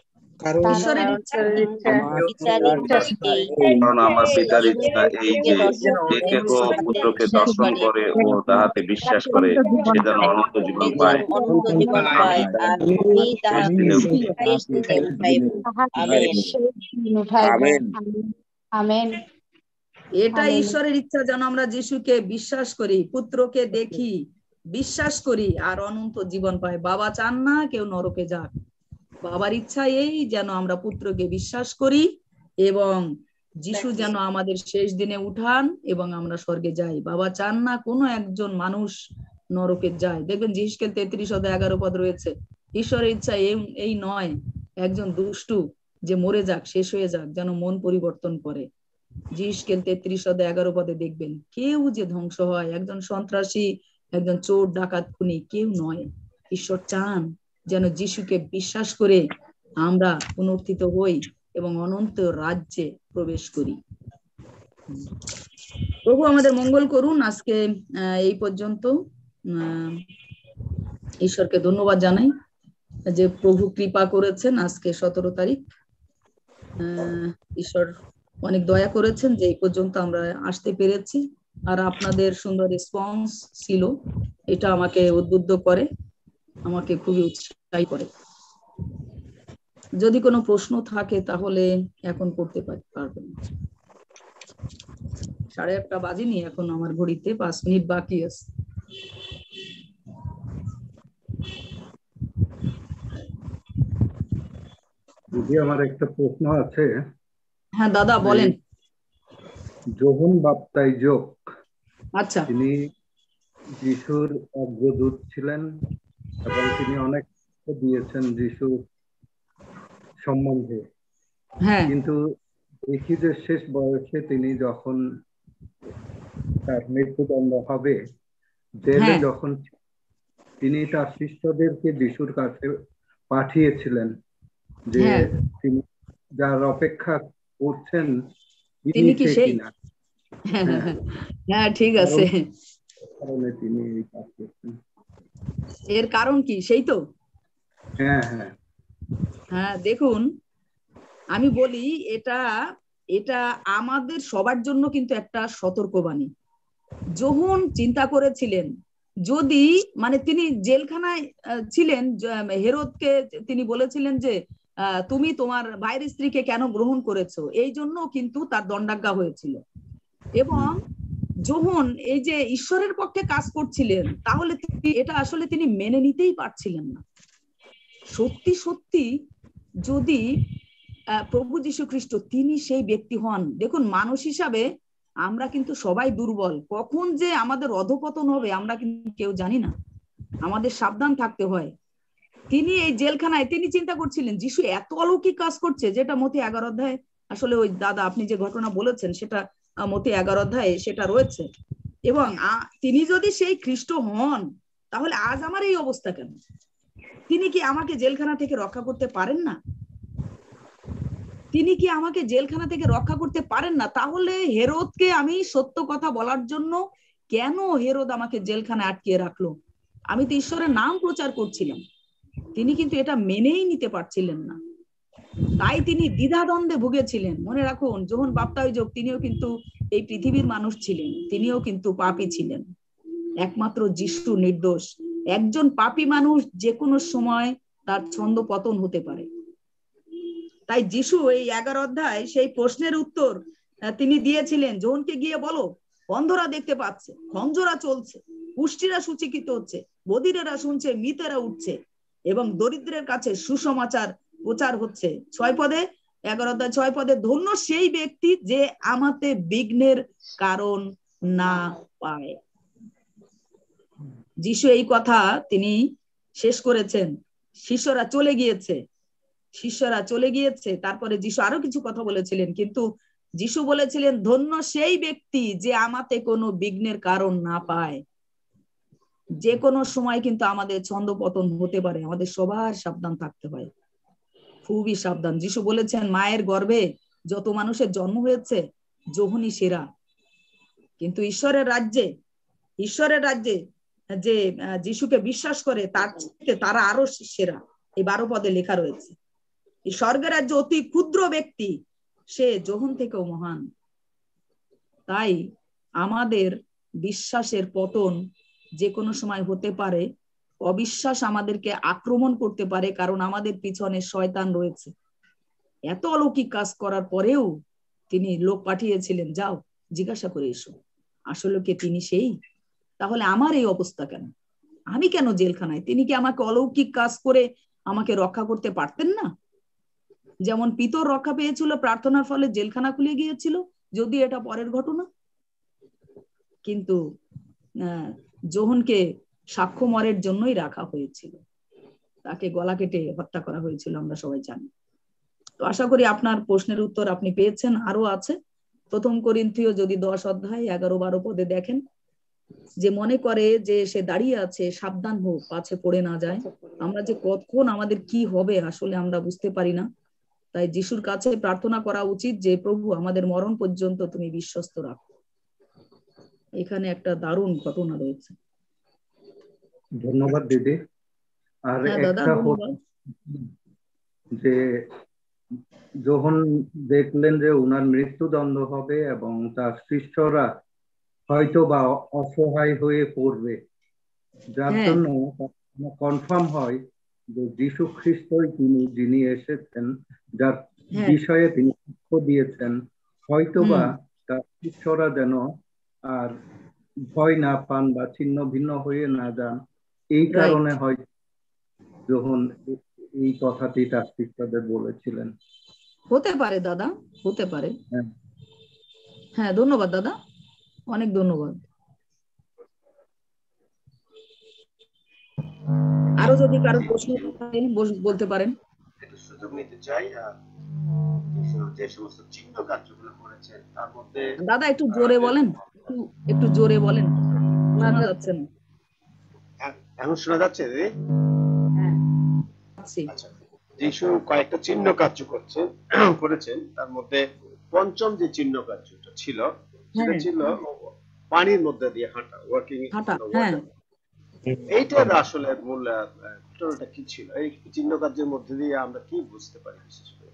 ঈশ্বরের কারণ ইচ্ছা ঈশ্বরের কি? ইচ্ছা পিতার ইচ্ছা এই কারণ আমার পিতার ইচ্ছা এই যে দর্শন যে করে কেহ পুত্রকে পুত্রকে বিশ্বাস দর্শন করে করে ও তাহাতে বিশ্বাস করে সে যেন অনন্ত জীবন সে পায়। যেন অনন্ত জীবন পায়, আর আমি তাহাকে শেষ দিনে উঠাইব। আমেন। আমেন। আমেন। এটা আমেন। ঈশ্বরের ইচ্ছা যেন আমরা যিশুকে বিশ্বাস করি, পুত্রকে দেখি, বিশ্বাস করি আর অনন্ত জীবন পাই। বাবা চান না কেউ নরকে যাক। বাবার ইচ্ছা এই যেন আমরা পুত্রকে বিশ্বাস করি এবং যিশু যেন আমাদের শেষ দিনে উঠান এবং আমরা স্বর্গে যাই। বাবা চান না কোনো একজন মানুষ নরকে যায়। দেখবেন যিশকেল 33:11 রয়েছে, ঈশ্বরের ইচ্ছা এই নয় একজন দুষ্টু যে মরে যাক, শেষ হয়ে যাক, যেন মন পরিবর্তন করে। যিশকেল 33:11 দেখবেন কেউ যে ধ্বংস হয়, একজন সন্ত্রাসী, একজন চোর, ডাকাত, খুনি কেউ নয়। ঈশ্বর চান যেন যিশুকে বিশ্বাস করে আমরা পুনরুত্থিত হই এবং অনন্ত রাজ্যে প্রবেশ করি। প্রভু আমাদের মঙ্গল করুন। আজকে এই পর্যন্ত। ঈশ্বরকে ধন্যবাদ জানাই যে প্রভু কৃপা করেছেন। আজকে 17 তারিখ। ঈশ্বর অনেক দয়া করেছেন যে এই পর্যন্ত আমরা আসতে পেরেছি। আর আপনাদের সুন্দর রেসপন্স ছিল, এটা আমাকে উদ্বুদ্ধ করে, আমাকে খুবই উৎসাহী করে। যদি কোনো প্রশ্ন থাকে তাহলে এখন করতে পারবেন। 1:30 বাজেনি এখন, আমার ঘড়িতে 5 মিনিট বাকি আছে। দিদি, আমার একটা প্রশ্ন আছে। হ্যাঁ দাদা বলেন। যোহন বাপ্তাইজক, আচ্ছা, তিনি যিশুর অগ্রদূত ছিলেন এবং তিনি অনেক দিয়েছেন যিশুর সম্বন্ধে। হ্যাঁ, কিন্তু দেখি যে শেষ বয়সে তিনি যখন তার মৃত্যুদণ্ড হবে, জেলে যখন তিনি তার শিষ্যদেরকে যিশুর কাছে পাঠিয়েছিলেন যে তিনি যার অপেক্ষা করছেন তিনি কি সেই কিনা। হ্যাঁ ঠিক আছে। কারণে তিনি এই কাজ করছেন। এর কারণ কি সেই তো? হ্যাঁ হ্যাঁ হ্যাঁ, দেখুন আমি বলি, এটা আমাদের সবার জন্য কিন্তু একটা সতর্কবাণী। যোহন চিন্তা করেছিলেন যদি মানে তিনি জেলখানায় ছিলেন, হেরোদকে তিনি বলেছিলেন যে তুমি তোমার ভাইয়ের স্ত্রীকে কেন গ্রহণ করেছো, এই জন্য কিন্তু তার দণ্ডাজ্ঞা হয়েছিল। এবং যোহন এই যে ঈশ্বরের পক্ষে কাজ করছিলেন, তাহলে এটা আসলে তিনি মেনে নিতেই পারছিলেন না। সত্যি সত্যি যদি প্রভু যীশু খ্রিস্ট তিনি সেই ব্যক্তি হন, দেখুন মানুষ হিসাবে আমরা কিন্তু সবাই দুর্বল, কখন যে আমাদের অধপতন হবে আমরা কিন্তু কেউ জানি না, আমাদের সাবধান থাকতে হয়। তিনি এই জেলখানায় তিনি চিন্তা করছিলেন যিশু এত অলৌকিক কাজ করছে, যেটা মতি 11 আসলে ওই দাদা আপনি যে ঘটনা বলেছেন সেটা মতি 11 সেটা রয়েছে। এবং তিনি যদি সেই খ্রিস্ট হন তাহলে আজ আমার এই অবস্থা কেন? তিনি কি আমাকে জেলখানা থেকে রক্ষা করতে পারেন না? তিনি কি আমাকে জেলখানা থেকে রক্ষা করতে পারেন না? তাহলে হেরোদকে আমি সত্য কথা বলার জন্য কেন হেরোদ আমাকে জেলখানায় আটকিয়ে রাখলো? আমি তো ঈশ্বরের নাম প্রচার করছিলাম। তিনি কিন্তু এটা মেনেই নিতে পারছিলেন না, তাই তিনি দ্বিধাদ্বন্দ্বে ভুগেছিলেন। মনে রাখুন, যোহন বাপ্তাইজক তিনিও কিন্তু এই পৃথিবীর মানুষ ছিলেন, তিনিও কিন্তু পাপী ছিলেন। একমাত্র যিশু নির্দোষ। একজন পাপী মানুষ যে কোনো সময় তার ছন্দ পতন হতে পারে। তাই যিশু এই 11 সেই প্রশ্নের উত্তর তিনি দিয়েছিলেন, যোহনকে গিয়ে বলো অন্ধরা দেখতে পাচ্ছে, খঞ্জরা চলছে, পুষ্টিরা সূচীকৃত হচ্ছে, বধিরেরা শুনছে, মৃতেরা উঠছে এবং দরিদ্রের কাছে সুসমাচার প্রচার হচ্ছে। 11 ধন্য সেই ব্যক্তি যে আমাতে বিঘ্নের কারণ না পায়। যিশু এই কথা তিনি শেষ করেছেন। শিষ্যরা চলে গিয়েছে, তারপরে যিশু আরো কিছু কথা বলেছিলেন, কিন্তু যিশু বলেছিলেন ধন্য সেই ব্যক্তি যে আমাতে কোনো বিঘ্নের কারণ না পায়। যে কোনো সময় কিন্তু আমাদের ছন্দপতন হতে পারে, আমাদের সবার সাবধান থাকতে হয়, খুবই সাবধান। যিশু বলেছেন মায়ের গর্ভে যত মানুষের জন্ম হয়েছে যোহনই সেরা, কিন্তু ঈশ্বরের রাজ্যে যে যিশুকে বিশ্বাস করে তারা আরো সেরা। এই 12 লেখা রয়েছে। এই স্বর্গের রাজ্য অতি ক্ষুদ্র ব্যক্তি, সে যোহন থেকেও মহান। তাই আমাদের বিশ্বাসের পতন যে কোনো সময় হতে পারে। অবিশ্বাস আমাদেরকে আক্রমণ করতে পারে, কারণ আমাদের পিছনে শয়তান রয়েছে। এত অলৌকিক কাজ করার পরেও তিনি লোক পাঠিয়েছিলেন, যাও জিজ্ঞাসা করে এসো আসলে কে তিনি সেই। তাহলে আমার এই অবস্থা কেন? আমি কেন জেলখানায়? তিনি কি আমাকে অলৌকিক কাজ করে আমাকে রক্ষা করতে পারতেন না? যেমন পিতর রক্ষা পেয়েছিল প্রার্থনার ফলে, জেলখানা খুলে গিয়েছিল, যদি এটা পরের ঘটনা। কিন্তু যোহনকে সাক্ষ্য মরের জন্যই রাখা হয়েছিল, তাকে গলা কেটে হত্যা করা হয়েছিল, আমরা সবাই জানি। তো আশা করি আপনার প্রশ্নের উত্তর আপনি পেয়েছেন। আরো আছে, 1 করিন্থীয় যদি 10 অধ্যায় 11-12 পদে দেখেন, যে মনে করে যে সে দাঁড়িয়ে আছে, সাবধান হোক পাছে পড়ে না যায়। আমরা যে কতক্ষণ আমাদের কি হবে আসলে আমরা বুঝতে পারি না। তাই যিশুর কাছে প্রার্থনা করা উচিত যে প্রভু আমাদের মরণ পর্যন্ত তুমি বিশ্বস্ত রাখো। এখানে একটা দারুণ ঘটনা রয়েছে। ধন্যবাদ দিদি। আর একটা যে যখন দেখলেন যে উনার মৃত্যুদণ্ড হবে এবং তার শিষ্যরা হয়তো বা অসহায় হয়ে পড়বে, যার জন্য কনফার্ম হয় যে যীশু খ্রিস্টই তিনি, যিনি এসেছেন, যার বিষয়ে তিনি সাক্ষ্য দিয়েছেন। হয়তো বা তার শিষ্যরা যেন আর ভয় না পান বা ছিন্ন ভিন্ন হয়ে না যান, এই কারণে হয়তো যখন এই কথাটি তার শিষ্যদের বলেছিলেন। হতে পারে দাদা, হতে পারে। হ্যাঁ, ধন্যবাদ দাদা, অনেক ধন্যবাদ। আরো যদি কারো প্রশ্ন বলতে পারেন। সুযোগ নিতে চাই। যে সমস্ত চিহ্ন কার্যগুলো করেছেন তার মধ্যে দাদা একটু জোরে বলেন, একটু জোরে বলেন, শোনা যাচ্ছে না। এখন শোনা যাচ্ছে দিদি? আচ্ছা, যিশু কয়েকটা চিহ্ন কার্য করেছেন, তার মধ্যে পঞ্চম যে চিহ্ন কার্যটা ছিল সেটা ছিল পানির মধ্যে দিয়ে হাঁটা, ওয়ার্কিং অন ওয়াটার। এইটার আসলে মূল ঘটনাটা কি ছিল? এই চিহ্ন কার্যের মধ্যে দিয়ে আমরা কি বুঝতে পারি বিশেষ করে?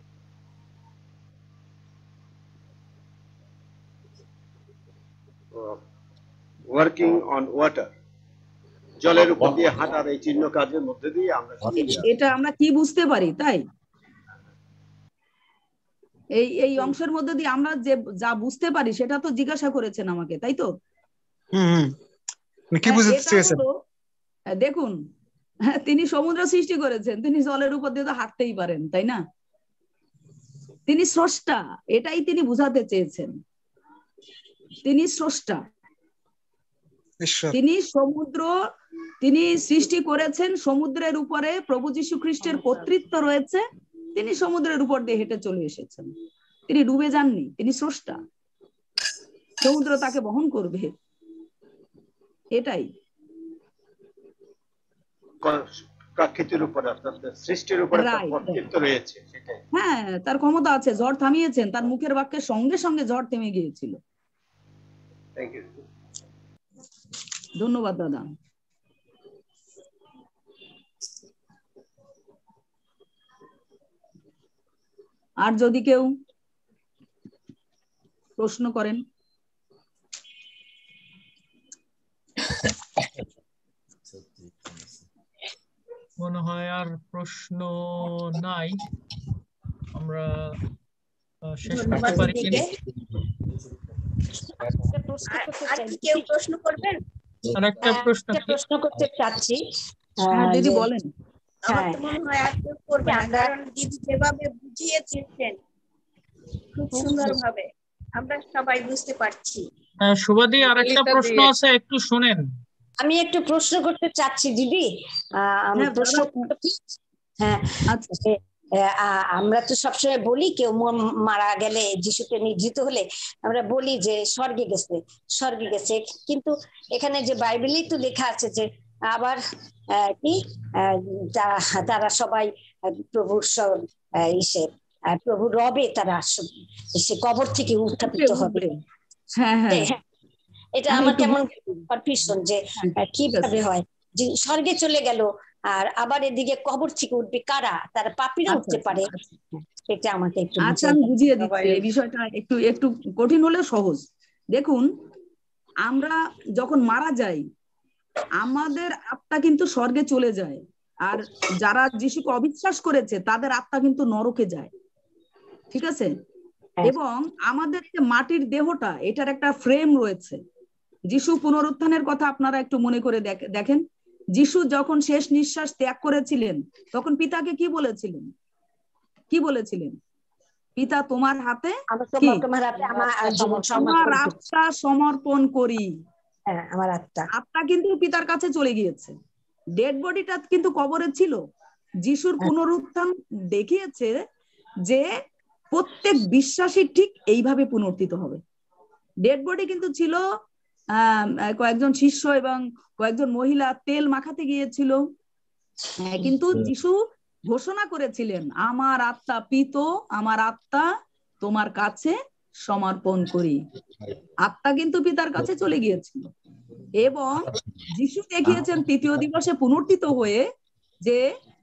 ওয়ার্কিং অন ওয়াটার, জলের উপর দিয়ে হাঁটার এই চিহ্ন কার্যের মধ্যে দিয়ে আমরা এটা আমরা কি বুঝতে পারি, তাই এই অংশের মধ্যে দিয়ে আমরা যে যা বুঝতে পারি সেটা তো জিজ্ঞাসা করেছেন আমাকে, তাই তো? কি বুঝতে চেয়েছেন? দেখুন, তিনি সমুদ্র সৃষ্টি করেছেন, তিনি জলের উপর দিয়ে তো হাঁটতেই পারেন, তাই না? তিনি স্রষ্টা, এটাই তিনি বুঝাতে চেয়েছেন। তিনি স্রষ্টা, তিনি সমুদ্র তিনি সৃষ্টি করেছেন, সমুদ্রের উপরে প্রভু যীশু খ্রিস্টের কর্তৃত্ব রয়েছে। তিনি সমুদ্রের উপর দিয়ে হেঁটে চলে এসেছেন, তিনি ডুবে যাননি, তিনি স্রষ্টা, সমুদ্র তাকে বহন করবে, এটাই। প্রাকৃতির উপরে, সৃষ্টির উপরে কর্তৃত্ব রয়েছে, সেটাই। হ্যাঁ, তার ক্ষমতা আছে, ঝড় থামিয়েছেন, তার মুখের বাক্যের সঙ্গে সঙ্গে ঝড় থেমে গিয়েছিল। ধন্যবাদ দাদা। আর যদি কেউ প্রশ্ন করেন। মনে হয় আর প্রশ্ন নাই, আমরা শেষ করতে পারি। কেউ প্রশ্ন করবেন? আরেকটা প্রশ্ন করতে চাচ্ছি। দিদি বলেন। আমার তো মনে হয় আর কেউ করবে না, কারণ দিদি যেভাবে বুঝিয়েছেন খুব সুন্দর ভাবে আমরা সবাই বুঝতে পারছি। শুভাদি আরেকটা প্রশ্ন আছে, একটু শুনেন। আমি একটু প্রশ্ন করতে চাচ্ছি দিদি। প্রশ্ন, হ্যাঁ, আমরা তো সবসময় বলি কেউ মারা গেলে, যিশুকে নির্জিত হলে আমরা বলি যে স্বর্গে গেছে, স্বর্গে গেছে, কিন্তু এখানে যে বাইবেলেই তো লেখা আছে যে আবার কি তারা সবাই প্রভুর প্রভু রবে, তারা সে কবর থেকে উত্থাপিত হবে। এটা আমার কেমন কনফিউশন যে কিভাবে হয় যে স্বর্গে চলে গেল, আর আবার এদিকে কবর থেকে উঠবে কারা, তারা পাপীরা উঠতে পারে, সেটা আমাকে একটু আচ্ছা আমি বুঝিয়ে দিচ্ছি। এই বিষয়টা একটু একটু কঠিন হলেও সহজ। দেখুন, আমরা যখন মারা যাই আমাদের আত্মা কিন্তু স্বর্গে চলে যায়, আর যারা যিশুকে অবিশ্বাস করেছে তাদের আত্মা কিন্তু নরকে যায়, ঠিক আছে? এবং আমাদের যে মাটির দেহটা, এটার একটা ফ্রেম রয়েছে। যিশু পুনরুত্থানের কথা আপনারা একটু মনে করে দেখেন। যিশু যখন শেষ নিঃশ্বাস ত্যাগ করেছিলেন তখন পিতাকে কি বলেছিলেন? কি বলেছিলেন? পিতা তোমার হাতে কি? তোমার আত্মা সমর্পণ করি। আমার আত্মা কিন্তু পিতার কাছে চলে গিয়েছে, ডেড বডিটা কিন্তু কবরে ছিল। যিশুর পুনরুত্থান দেখিয়েছে যে প্রত্যেক বিশ্বাসী ঠিক এইভাবে পুনরুত্থিত হবে। ডেড বডি কিন্তু ছিল, কয়েকজন শিষ্য এবং কয়েকজন মহিলা তেল মাখাতে গিয়েছিল, কিন্তু যিশু ঘোষণা করেছিলেন আমার আত্মা পিত, আমার আত্মা তোমার কাছে সমর্পণ করি। আত্মা কিন্তু পিতার কাছে চলে গিয়েছিল এবং যিশু দেখিয়েছেন তৃতীয় দিবসে পুনরুত্থিত হয়ে যে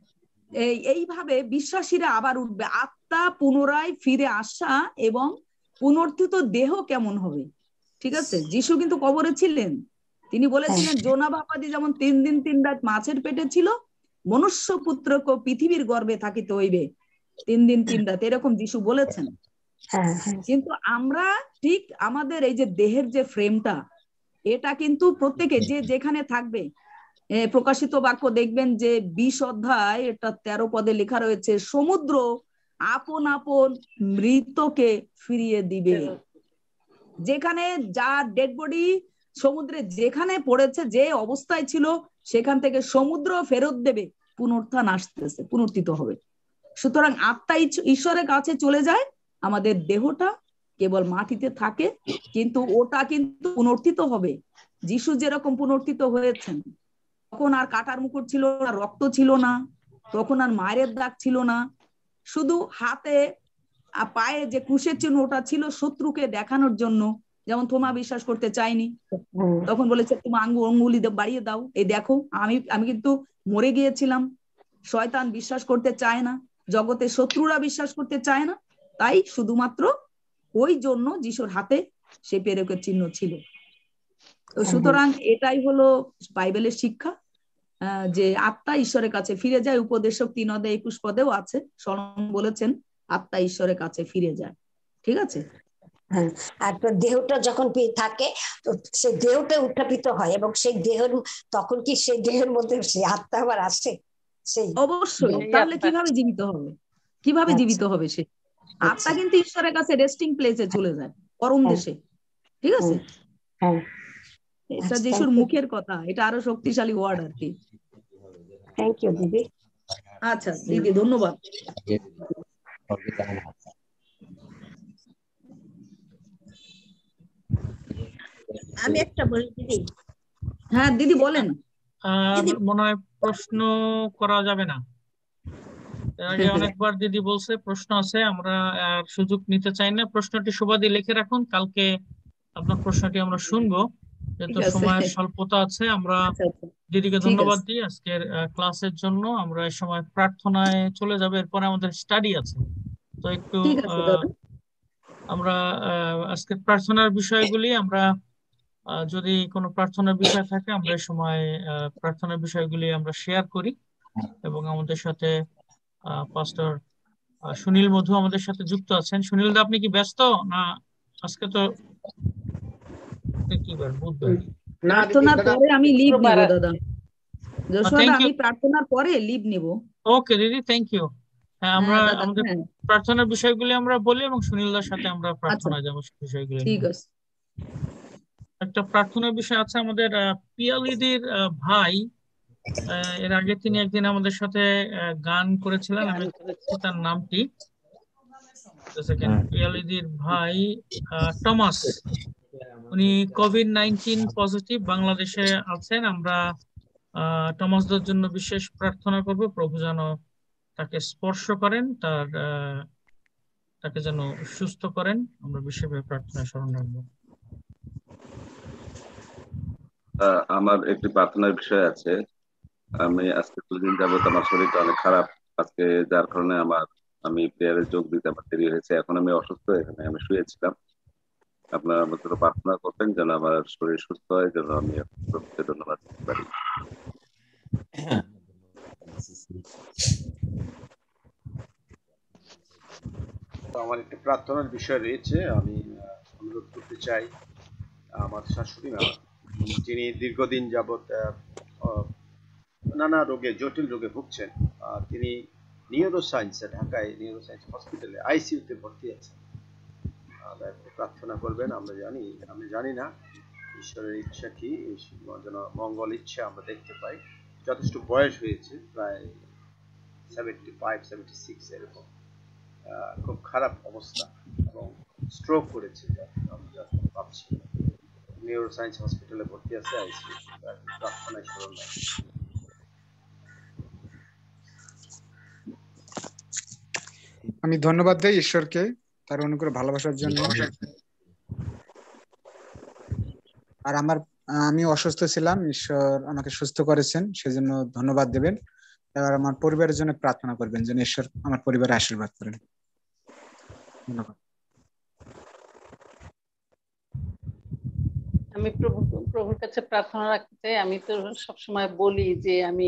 এইভাবে বিশ্বাসীরা আবার উঠবে। আত্মা পুনরায় ফিরে আসা এবং পুনরুত্থিত দেহ কেমন হবে, ঠিক আছে? যিশু কিন্তু কবরে ছিলেন, তিনি বলেছিলেন জোনা বাপাদি যেমন 3 দিন 3 রাত মাছের পেটে ছিল, মনুষ্য পুত্রকে পৃথিবীর গর্ভে থাকিতে হইবে 3 দিন 3 রাত, এরকম যিশু বলেছেন। কিন্তু আমরা ঠিক আমাদের এই যে দেহের যে ফ্রেমটা, এটা কিন্তু প্রত্যেকে যে যেখানে থাকবে, প্রকাশিত বাক্য দেখবেন যে 20 অধ্যায় এটা 13 পদে লেখা রয়েছে, সমুদ্র আপন আপন মৃতকে ফিরিয়ে দিবে। যেখানে যার ডেড বডি সমুদ্রে যেখানে পড়েছে, যে অবস্থায় ছিল সেখান থেকে সমুদ্র ফেরত দেবে, পুনরুত্থান আসতেছে, পুনরুত্থিত হবে। সুতরাং আত্মা ঈশ্বরের কাছে চলে যায়, আমাদের দেহটা কেবল মাটিতে থাকে, কিন্তু ওটা কিন্তু পুনরুত্থিত হবে। যিশু যেরকম পুনরুত্থিত হয়েছেন, তখন আর কাটার মুকুট ছিল না, রক্ত ছিল না, তখন আর মায়ের দাগ ছিল না, শুধু হাতে পায়ে যে ক্রুশের চিহ্ন ওটা ছিল শত্রুকে দেখানোর জন্য। যেমন থোমা বিশ্বাস করতে চাইনি, তখন বলেছে তুমি আঙ্গুলি বাড়িয়ে দাও, এই দেখো আমি কিন্তু মরে গিয়েছিলাম। শয়তান বিশ্বাস করতে চায় না, জগতের শত্রুরা বিশ্বাস করতে চায় না, তাই শুধুমাত্র ওই জন্য যিশুর হাতে সেই পেরেকের চিহ্ন ছিল। তো সুতরাং এটাই হলো বাইবেলের শিক্ষা, যে আত্মা ঈশ্বরের কাছে ফিরে যায়। উপদেশক 3:21 পদেও আছে, সলোমন বলেছেন আত্মা ঈশ্বরের কাছে ফিরে যায়, ঠিক আছে? হ্যাঁ, আর দেহটা যখন থাকে তো সেই দেহটা উত্থাপিত হয়, এবং সেই দেহের তখন কি সেই দেহের মধ্যে সেই আত্মা আবার আসে? সেই অবশ্যই, তাহলে কিভাবে জীবিত হবে? কিভাবে জীবিত হবে সে? আত্মা কিন্তু ঈশ্বরের কাছে রেস্টিং প্লেসে চলে যায়, পরম দেশে, ঠিক আছে? এটা যিশুর মুখের কথা, এটা আরো শক্তিশালী ওয়ার্ড আর কি। থ্যাংক ইউ দিদি। আচ্ছা দিদি, ধন্যবাদ। আমি একটা বলি দিদি। হ্যাঁ দিদি বলেন। মনে হয় প্রশ্ন করা যাবে না, এর আগে অনেকবার দিদি বলছে প্রশ্ন আছে, আমরা সুযোগ নিতে চাই না। প্রশ্নটি সুবাদী লিখে রাখুন, কালকে আপনার প্রশ্নটি আমরা শুনবো। যেহেতু সময়ের স্বল্পতা আছে, আমরা দিদিকে ধন্যবাদ দিই আজকের ক্লাসের জন্য। আমরা এই সময় প্রার্থনায় চলে যাবো, এরপরে আমাদের স্টাডি আছে। তো একটু আমরা আজকের প্রার্থনার বিষয়গুলি আমরা যদি কোনো প্রার্থনার বিষয় থাকে আমরা এই সময় প্রার্থনার বিষয়গুলি আমরা শেয়ার করি, এবং আমাদের সাথে পাস্টর সুনীল মধু আমাদের সাথে যুক্ত আছেন। সুনীল দা, আপনি কি ব্যস্ত না? আজকে তো কি বার, বুধবার। প্রার্থনার পরে আমি লিভ নিব দাদা, যশোদা, আমি প্রার্থনার পরে লিভ নিব। ওকে দিদি, থ্যাংক ইউ। হ্যাঁ, আমরা আমাদের প্রার্থনার বিষয়গুলি আমরা বলি এবং সুনীলদার সাথে আমরা প্রার্থনায় যাবো বিষয়গুলি। ঠিক আছে। একটা প্রার্থনার বিষয় আছে আমাদের পিয়ালিদির ভাই, এর আগে তিনি একদিন আমাদের সাথে গান করেছিলেন, আমি তার নামটি পিয়ালিদির ভাই টমাস, উনি কোভিড-19 পজিটিভ, বাংলাদেশে আছেন। আমরা টমাসদের জন্য বিশেষ প্রার্থনা করব, প্রভু যেন তাকে স্পর্শ করেন, তাকে যেন সুস্থ করেন। আমরা বিশেষভাবে প্রার্থনা স্মরণ রাখবো। আমার একটি প্রার্থনার বিষয় আছে। আমি আজকে 2 দিন যাবত আমার শরীরটা অনেক খারাপ আজকে, যার কারণে আমি প্রেয়ারে যোগ দিতে আমার দেরি হয়েছে। এখন আমি অসুস্থ, এখানে আমি শুয়েছিলাম। আপনারা আমার জন্য প্রার্থনা করবেন যেন আমার শরীর সুস্থ হয়, যেন আমি প্রভুকে ধন্যবাদ দিতে পারি। আমার একটি প্রার্থনার বিষয় রয়েছে। আমি অনুরোধ করতে চাই আমার শাশুড়ি মা, যিনি দীর্ঘদিন যাবৎ নানা রোগে, জটিল রোগে ভুগছেন। তিনি নিউরোসায়েন্সে, ঢাকায় নিউরোসায়েন্স হসপিটালে আইসিইউতে ভর্তি আছেন। প্রার্থনা করবেন। আমি জানি না ঈশ্বরের ইচ্ছা কি, যেন মঙ্গল ইচ্ছা আমরা দেখতে পাই। যথেষ্ট বয়স হয়েছে, প্রায় 75-76 এরকম। খুব খারাপ অবস্থা এবং স্ট্রোক করেছে, আমি ভাবছি। নিউরোসায়েন্স হসপিটালে ভর্তি আছে, আইসিইউ। প্রার্থনায় স্মরণ রাখি। আমি ধন্যবাদ দেই ঈশ্বরকে তার অনুগ্রহ ভালোবাসার জন্য। আর আমি অসুস্থ ছিলাম, ঈশ্বর আমাকে সুস্থ করেছেন, সেজন্য ধন্যবাদ দেবেন। এবার আমার পরিবারের জন্য প্রার্থনা করবেন যেন ঈশ্বর আমার পরিবারে আশীর্বাদ করেন। ধন্যবাদ। আমি প্রভুর কাছে প্রার্থনা রাখতে চাই। আমি তো সবসময় বলি যে আমি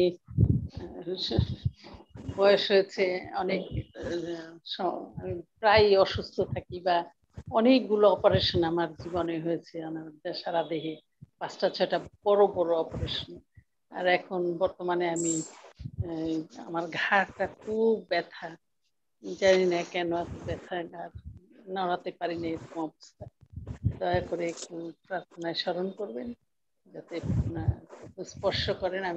বয়স হয়েছে অনেক, আমি প্রায় অসুস্থ থাকি, বা অনেকগুলো অপারেশন আমার জীবনে হয়েছে, সারা দেহে 5টা-6টা বড় বড় অপারেশন। আর এখন বর্তমানে আমি আমার ঘাড়টা খুব ব্যথা, জানি না কেন এত ব্যথা, ঘাড় নড়াতে পারি না, এরকম অবস্থা। দয়া করে একটু প্রার্থনায় স্মরণ করবেন যাতে স্পর্শ করেন। আমি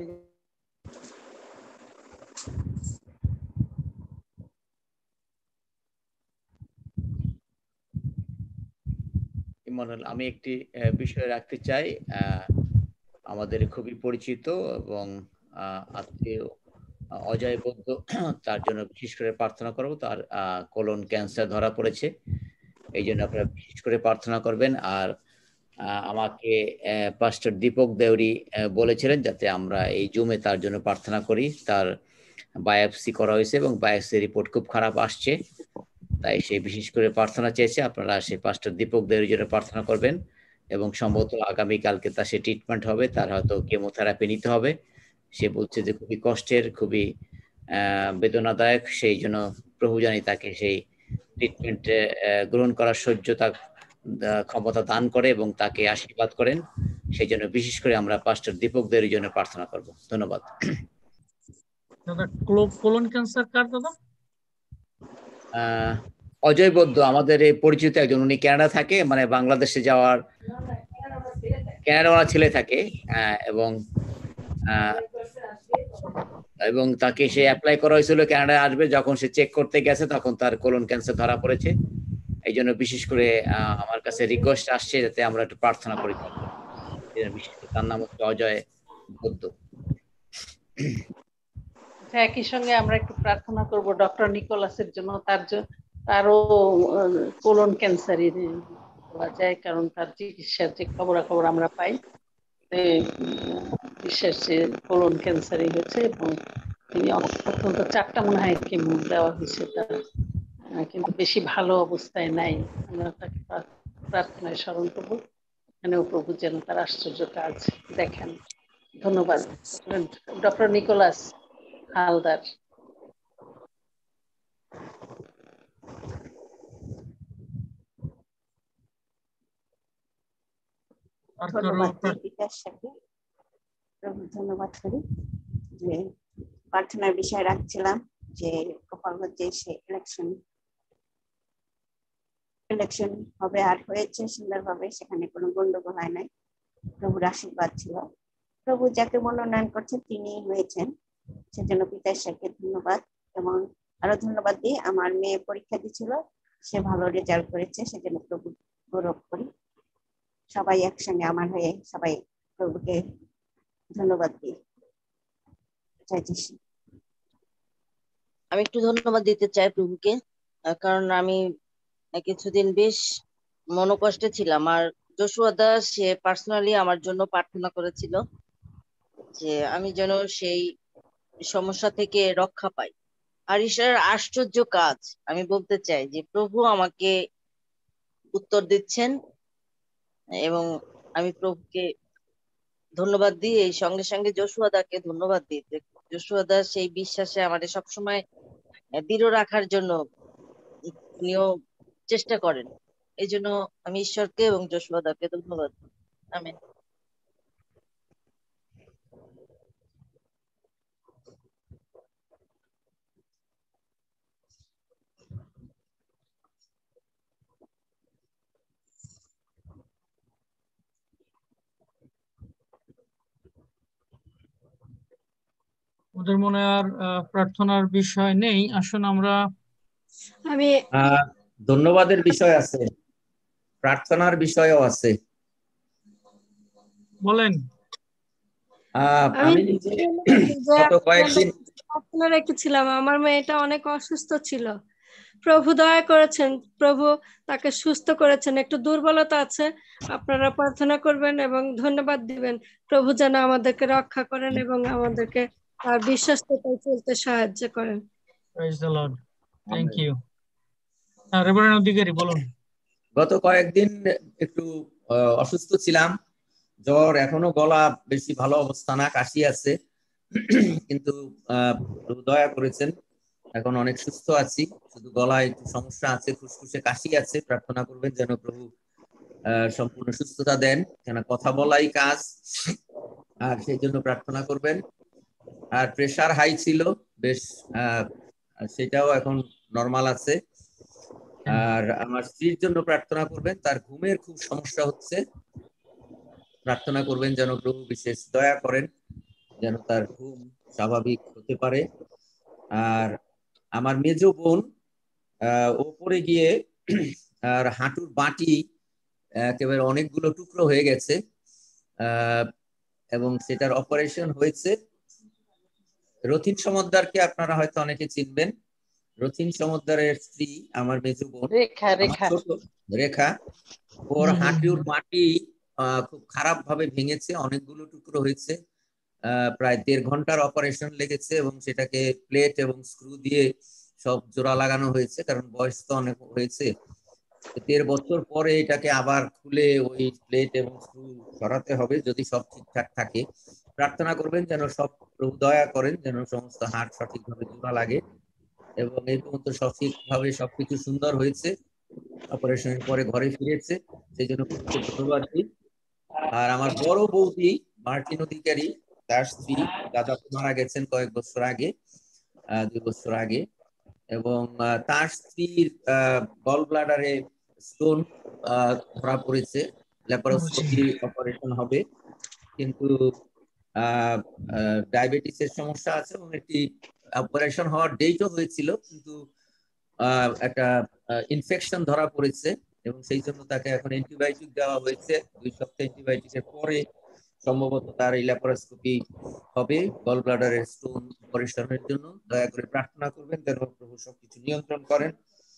ইমানুয়েল, আমি একটি বিষয় রাখতে চাই। আমাদের খুবই পরিচিত এবং আত্মীয় অজয় বৌদ্ধ, তার জন্য বিশেষ করে প্রার্থনা করব। তার কোলন ক্যান্সার ধরা পড়েছে, এই জন্য আপনারা বিশেষ করে প্রার্থনা করবেন। আর আমাকে পাস্টর দীপক দেউরি বলেছিলেন যাতে আমরা এই জুমে তার জন্য প্রার্থনা করি। তার বায়োপসি করা হয়েছে এবং বায়োপসি রিপোর্ট খুব খারাপ আসছে, তাই সে বিশেষ করে প্রার্থনা চেয়েছে। আপনারা সেই পাস্টর দীপক দেউরির জন্য প্রার্থনা করবেন। এবং সম্ভবত আগামীকালকে তার সে ট্রিটমেন্ট হবে, তার হয়তো কেমোথেরাপি নিতে হবে। সে বলছে যে খুবই কষ্টের, খুবই বেদনাদায়ক, সেই জন্য প্রভু জানি তাকে সেই ট্রিটমেন্ট গ্রহণ করার সহ্যতা ক্ষমতা দান করে এবং তাকে আশীর্বাদ করেন। সেই জন্য বিশেষ করে আমরা পাস্টর দীপক দেউরির জন্য প্রার্থনা করব। ধন্যবাদ। দাদা, কোলন ক্যান্সার কার দাদা? অজয় বৌদ্ধ আমাদের এই পরিচিত একজন, উনি কানাডা থাকে, মানে বাংলাদেশে যাওয়ার কানাডা ছেলে থাকে, এবং তাকে সে অ্যাপ্লাই করা হয়েছিল কানাডায় আসবে। যখন সে চেক করতে গেছে তখন তার কোলন ক্যান্সার ধরা পড়েছে। এই জন্য বিশেষ করে আমার কাছে রিকোয়েস্ট আসছে যাতে আমরা একটু প্রার্থনা করি। বিশেষ করে তার নাম হচ্ছে অজয় বৌদ্ধ। একই সঙ্গে আমরা একটু প্রার্থনা করব ডক্টর নিকোলাসের জন্য। তারও কোলন ক্যান্সারই বলা যায়, কারণ তার চিকিৎসার যে খবরাখবর আমরা পাই, বিশ্বাসে কোলন ক্যান্সারই হয়েছে এবং তিনি অত্যন্ত 4টা মনে হয় কেমো দেওয়া হয়েছে তার, কিন্তু বেশি ভালো অবস্থায় নাই। আমরা তাকে প্রার্থনায় স্মরণ করবো, এখানেও প্রভু যেন তার আশ্চর্য কাজ দেখেন। ধন্যবাদ। Doctor Nicholas Haldar. ধন্যবাদ ধন্যবাদ করি যে প্রার্থনার বিষয় রাখছিলাম যে গোপালগঞ্জে সে ইলেকশন হবে আর হয়েছে সুন্দরভাবে, সেখানে কোনো গন্ডগোল হয় নাই, প্রভুর আশীর্বাদ ছিল। প্রভু যাকে মনোনয়ন করছেন তিনি হয়েছেন, সেজন্য পিতা ঈশ্বরকে ধন্যবাদ। এবং আরো ধন্যবাদ দিই, আমার মেয়ে পরীক্ষা দিয়েছিল, সে ভালো রেজাল্ট করেছে, সেজন্য প্রভু গৌরব করি। সবাই একসঙ্গে আমার হয়ে সবাই প্রভুকে ধন্যবাদ দিই। আমি একটু ধন্যবাদ দিতে চাই প্রভুকে, কারণ আমি কিছুদিন বেশ মনোকষ্টে ছিলাম। আর যশোয়া দাস সে পার্সোনালি আমার জন্য প্রার্থনা করেছিল। যে আমি যেন সেই সমস্যা থেকে রক্ষা পাই। আর ঈশ্বরের আশ্চর্য কাজ আমি বলতে চাই যে প্রভু আমাকে উত্তর দিচ্ছেন এবং আমি প্রভুকে ধন্যবাদ দিই। এই সঙ্গে সঙ্গে যশোয়া দাকে ধন্যবাদ দিই। যশোয়া দা সেই বিশ্বাসে আমাদের সবসময় দৃঢ় রাখার জন্য উনিও চেষ্টা করেন। এই জন্য আমি ঈশ্বরকে এবং যশোয়া দাকে ধন্যবাদ দিই। আমেন। ওদের মনে আর প্রার্থনার বিষয় নেই। আসুন আমরা আমি ধন্যবাদের বিষয় আছে, প্রার্থনার বিষয়ও আছে। বলেন। আমি নিজে গত কয়েকদিন প্রার্থনা রেখেছিলাম। আমার মেয়েটা অনেক অসুস্থ ছিল, প্রভু দয়া করেছেন, প্রভু তাকে সুস্থ করেছেন। একটু দুর্বলতা আছে, আপনারা প্রার্থনা করবেন এবং ধন্যবাদ দিবেন। প্রভু যেন আমাদেরকে রক্ষা করেন এবং আমাদেরকে তার বিশ্বাসটাই চলতে সাহায্য করেন। Praise the Lord. Thank you. Reverend Adhikari বলুন। গত কয়েকদিন একটু অসুস্থ ছিলাম, জ্বর, এখনো গলা বেশি ভালো অবস্থা না, কাশি আছে, কিন্তু প্রভু দয়া করেছেন, এখন অনেক সুস্থ আছি। শুধু গলায় একটু সমস্যা আছে, ফুসফুসে কাশি আছে। প্রার্থনা করবেন যেন প্রভু সম্পূর্ণ সুস্থতা দেন, কেন কথা বলাই কাজ, আর সেই জন্য প্রার্থনা করবেন। আর প্রেসার হাই ছিল বেশ, সেটাও এখন নরমাল আছে। আর আমার স্ত্রীর জন্য প্রার্থনা করবেন, তার ঘুমের খুব সমস্যা হচ্ছে, প্রার্থনা করবেন যেন প্রভু বিশেষ দয়া করেন, যেন তার ঘুম স্বাভাবিক হতে পারে। আর আমার মেজ বোন ওপরে গিয়ে আর হাঁটুর বাটি একেবারে অনেকগুলো টুকরো হয়ে গেছে, এবং সেটার অপারেশন হয়েছে। রথিন সমদ্দারকে আপনারা হয়তো অনেকে চিনবেন। রথিন সমদ্দারের স্ত্রী আমার মেজ বোন ছোট রেখা, ওর হাঁটুর মাটি খুব খারাপ ভাবে ভেঙেছে, অনেকগুলো টুকরো হয়েছে। প্রায় 1.5 ঘন্টার অপারেশন লেগেছে এবং সেটাকে প্লেট এবং স্ক্রু দিয়ে সব জোড়া লাগানো হয়েছে, কারণ বয়স তো অনেক হয়েছে। 13 বছর পরে এটাকে আবার খুলে ওই প্লেট এবং স্ক্রু সরাতে হবে, যদি সব ঠিকঠাক থাকে। প্রার্থনা করবেন যেন সব প্রভু দয়া করেন, যেন সমস্ত হাড় সঠিকভাবে জোড়া লাগে এবং এই পর্যন্ত সঠিকভাবে সবকিছু সুন্দর হয়েছে। অপারেশনের পরে ঘরে ফিরেছে, সেই জন্য প্রভুকে ধন্যবাদ দিই। আর আমার বড় বৌদি মার্টিন অধিকারী, তার স্ত্রী দাদা মারা গেছেন কয়েক বছর আগে, 2 বছর আগে, এবং তার স্ত্রীর গল ব্লাডারে স্টোন ধরা পড়েছে, ল্যাপারোস্কোপি অপারেশন হবে, কিন্তু ডায়াবেটিসের সমস্যা আছে এবং একটি অপারেশন হওয়ার ডেটও হয়েছিল, কিন্তু একটা ইনফেকশন ধরা পড়েছে এবং সেই জন্য তাকে এখন অ্যান্টিবায়োটিক দেওয়া হয়েছে। 2 সপ্তাহ অ্যান্টিবায়োটিকের পরে সম্ভবত তার এই ল্যাপারোস্কোপি হবে গল ব্লাডারের স্টোন অপারেশনের জন্য। দয়া করে প্রার্থনা করবেন যেন প্রভু সবকিছু নিয়ন্ত্রণ করেন।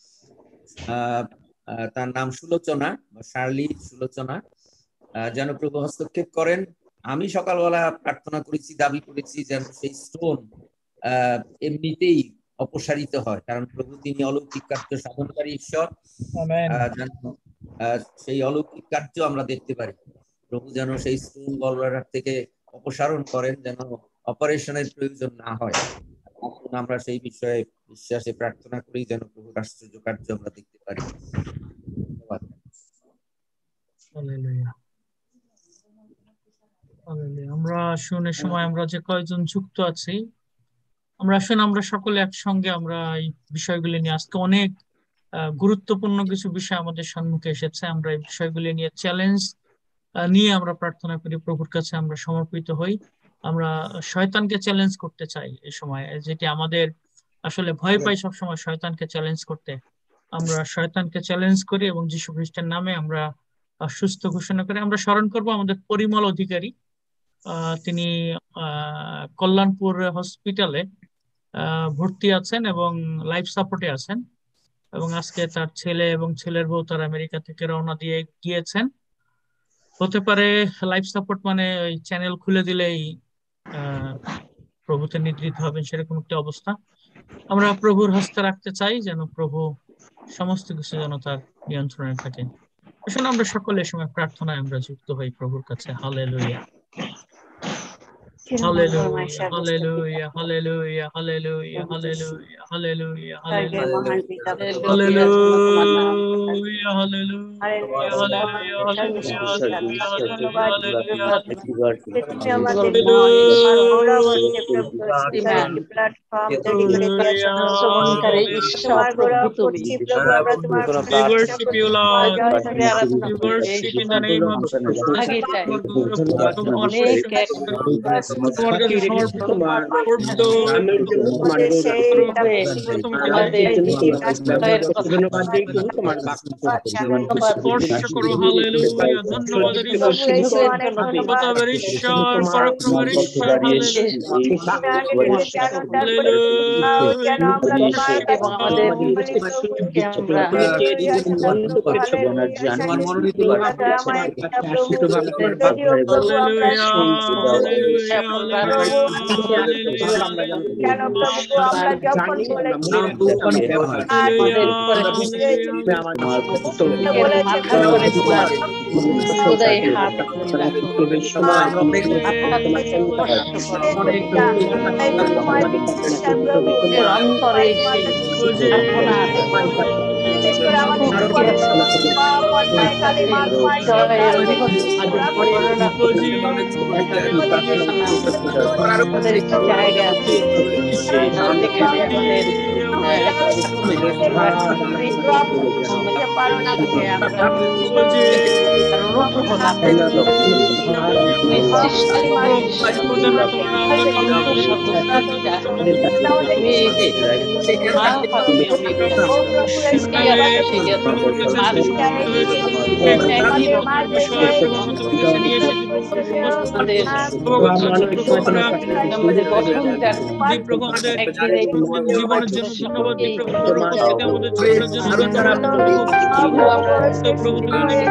তার নাম সুলোচনা বা শার্লি সুলোচনা, যেন প্রভু হস্তক্ষেপ করেন। আমি সকালবেলা প্রার্থনা করেছি, দাবি করেছি যেন সেই স্টোন এমনিতেই অপসারিত হয়, কারণ প্রভু তিনি অলৌকিক কার্য সাধনকারী ঈশ্বর। যেন সেই অলৌকিক কার্য আমরা দেখতে পারি। প্রভু যেন সেই স্টোন গলব্লাডার থেকে অপসারণ করেন, যেন অপারেশনের প্রয়োজন না হয়। আমরা সেই বিষয়ে বিশ্বাসে প্রার্থনা করি যেন প্রভুর আশ্চর্য কার্য আমরা দেখতে পারি। ধন্যবাদ। আমরা শুনে সময় আমরা যে কয়েকজন যুক্ত আছি, আমরা সকলে একসঙ্গে আমরা এই বিষয়গুলি নিয়ে, আজকে অনেক গুরুত্বপূর্ণ কিছু বিষয় আমাদের সম্মুখে এসেছে। আমরা এই বিষয়গুলি নিয়ে চ্যালেঞ্জ নিয়ে আমরা প্রার্থনা করি, প্রভুর কাছে আমরা সমর্পিত হই। আমরা শয়তানকে চ্যালেঞ্জ করতে চাই এই সময়, যেটি আমাদের আসলে ভয় পাই সবসময় শয়তানকে চ্যালেঞ্জ করতে। আমরা শয়তানকে চ্যালেঞ্জ করি এবং যীশু খ্রিস্টের নামে আমরা সুস্থ ঘোষণা করি। আমরা স্মরণ করব আমাদের পরিমল অধিকারী, তিনি কল্যাণপুর হসপিটালে ভর্তি আছেন এবং লাইফ সাপোর্টে আছেন, এবং আজকে তার ছেলে এবং ছেলের বউ তার আমেরিকা থেকে রওনা দিয়ে গিয়েছেন। হতে পারে লাইফ সাপোর্ট মানে ওই চ্যানেল খুলে দিলেই প্রভুতে নিদ্রিত হবেন সেরকম একটি অবস্থা। আমরা প্রভুর হস্তে রাখতে চাই যেন প্রভু সমস্ত কিছু যেন তার নিয়ন্ত্রণে থাকে। আসলে আমরা সকলে সময় প্রার্থনায় আমরা যুক্ত হই প্রভুর কাছে। Hallelujah, hallelujah, hallelujah, hallelujah, hallelujah, hallelujah, hallelujah, স্বর্গের মহান পিতা হালেলুয়া, হালেলুয়া, হালেলুয়া, ধন্যবাদ যে তুমি আমাদের হালেলুয়া, তোমার গৌরব হচ্ছে প্রভু প্ল্যাটফর্ম তৈরি করে দিয়েছো তোমার গৌরব করছি প্রভু আমরা তোমার we worship you, Lord. We করি worship in the name of Jesus. তোমার কাছে সমর্পিত স্পর্শ করো। হালেলুয়া, ধন্যবাদের ঈশ্বর, ঈশ্বর, পরাক্রমের ঈশ্বর। কেন প্রভু আমরা যখন বিশেষ করে আমাদের জীবনের জন্য ধন্যবাদ দিই প্রভু, উপস্থিতি আমাদের জীবনের জন্য ধন্যবাদ প্রভু। তুমি অনেক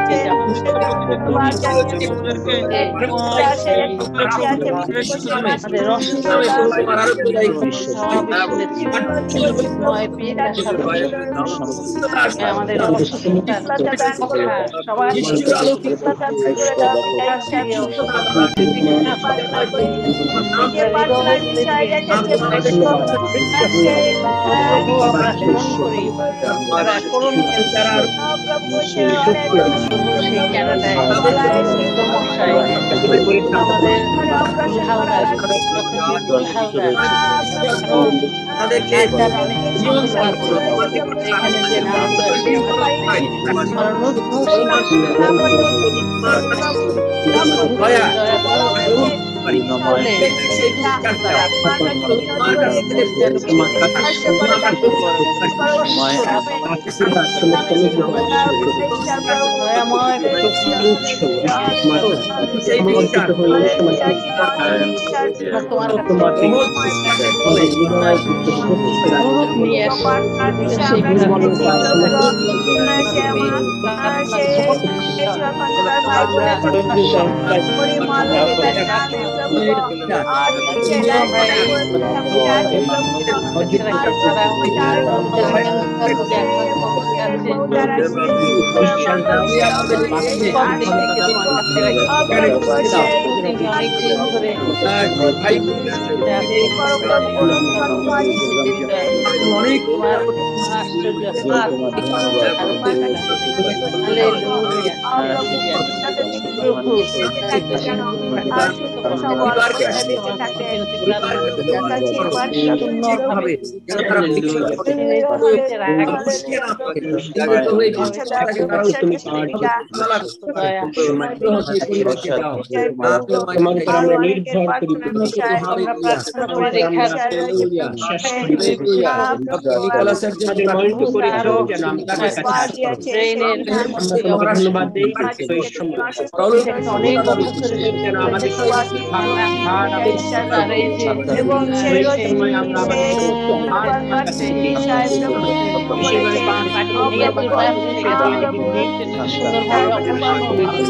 নেগেটিভ ভাইব থেকে তুমি সেটা সুন্দরভাবে অপারেশন করো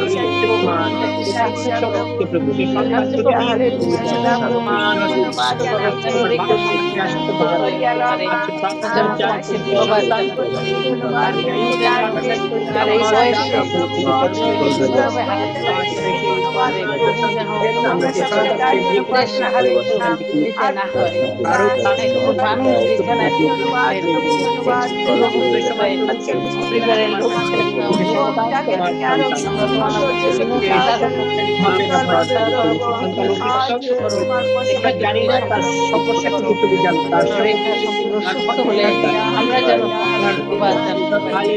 সাহায্য করো সুস্থভাবে যেন রেখে সুস্থ হয়ে উঠতে পারে আমরা যেন তোমাকে ধন্যবাদ জানাই যেন তার এই বয়সে সুস্থভাবে হাঁটাচলা করতে পারে প্রভু যেন বিদেশ সাহায্য নিতে না হয় একটু মানুষ বিছানায় পরিবারের লোকদের সুস্থ হলে আমরা যেন ধন্যবাদ জানতে পারি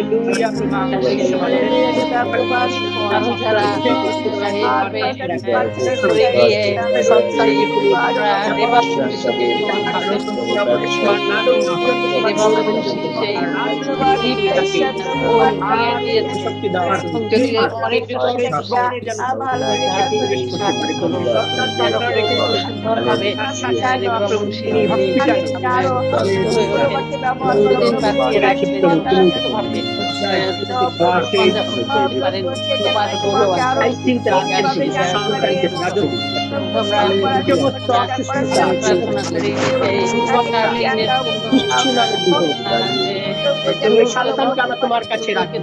আরো যারা এইভাবে করে গিয়ে আমরা তোমার কাছে রাখি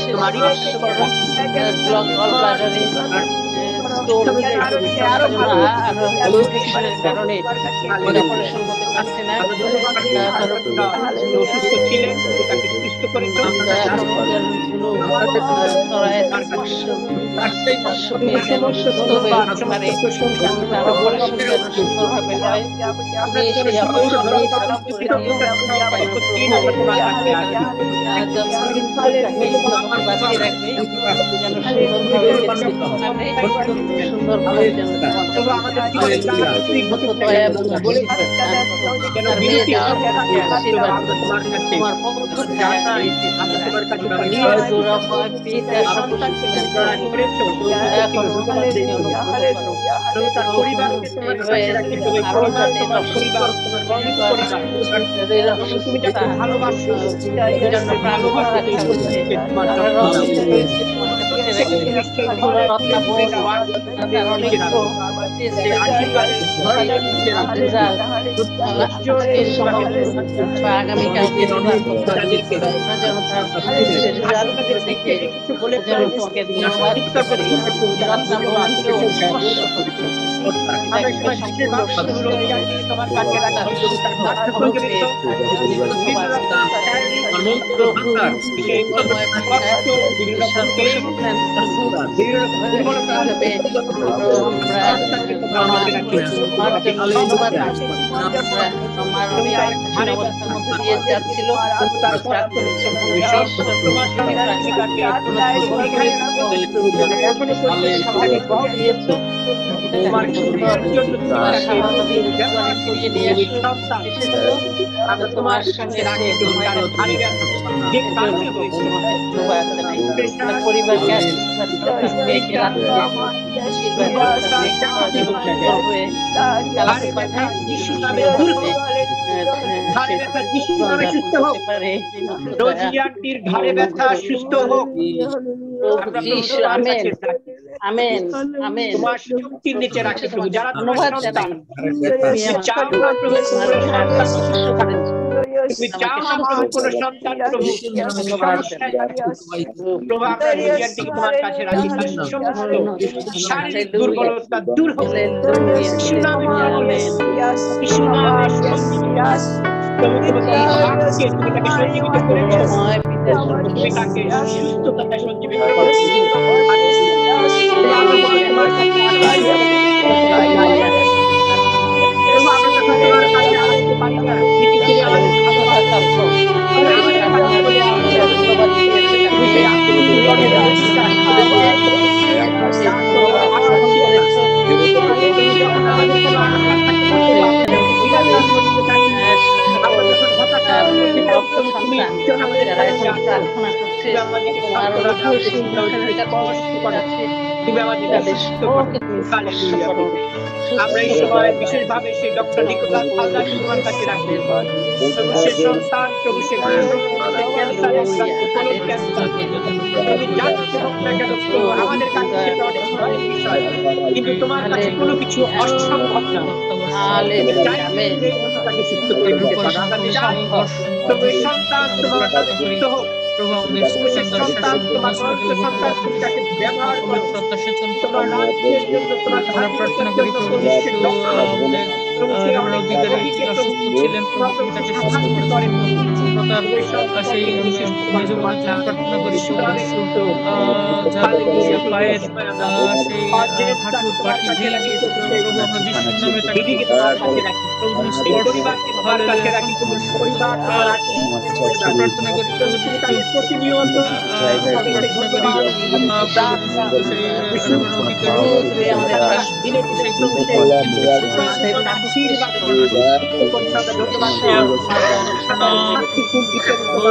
কারণে অপারেশন করতে পারছে না অসুস্থ ছিলেন সুস্থ করে সুন্দরভাবে হয় তোমার সঙ্গে পরিবারকে ঘাড়ে ব্যথা সুস্থ হোক আমেন আমেন তোমার শক্তির নিচে রাখি প্রভু যারা ধন্যবাদ জানাই তুমি চাও না প্রভু কোন সন্তান প্রভু সমস্যায় প্রভু আমরা রোজিয়ানটিকে তোমার কাছে রাখি সমস্ত শারীরিক দুর্বলতা দূর হোক তুমি তাকে সঞ্জীবিত করেছো তুমি তাকে সুস্থতায় সঞ্জীবিত করেছো আমরা এই সময় বিশেষভাবে সেই ডক্টর নিকোলাস হালদার তোমার কাছে রাখি সে সন্তান প্রভু সে ক্যান্সারের কোন ক্যান্সার তুমি জানতে হোক না কেন প্রভু আমাদের কাছে সেটা অনেক ভয়ের বিষয়, কিন্তু তোমার কাছে কোনো কিছু অসম্ভব না। তুমি চাইলে তুমি এই লোকটাকে সুস্থ করে দিতে পারো। আমরা চাই তবে সন্তান তোমার নামে যুক্ত হোক, তবে সে সন্তান তোমার পবিত্র সন্তান তুমি তাকে ব্যবহার করো তোমার রাজ্যের জন্য, তোমার ধার্মিকতার জন্য, প্রভু সে ডক্টর প্রভু সে অনেক রোগীকে প্রভু সে সাহায্য করে প্রভু তুমি সন্তানকে তুমি সুস্থ করো তোমার নামে যিশু নামে কিন্তু হালেলুয়া এই সময় আমরা জেসটাকে তোমার কাছে রাখি প্রভু, সেই দিদিকে তোমার কাছে রাখি, এই পরিবারকে তোমার কাছে রাখি প্রভু, পরিবার তোমার আশীর্বাদের পরিবার তুমি তাদের প্রতিনিয়ত তাদেরকে ধন্যবাদ প্রার্থনা দিনে দিনে প্রভু সেই আশীর্বাদ করতে আমরা ধন্যবাদ সাক্ষী কুলপিত তোমার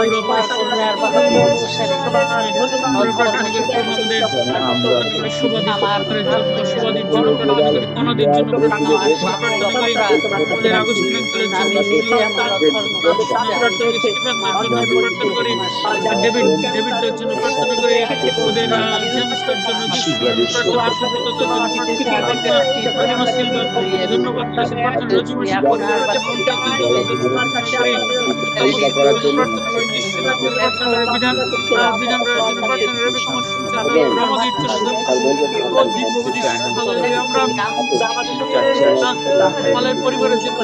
পরিবারের জন্য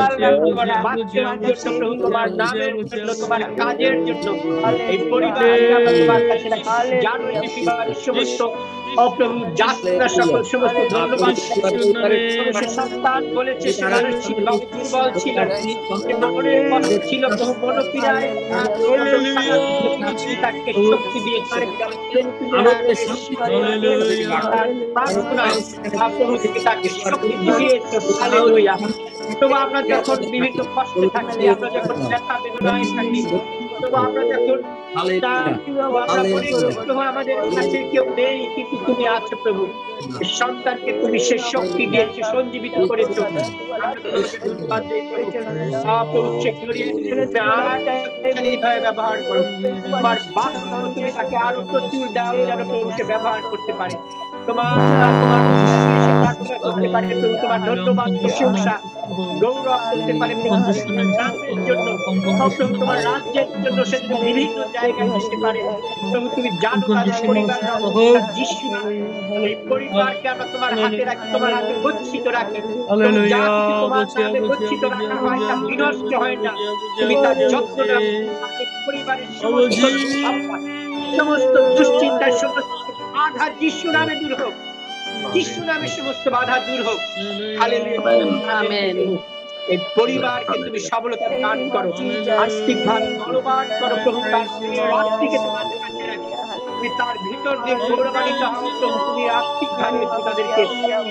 তোমার নামের জন্য, তোমার কাজের জন্য এই পরিবার আমরা তোমার কাছে রাখি। জানো এই বিবাহের সমস্ত অপ্রভু যাত্রা সকল সমস্ত ধন্যবাদ। সে সন্তান বলেছে সে মানসিক ভাবে দুর্বল ছিল, সে মনের কষ্ট ছিল, প্রভু মনোপীড়ায় তাকে শক্তি দিয়েছে। প্রভু তুমি তাকে শক্তি দিয়েছো। হালেলুয়া। তবু আমরা যখন বিভিন্ন কষ্টে থাকি, আমরা যখন ব্যথা বেদনায় থাকি, তবু আমরা যখন আমাদের কাছে কেউ নেই, কিন্তু তুমি আছো প্রভু। সন্তানকে তুমি সে শক্তি দিয়েছো, সঞ্জীবিত করেছো। ব্যবহার করো তোমার বাক্য, তুমি তাকে আরো প্রচুর দাও যেন প্রভুকে ব্যবহার করতে পারে। তোমার করতে পারে প্রভু, তোমার ধন্যবাদ প্রশংসা গৌরব করতে পারে প্রভু নামের জন্য, তোমার রাজ্যের জন্য সে যদি বিভিন্ন জায়গায় যেতে পারে প্রভু। তুমি জানো তাদের পরিবার, এই পরিবারকে আমরা তোমার হাতে রাখি, তোমার হাতে গচ্ছিত রাখি। যা কিছু তোমার নামে গচ্ছিত রাখা হয় তা বিনষ্ট হয় না। তুমি তার যত্ন নাও। পরিবারের সমস্ত দুশ্চিন্তার সমস্ত বাধা যিশু নামে দূর হোক, যিশু নামে সমস্ত বাধা দূর হোক। এই পরিবারকে তুমি সবলতা দান করো, আর্থিক ভাবে বলবান করো প্রভু। তার রাত্রিকে তোমার কাছে রাখি, তুমি তার ভিতর দিয়ে গৌরবান্বিত হও প্রভু। তুমি আর্থিক ভাবে তাদেরকে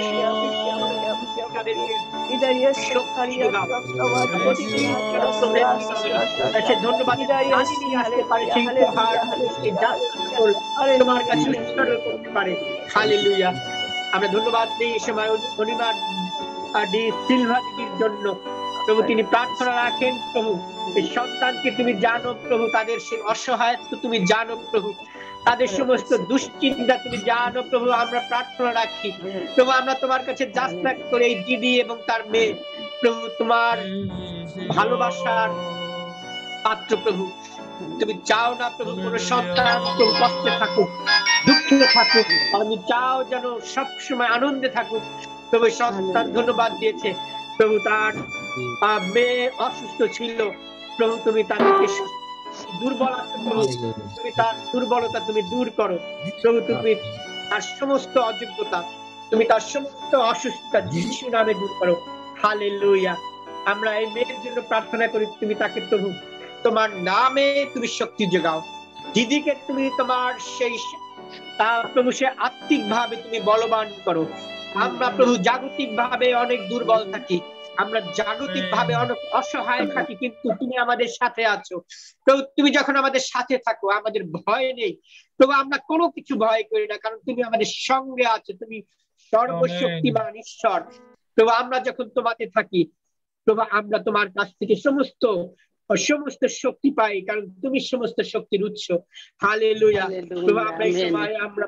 ধন্যবাদ আসতে পারে, সেই উপহার তোমার কাছে উৎসর্গ করতে পারে। হালেলুয়া। আমরা ধন্যবাদ দিই এই সময় অনিমার সিলভা দিদির জন্য প্রভু। তিনি প্রার্থনা রাখেন প্রভু, এই সন্তানকে তুমি জানো প্রভু, তাদের সেই অসহায়ত্ব তুমি জানো প্রভু, তাদের সমস্ত দুশ্চিন্তা তুমি জানো প্রভু। আমরা প্রার্থনা রাখি প্রভু, আমরা তোমার কাছে যাচনা করে এই দিদি এবং তার মেয়ে প্রভু, তোমার ভালোবাসার পাত্র প্রভু। তুমি চাও না প্রভু কোন সন্তান প্রভু কষ্টে থাকুক, দুঃখে থাকুক, আমি চাও যেন সবসময় আনন্দে থাকুক প্রভু। সন্তান ধন্যবাদ দিয়েছে প্রভু, তার মেয়ে অসুস্থ ছিল প্রভু, তুমি তাদেরকে দুর্বলতা প্রভু, তুমি তার দুর্বলতা তুমি দূর করো প্রভু। তুমি তার সমস্ত অযোগ্যতা, তুমি তার সমস্ত অসুস্থতা যিশু নামে দূর করো। হালেলুয়া। আমরা এই মেয়ের জন্য প্রার্থনা করি, তুমি তাকে প্রভু তোমার নামে তুমি শক্তি যোগাও। দিদিকে তুমি তোমার সেই প্রভু সে আত্মিক ভাবে তুমি বলবান করো। আমরা প্রভু জাগতিক ভাবে অনেক দুর্বল থাকি, আমরা জাগতিক ভাবে অনেক অসহায় থাকি, কিন্তু তুমি আমাদের সাথে আছো প্রভু। তুমি যখন আমাদের সাথে থাকো আমাদের ভয় নেই প্রভু, আমরা কোনো কিছু ভয় করি না, কারণ তুমি আমাদের সঙ্গে আছো, তুমি সর্বশক্তিমান ঈশ্বর প্রভু। আমরা যখন তোমাতে থাকি প্রভু, আমরা তোমার কাছ থেকে সমস্ত শক্তি পাই, কারণ তুমি সমস্ত শক্তির উৎস। হালেলুয়া। প্রভু আমরা এই সময় আমরা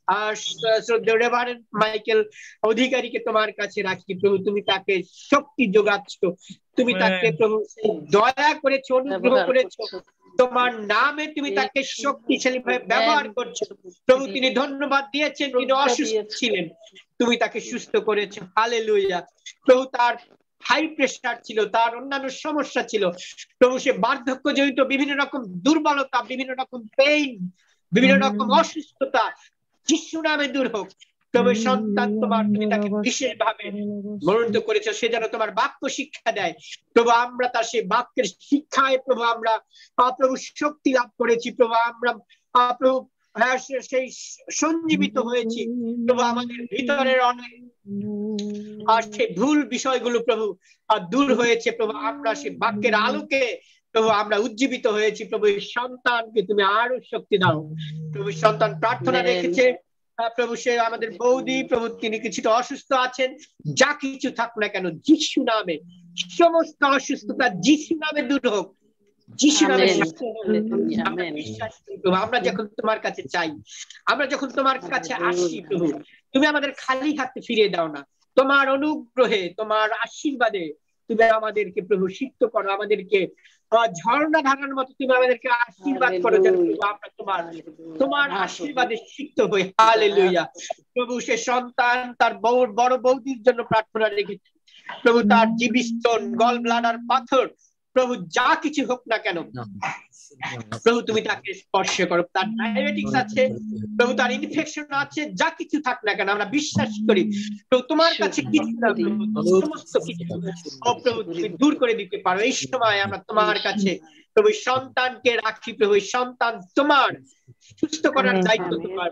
মাইকেল অধিকারীকে তোমার কাছে রাখি প্রভু, তুমি তাকে শক্তি যোগাচ্ছ, তুমি তাকে প্রভু দয়া করেছো, অনুগ্রহ করেছো, তোমার নামে তুমি তাকে শক্তিশালী ভাবে ব্যবহার করছো প্রভু। তিনি ধন্যবাদ দিয়েছেন, তিনি অসুস্থ ছিলেন, তুমি তাকে সুস্থ করেছো। হালেলুয়া। প্রভু তার হাই প্রেসার ছিল, তার অন্যান্য সমস্যা ছিল প্রভু, সে বার্ধক্য জনিত বিভিন্ন রকম দুর্বলতা, বিভিন্ন রকম পেইন, বিভিন্ন রকম অসুস্থতা যিশু নামে দূর হোক। তবে সন্তান তোমার তুমি তাকে বিশেষ ভাবে মনোনীত করেছো, সে যেন তোমার বাক্য শিক্ষা দেয় প্রভু। আমরা তার সেই বাক্যের শিক্ষায় প্রভু আমরা প্রভু শক্তি লাভ করেছি প্রভু। আমরা প্রভু সেই সঞ্জীবিত হয়েছি প্রভু। আমাদের ভিতরের অনেক সেই ভুল বিষয়গুলো প্রভু দূর হয়েছে প্রভু। আমরা সেই বাক্যের আলোকে প্রভু আমরা উজ্জীবিত হয়েছি প্রভু। সন্তানকে তুমি আরো শক্তি দাও প্রভু। সন্তান প্রার্থনা রেখেছে প্রভু, সে আমাদের বৌদি প্রভু, তিনি কিছুটা অসুস্থ আছেন, যা কিছু থাক না কেন যিশু নামে সমস্ত অসুস্থতা যিশু নামে দূর হোক, যিশু নামে বিশ্বাস করি প্রভু। আমরা যখন তোমার কাছে চাই, আমরা যখন তোমার কাছে আসি প্রভু, তুমি আমাদের খালি হাতে ফিরিয়ে দাও না। তোমার অনুগ্রহে, তোমার আশীর্বাদে তুমি আমাদেরকে প্রভু সিক্ত করো, আমাদেরকে ঝর্ণা ধারার মতো তুমি আমাদেরকে আশীর্বাদ করো, যেন আমরা তোমার আশীর্বাদে সিক্ত হই। হালেলুয়া। প্রভু সে সন্তান তার বড় বৌদির জন্য প্রার্থনা রেখেছে প্রভু, তার জিবি স্টোন, গল ব্লাডার পাথর প্রভু, যা কিছু হোক না কেন প্রভু তুমি তাকে স্পর্শ করো, তার ডায়াবেটিক্স আছে প্রভু, তার ইনফেকশন আছে, যা কিছু থাক না কেন আমরা বিশ্বাস করি প্রভু তোমার কাছে কিছু না প্রভু, সমস্ত কিছু ও প্রভু তুমি দূর করে দিতে পারো। এই সময় আমরা তোমার কাছে প্রভু সন্তানকে রাখি প্রভু, সন্তান তোমার, সুস্থ করার দায়িত্ব তোমার।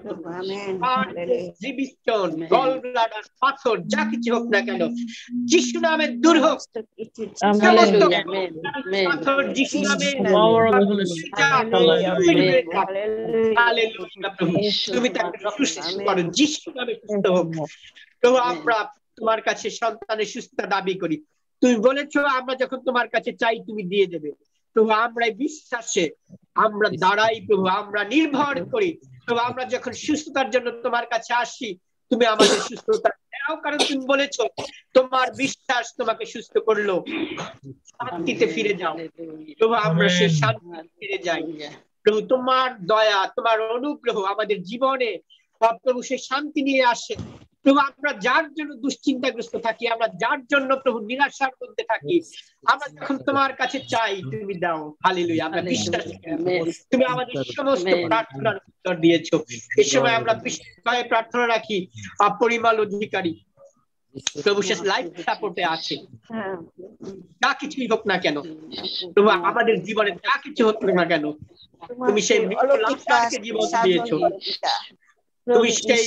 পাথর যা কিছু হোক না কেন যিশু নামে দূর হোক, সমস্ত পাথর যিশু নামে তুমি তাকে সুস্থ করো, যিশু নামে সুস্থ হোক প্রভু। আমরা তোমার কাছে সন্তানের সুস্থতা দাবি করি, তুমি বলেছো আমরা যখন তোমার কাছে চাই তুমি দিয়ে দেবে প্রভু। আমরা বিশ্বাসে আমরা দাঁড়াই প্রভু, আমরা নির্ভর করি প্রভু। আমরা যখন সুস্থতার জন্য তোমার কাছে আসি তুমি আমাদের সুস্থতা দাও, কারণ তুমি বলেছো তোমার বিশ্বাস তোমাকে সুস্থ করলো, শান্তিতে ফিরে যাও প্রভু। আমরা সেই শান্তিতে ফিরে যাই প্রভু, তোমার দয়া তোমার অনুগ্রহ আমাদের জীবনে প্রভু সেই শান্তি নিয়ে আসে প্রভু। আমরা যার জন্য দুশ্চিন্তাগ্রস্ত থাকি, আমরা যার জন্য প্রভু নিরাশার মধ্যে থাকি, আমরা যখন তোমার কাছে চাই তুমি দাও। হালেলুয়া, আমরা বিশ্বাস করি তুমি আমাদের সমস্ত প্রার্থনার উত্তর দিয়েছো। এই সময় আমরা বিশেষভাবে প্রার্থনা রাখি পরিমল অধিকারী প্রভু, শেষ লাইফ সাপোর্টে আছে, যা কিছুই হোক না কেন প্রভু, আমাদের জীবনে যা কিছু হোক না কেন তুমি সেই লাশকে জীবন দিয়েছো, তুমি সেই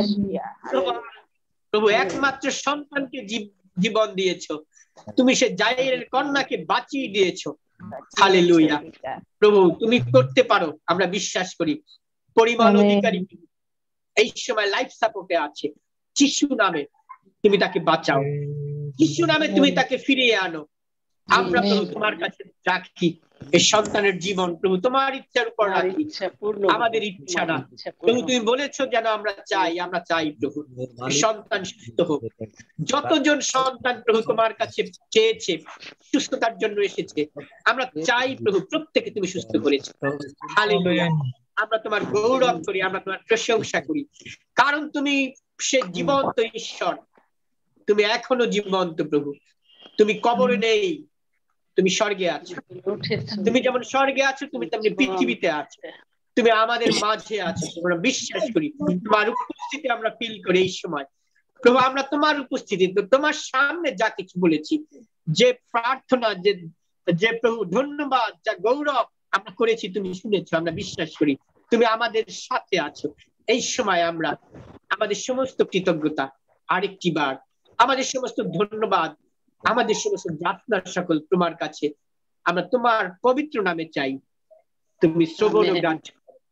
প্রভু একমাত্র সন্তানকে জীবন দিয়েছো, তুমি সেই জায়েরের কন্যাকে বাঁচিয়ে দিয়েছো। হালেলুয়া প্রভু, তুমি করতে পারো, আমরা বিশ্বাস করি। পরিমল অধিকারী এই সময় লাইফ সাপোর্টে আছে, যিশু নামে তুমি তাকে বাঁচাও, যিশু নামে তুমি তাকে ফিরিয়ে আনো। আমরা প্রভু তোমার কাছে রাখি এই সন্তানের জীবন প্রভু, তোমার ইচ্ছার উপর রাখি, আমাদের ইচ্ছা না প্রভু। তুমি বলেছো যেন আমরা চাই প্রভু সন্তান সুস্থ হোক। যতজন সন্তান প্রভু তোমার কাছে চেয়েছে, সুস্থতার জন্য এসেছে, আমরা চাই প্রভু প্রত্যেকে তুমি সুস্থ করেছো। হালেলুয়া, আমরা তোমার গৌরব করি, আমরা তোমার প্রশংসা করি, কারণ তুমি সে জীবন্ত ঈশ্বর, তুমি এখনো জীবন্ত প্রভু। তুমি কবরে নেই, তুমি স্বর্গে আছো, তুমি যেমন স্বর্গে আছো তুমি তেমনি পৃথিবীতে আছো, তুমি আমাদের মাঝে আছো। আমরা বিশ্বাস করি তোমার উপস্থিতি আমরা ফিল করি এই সময় প্রভু। আমরা তোমার উপস্থিতি, তোমার সামনে যা কিছু বলেছি, যে প্রার্থনা, যে প্রভু ধন্যবাদ, যা গৌরব আমরা করেছি তুমি শুনেছো, আমরা বিশ্বাস করি তুমি আমাদের সাথে আছো। এই সময় আমরা আমাদের সমস্ত কৃতজ্ঞতা আরেকটি বার, আমাদের সমস্ত ধন্যবাদ, আমাদের সমস্ত যাতনার সকল তোমার কাছে আমরা তোমার পবিত্র নামে চাই, তুমি শ্রবণ ও গ্রাহ্য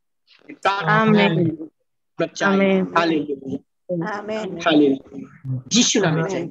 যিশু নামে চাই।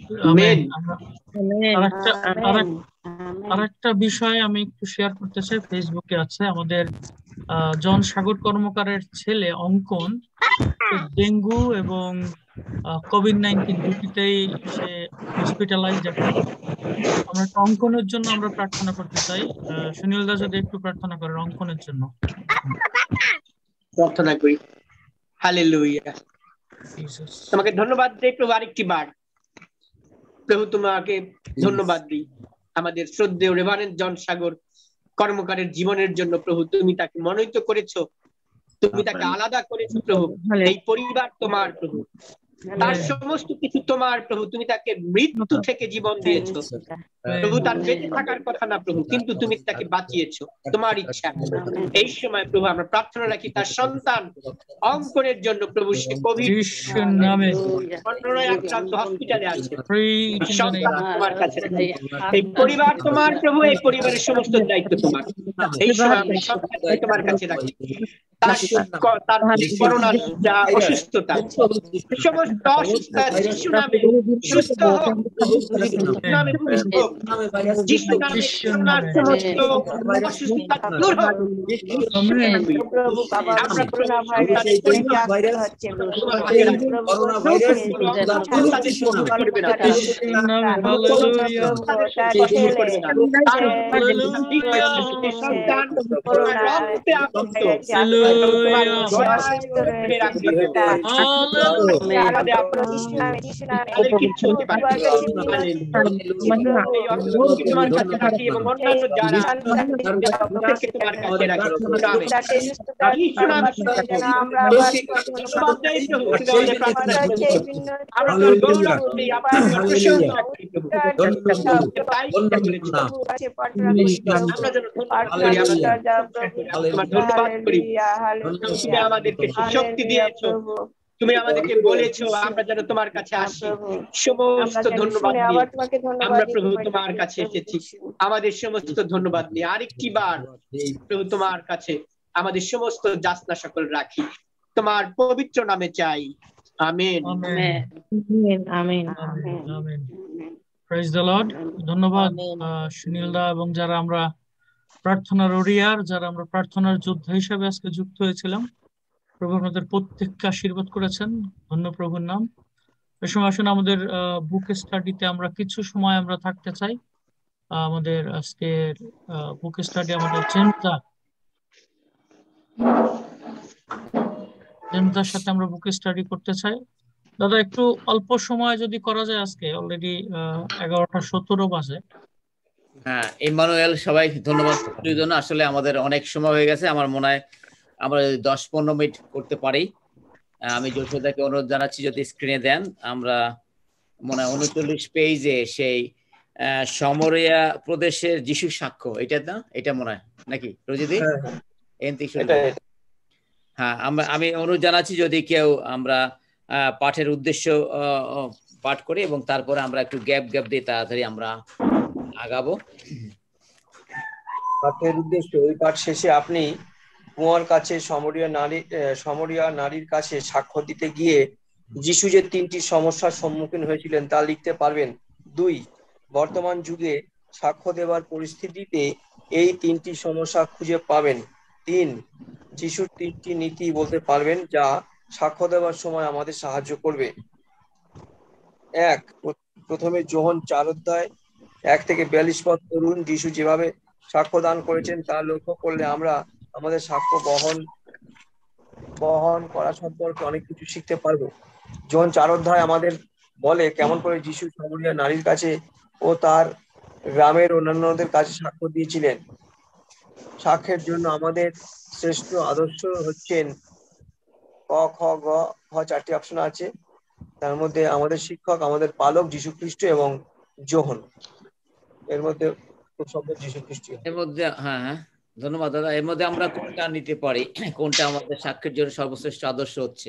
আরেকটা বিষয় আমি একটু শেয়ার করতে চাই, ফেসবুকে আছে আমাদের জন সাগর কর্মকারের ছেলে অঙ্কন, ডেঙ্গু এবং কোভিড-19 দুটিতেই সে হসপিটালাইজড। আমরা অঙ্কনের জন্য আমরা প্রার্থনা করতে চাই। সুনীল দা যদি একটু প্রার্থনা করেন অঙ্কনের জন্য। প্রার্থনা করি। হালেলুয়া, তোমাকে ধন্যবাদ দেই প্রভু আরেকটি বার প্রভু, তোমাকে ধন্যবাদ দিই আমাদের শ্রদ্ধেয় রেভারেন্ড জন সাগর কর্মকারের জীবনের জন্য প্রভু। তুমি তাকে মনোনীত করেছো, তুমি তাকে আলাদা করেছো প্রভু। এই পরিবার তোমার প্রভু, তার সমস্ত কিছু তোমার প্রভু। তুমি তাকে মৃত্যু থেকে জীবন দিয়েছো প্রভু, তার বেঁচে থাকার কথা না প্রভু, কিন্তু তুমি তাকে বাঁচিয়েছো, তোমার ইচ্ছা। এই সময় প্রভু আমরা প্রার্থনা রাখি তার সন্তান অঙ্কনের জন্য প্রভু, সে কোভিড আক্রান্ত হসপিটালে আছে, সন্তান তোমার কাছে। এই পরিবার তোমার প্রভু, এই পরিবারের সমস্ত দায়িত্ব তোমার। এই সময় আমরা সন্তানকে তোমার কাছে রাখি, তার করোনার যা অসুস্থতা, সমস্ত অসুস্থতা যিশু নামে সুস্থ হোক, নামে হোক, যিশু নামে করোনার সমস্ত অসুস্থতা দূর হোক। তোমার Hallelujah. দয়ায় ধরে রাখবে প্রভু। তাদের কিচ্ছু হতে পারে না। Hallelujah। এই অসুস্থকে তোমার কাছে রাখি এবং অন্যান্য যারা তাদেরকে তোমার কাছে রাখি। আমেন। যিশু নামে ধন্যবাদ দেই প্রভু, তুমি আমাদের প্রার্থনা শুনেছো। আমরা তোমার গৌরব করি, আমরা তোমার প্রশংসা করি প্রভু। তাই ইচ্ছা করেছো। আমরা যেন ধন্যবাদ করি, আমরা তোমার প্রশংসা করি, আমরা তোমার ধন্যবাদ করি। তুমি আমাদেরকে শক্তি দিয়েছো, তুমি আমাদেরকে বলেছো আমরা যেন তোমার কাছে আসি। সমস্ত ধন্যবাদ নিয়ে আমরা প্রভু তোমার কাছে এসেছি, আমাদের সমস্ত ধন্যবাদ নিয়ে আরেকটি বার প্রভু তোমার কাছে আমাদের সমস্ত যাচনা সকল রাখি, তোমার পবিত্র নামে চাই। Amen. Amen. Amen. Praise the lord. ধন্যবাদ সুনীলদা এবং যারা আমরা প্রার্থনার ওরিয়ার, যারা আমরা প্রার্থনার যোদ্ধা হিসেবে আজকে যুক্ত হয়েছিলাম। প্রভু আমাদের প্রত্যেককে আশীর্বাদ করেছেন, ধন্য প্রভুর নাম। এ সময় আসুন আমাদের বুক স্টাডিতে আমরা কিছু সময় আমরা থাকতে চাই। আমাদের আজকের বুক স্টাডি আমাদের জেমদার সাথে আমরা বুক স্টাডি করতে চাই। দাদা একটু অল্প সময় যদি করা যায়, আজকে অলরেডি 11:17 বাজে। হ্যাঁ, ইমানুয়েল, সবাই ধন্যবাদ জন্য। আসলে আমাদের অনেক সময় হয়ে গেছে, আমার মনে হয় আমরা 10-15 মিনিট করতে পারি। আমি যশোদাকে অনুরোধ জানাচ্ছি যদি স্ক্রিনে দেন। আমরা মনে হয় 39 পেজে সেই সমরিয়া প্রদেশের যিশু সাক্ষ্য, এটা না, এটা মনে হয় নাকি রজিদি? হ্যাঁ, আমি অনুরোধ জানাচ্ছি যদি কেউ আমরা পাঠের উদ্দেশ্য পাঠ করি এবং তারপরে আমরা একটু গ্যাপ দিয়ে তাড়াতাড়ি আমরা আগাবো। পাঠের উদ্দেশ্য, ওই পাঠ শেষে আপনি কুয়ার কাছে সমরিয়া নারীর কাছে সাক্ষ্য দিতে গিয়ে যিশু যে 3টি সমস্যার সম্মুখীন হয়েছিলেন তা লিখতে পারবেন। 2, বর্তমান যুগে সাক্ষ্য দেওয়ার পরিস্থিতিতে এই 3টি সমস্যা খুঁজে পাবেন। 3, যিশুর 3টি নীতি বলতে পারবেন যা সাক্ষ্য দেওয়ার সময় আমাদের সাহায্য করবে। 1, প্রথমে যোহন 4:1-42 পদ পড়ুন। যিশু যেভাবে সাক্ষ্য দান করেছেন তা লক্ষ্য করলে আমরা আমাদের সাক্ষ্য বহন করা সম্পর্কে অনেক কিছু শিখতে পারবো। যোহন 4 আমাদের বলে কেমন করে যিশু সমরিয়া নারীর কাছে ও তার গ্রামের অন্যান্যদের কাছে সাক্ষ্য দিয়েছিলেন। সাক্ষ্যের জন্য আমাদের শ্রেষ্ঠ আদর্শ হচ্ছেন ক, খ, গ, ঘ 4টি অপশন আছে। তার মধ্যে আমাদের শিক্ষক, আমাদের পালক যীশু খ্রিস্ট এবং যোহন। এর মধ্যে খুব সম্ভব যীশু খ্রিস্ট। এর মধ্যে হ্যাঁ, ধন্যবাদ দাদা। এর মধ্যে আমরা কোনটা নিতে পারি, কোনটা আমাদের সাক্ষ্যের জন্য সর্বশ্রেষ্ঠ আদর্শ হচ্ছে?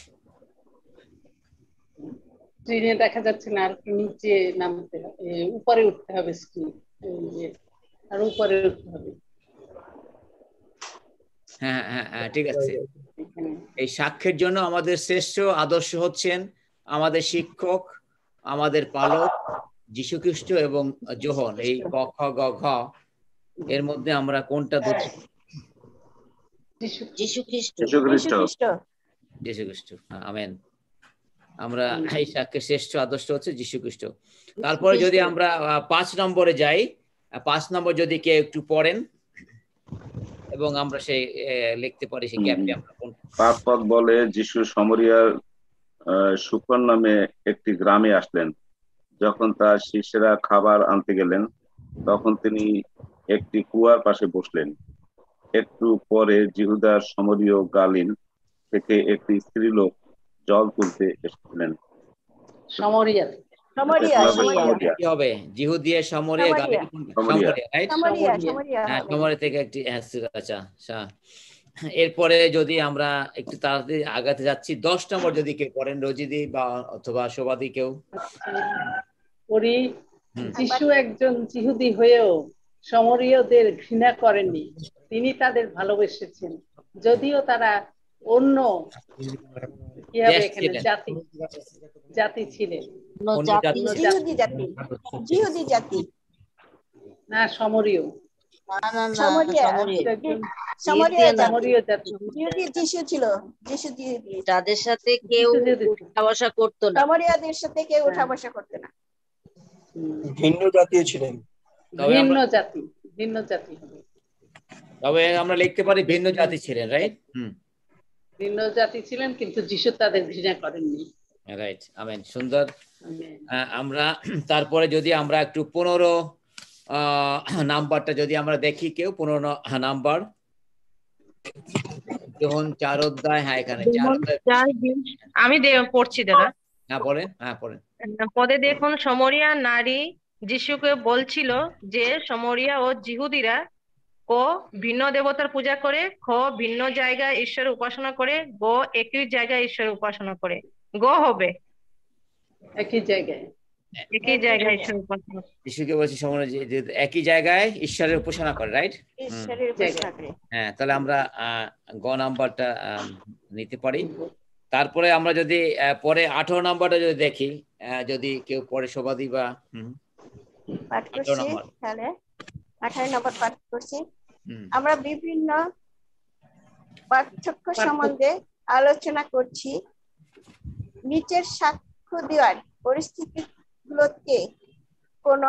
স্ক্রিনে দেখা যাচ্ছে না, আর নিচে নামতে হবে, উপরে উঠতে হবে স্ক্রিন, আর উপরে উঠতে হবে। হ্যাঁ, ঠিক আছে। এই সাক্ষ্যের জন্য আমাদের শ্রেষ্ঠ আদর্শ হচ্ছেন আমাদের শিক্ষক, আমাদের পালক যীশু খ্রিস্ট এবং যোহন। এই ক, খ, গ, ঘ এর মধ্যে আমরা কোনটা ধরছি? যীশু খ্রিস্ট। আমেন। আমরা এই সাক্ষ্যের শ্রেষ্ঠ আদর্শ হচ্ছে যীশু খ্রিস্ট। তারপরে যদি আমরা 5 নম্বরে যাই, 5 নম্বর যদি কেউ একটু পড়েন এবং আমরা সেই লিখতে পারি সেই গ্যাপে আমরা 5 পদ বলে যিশু সমরিয়ার সুকর নামে একটি গ্রামে আসলেন। যখন তার শিষ্যরা খাবার আনতে গেলেন তখন তিনি একটি কুয়ার পাশে বসলেন। একটু পরে জিহুদার সমরীয় গালিল থেকে একটি স্ত্রীলোক জল তুলতে এসেছিলেন। সমরিয়া কি হবে? জিহুদিয়া সমরিয়া গালিল, সমরিয়া থেকে একটি, আচ্ছা। এরপরে যদি আমরা একটু তাড়াতাড়ি আগাতে যাচ্ছি, 10 নম্বর যদি কেউ পড়েন, রজিদি বা অথবা শোভাদি কেউ পড়ি। যিশু একজন জিহুদি হয়েও সমরীয়দের ঘৃণা করেননি, তিনি তাদের ভালোবেসেছেন, যদিও তারা অন্য কি হবে এখানে জাতি ছিলেন। না, সমরীয় তাদের সাথে কেউ উঠা বসা করতো না। সমরিয়াদের সাথে কেউ উঠা বসা করতো না। ভিন্ন জাতীয় ছিলেন। ভিন্ন জাতি তবে আমরা লিখতে পারি ভিন্ন জাতি ছিলেন, রাইট? ভিন্ন জাতি ছিলেন কিন্তু যিশু তাদের ঘৃণা করেননি। রাইট, আমেন, সুন্দর। আমরা তারপরে যদি আমরা একটু 15 নাম্বারটা যদি আমরা দেখি, কেউ 15 নাম্বার, যখন 4 অধ্যায়, হ্যাঁ এখানে 4 অধ্যায়। আমি পড়ছি দাদা। হ্যাঁ বলেন, হ্যাঁ পড়েন। পদে দেখুন, সমরিয়া নারী যিশুকে বলছিল যে সমরিয়া ও জিহুদিরা ক ভিন্ন দেবতার পূজা করে, খ ভিন্ন জায়গায় ঈশ্বরের উপাসনা করে, গ একই জায়গায় ঈশ্বরের উপাসনা করে। গ হবে একই জায়গায় ঈশ্বরের উপাসনা। যিশুকে বলছি সমরিয়া যে একই জায়গায় ঈশ্বরের উপাসনা করে, রাইট? ঈশ্বরের উপাসনা করে। হ্যাঁ, তাহলে আমরা গ নাম্বারটা নিতে পারি। তারপরে আমরা যদি পরে 18 নাম্বারটা যদি দেখি, যদি কেউ পরে শোভাদি বা পাঠ করছি, তাহলে 18 নম্বর পাঠ করছি। আমরা বিভিন্ন পার্থক্য সম্বন্ধে আলোচনা করছি। নিচের সাক্ষ্য দেওয়ার পরিস্থিতিগুলোতে কোন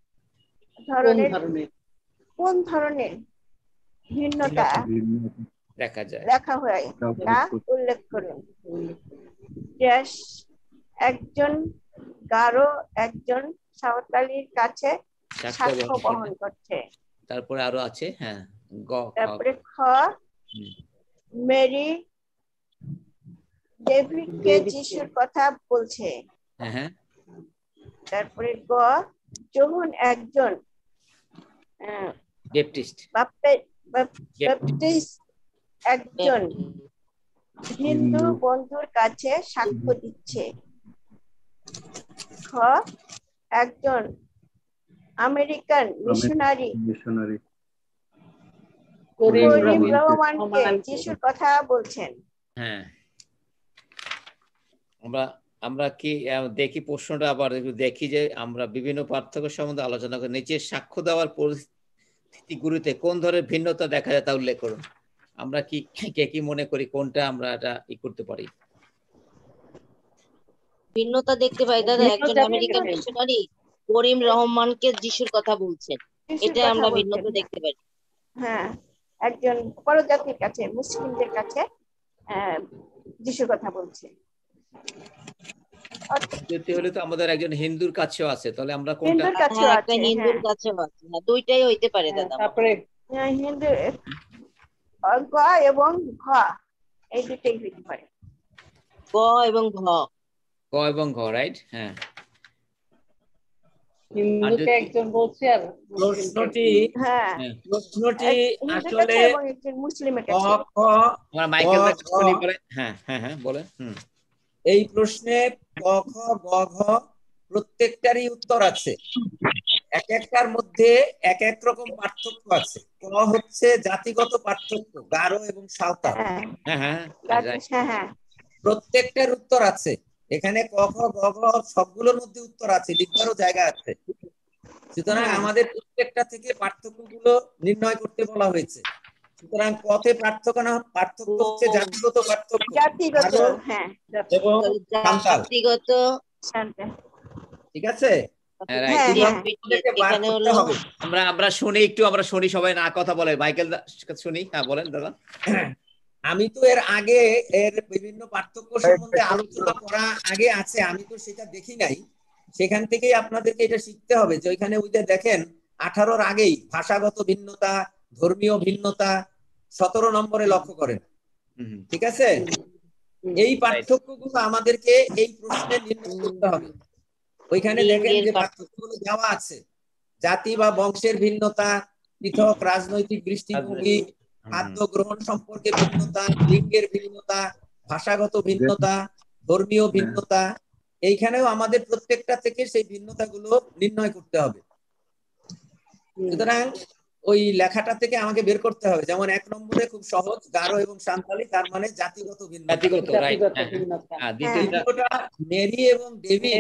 ধরনের ভিন্নতা দেখা হয় তা উল্লেখ করুন। একজন গারো একজন সাঁওতালির কাছে সাক্ষ্য বহন করছে। তারপরে আরো আছে, হ্যাঁ, তারপরে খ মেরি ডেভিডকে যিশুর কথা বলছে। হ্যাঁ। তারপরে গ যোহন একজন ব্যাপটিস্ট একজন হিন্দু বন্ধুর কাছে সাক্ষ্য দিচ্ছে। খ একজন আমেরিকান মিশনারি করিম রহমানকে যিশুর কথা বলছেন। হ্যাঁ, আমরা কি দেখি প্রশ্নটা আবার দেখি যে আমরা বিভিন্ন পার্থক্য সম্বন্ধে আলোচনা করি। নিচে সাক্ষ্য দেওয়ার পরিস্থিতিগুলিতে কোন ধরনের ভিন্নতা দেখা যায় তা উল্লেখ করুন। আমরা কি মনে করি কোনটা আমরা এটা করতে পারি? ভিন্নতা দেখতে পাই দাদা, একজন আমেরিকান মিশনারি করিম রহমানকে যিশুর কথা বলছেন, এটা আমরা ভিন্নতা দেখতে পাই। হ্যাঁ, একজন পরজাতির কাছে, মুসলিমদের কাছে যিশুর কথা বলছে। যদি হলে তো আমাদের একজন হিন্দুর কাছেও আছে, তাহলে আমরা কোনটা? হিন্দুর কাছেও আছে, হিন্দুর কাছেও আছে, দুইটাই হইতে পারে দাদা। তারপরে হিন্দু গ এবং ঘ, এই দুটোই হইতে পারে। গ এবং ঘ, রাইট? হ্যাঁ, হিন্দুকে একজন বলছে আর প্রশ্নটি আসলে এবং একজন মুসলিমের কাছে। আমরা মাইকেল বলে, হ্যাঁ বলেন। এই প্রশ্নে ক খ গ ঘ প্রত্যেকটারই উত্তর আছে। এক একটার মধ্যে এক এক রকম পার্থক্য আছে। ক হচ্ছে জাতিগত পার্থক্য, গারো এবং সাঁওতাল। প্রত্যেকটার উত্তর আছে এখানে। ক খ গ ঘ সবগুলোর মধ্যে উত্তর আছে, লিখবারও জায়গা আছে। সুতরাং আমাদের প্রত্যেকটা থেকে পার্থক্যগুলো নির্ণয় করতে বলা হয়েছে। সুতরাং পথে পার্থক্য হচ্ছে জাতিগত পার্থক্য, এবং জাতিগত। ঠিক আছে? আমরা শুনি সবাই না কথা বলে। মাইকেল শুনি, হ্যাঁ বলেন দাদা। আমি তো এর আগে এর বিভিন্ন পার্থক্য সম্বন্ধে আলোচনা করা আগে আছে, আমি তো সেটা দেখি নাই। সেখান থেকেই আপনাদেরকে এটা শিখতে হবে যে ওইখানে দেখেন 18-র আগেই ভাষাগত ভিন্নতা, ধর্মীয় ভিন্নতা 17 নম্বরে লক্ষ্য করেন। ঠিক আছে? এই পার্থক্যগুলো আমাদেরকে এই প্রশ্নে নির্ণয় করতে হবে। ওইখানে দেখেন যে পার্থক্যগুলো দেওয়া আছে। জাতি বা বংশের ভিন্নতা, পৃথক রাজনৈতিক দৃষ্টিভঙ্গি, খাদ্য গ্রহণ সম্পর্কে ভিন্নতা, লিঙ্গের ভিন্নতা, ভাষাগত ভিন্নতা, ধর্মীয় ভিন্নতা। এইখানেও আমাদের প্রত্যেকটা থেকে সেই ভিন্নতাগুলো নির্ণয় করতে হবে। সুতরাং ওই লেখাটা থেকে আমাকে বের করতে হবে। যেমন 1 নম্বরে খুব সহজ, গারো এবং সাঁওতালি, তার মানে জাতিগত ভিন্নতা। দ্বিতীয়টা মেরি এবং ডেভিড,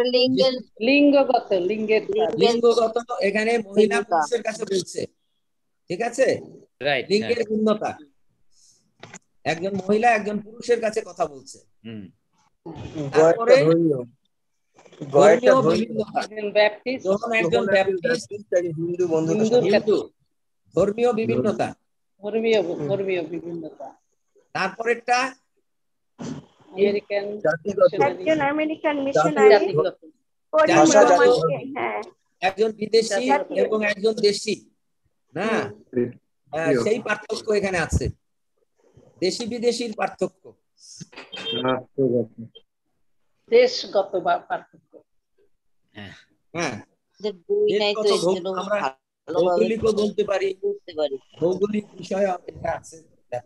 লিঙ্গগত, এখানে মহিলা পুরুষের কাছে বলছে। ঠিক আছে? লিঙ্গের ভিন্নতা, একজন মহিলা একজন পুরুষের কাছে কথা বলছে। তারপরে ধর্মীয় বিভিন্নতা, যখন একজন ব্যাপটিস্ট হিন্দু, ধর্মীয় বিভিন্নতা, ধর্মীয় বিভিন্নতা। তারপরেরটা আমেরিকান একজন আমেরিকান মিশনারি ভাষা হ্যাঁ একজন বিদেশি এবং একজন দেশি, না সেই পার্থক্য এখানে আছে, দেশি বিদেশির পার্থক্য, দেশগত বা পার্থক্য। হ্যাঁ আমরা ভৌগোলিকও বলতে পারি, ভৌগোলিক বিষয় আছে।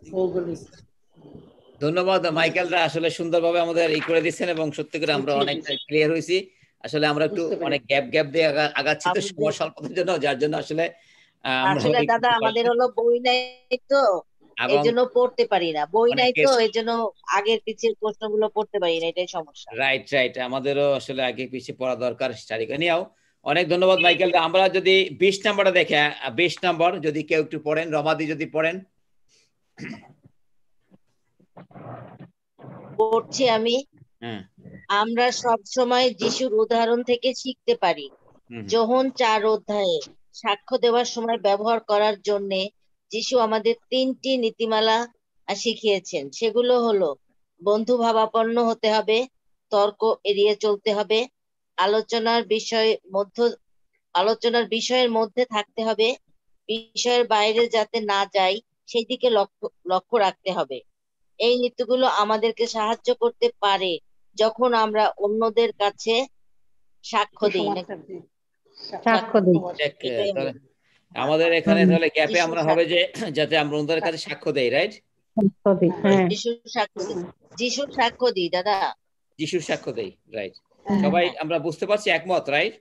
ধন্যবাদ মাইকেলরা, আসলে সুন্দরভাবে আমাদের এই করে দিচ্ছেন এবং সত্যি করে আমরা অনেকটা ক্লিয়ার হয়েছি। আসলে আমরা একটু অনেক গ্যাপ দিয়ে আগাচ্ছি তো সময় স্বল্পতার জন্য, যার জন্য আসলে আসলে দাদা আমাদের হলো বই নাই তো এই জন্য পড়তে পারি না, বই নাই তো এই জন্য আগের পিছের প্রশ্নগুলো পড়তে পারি না, এটাই সমস্যা। রাইট, আমাদেরও আসলে আগে পিছিয়ে পড়া দরকার স্টাডি নিয়েও। অনেক ধন্যবাদ মাইকেল। আমরা যদি 20 নাম্বারটা দেখে, 20 নাম্বার যদি কেউ একটু পড়েন, রমাদি যদি পড়েন। পড়ছি আমি। আমরা সব সময় যিশুর উদাহরণ থেকে শিখতে পারি। যোহন 4 অধ্যায়ে সাক্ষ্য দেওয়ার সময় ব্যবহার করার জন্য যিশু আমাদের 3টি নীতিমালা শিখিয়েছেন। সেগুলো হলো বন্ধুভাবাপন্ন হতে হবে, তর্ক এড়িয়ে চলতে হবে, আলোচনার বিষয়ের মধ্যে থাকতে হবে, বিষয়ের বাইরে যাতে না যাই সেই দিকে লক্ষ্য রাখতে হবে। এই নীতিগুলো আমাদেরকে সাহায্য করতে পারে যখন আমরা অন্যদের কাছে সাক্ষ্য দিই। আমাদের এখানে তাহলে গ্যাপে আমরা হবে যে যাতে আমরা অন্যদের কাছে সাক্ষ্য দেই, রাইট? যিশুর সাক্ষ্য দিই দাদা, যিশুর সাক্ষ্য দেই, রাইট। সবাই আমরা বুঝতে পারছি, একমত, রাইট?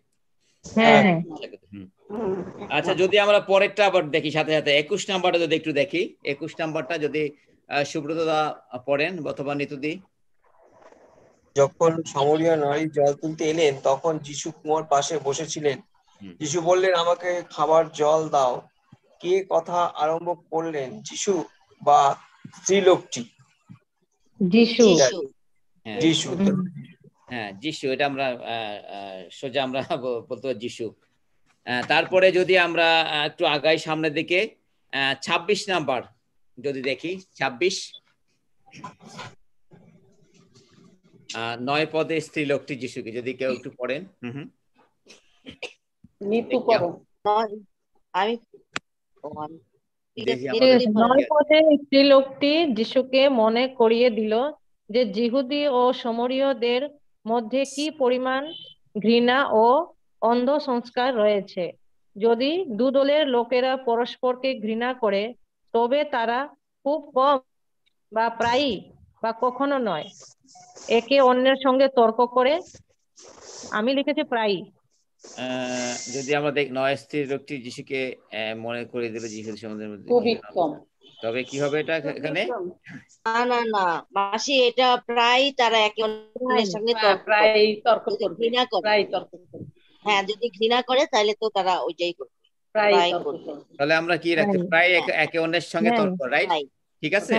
আচ্ছা, যদি আমরা পরেরটা আবার দেখি সাথে সাথে 21 নাম্বারটা যদি একটু দেখি, 21 নাম্বারটা যদি সুব্রতদা পড়েন অথবা নিতুদি। যখন সামরিয়া নারী জল তুলতে এলেন তখন যিশু কুয়োর পাশে বসেছিলেন। যিশু বললেন, আমাকে খাবার জল দাও। কে কথা আরম্ভ করলেন, যিশু বা স্ত্রীলোকটি? যিশু। হ্যাঁ, যিশু, এটা আমরা সোজা আমরা বলতে পারি যিশু। তারপরে যদি আমরা একটু আগাই সামনের দিকে, 26 নাম্বার যদি দেখি, 26 9 পদে স্ত্রীলোকটি যিশুকে যদি কেউ একটু পড়েন। স্ত্রীলোকটি যিশুকে মনে করিয়ে দিল যে যিহুদি ও সমরীয়দের মধ্যে কি পরিমাণ ঘৃণা ও অন্ধ সংস্কার রয়েছে। যদি দুদলের লোকেরা পরস্পরকে ঘৃণা করে তবে তারা খুব কম বা প্রায়ই বা কখনো নয় একে অন্যের সঙ্গে তর্ক করে। আমি লিখেছি প্রায়ই। যদি আমরা দেখি 9 স্ত্রীলোকটি যিশুকে মনে করে দিল যিহুদি সমুদ্রের মধ্যে, তবে কি হবে এটা এখানে? না মাসি, এটা প্রায় তারা একে অন্যের সঙ্গে তর্ক করবে। হ্যাঁ, যদি ঘৃণা করে তাহলে তো তারা ওইটাই করবে, প্রায় করবে। তাহলে আমরা কি রাখতে, প্রায় একে অন্যের সঙ্গে তর্ক, রাইট? ঠিক আছে।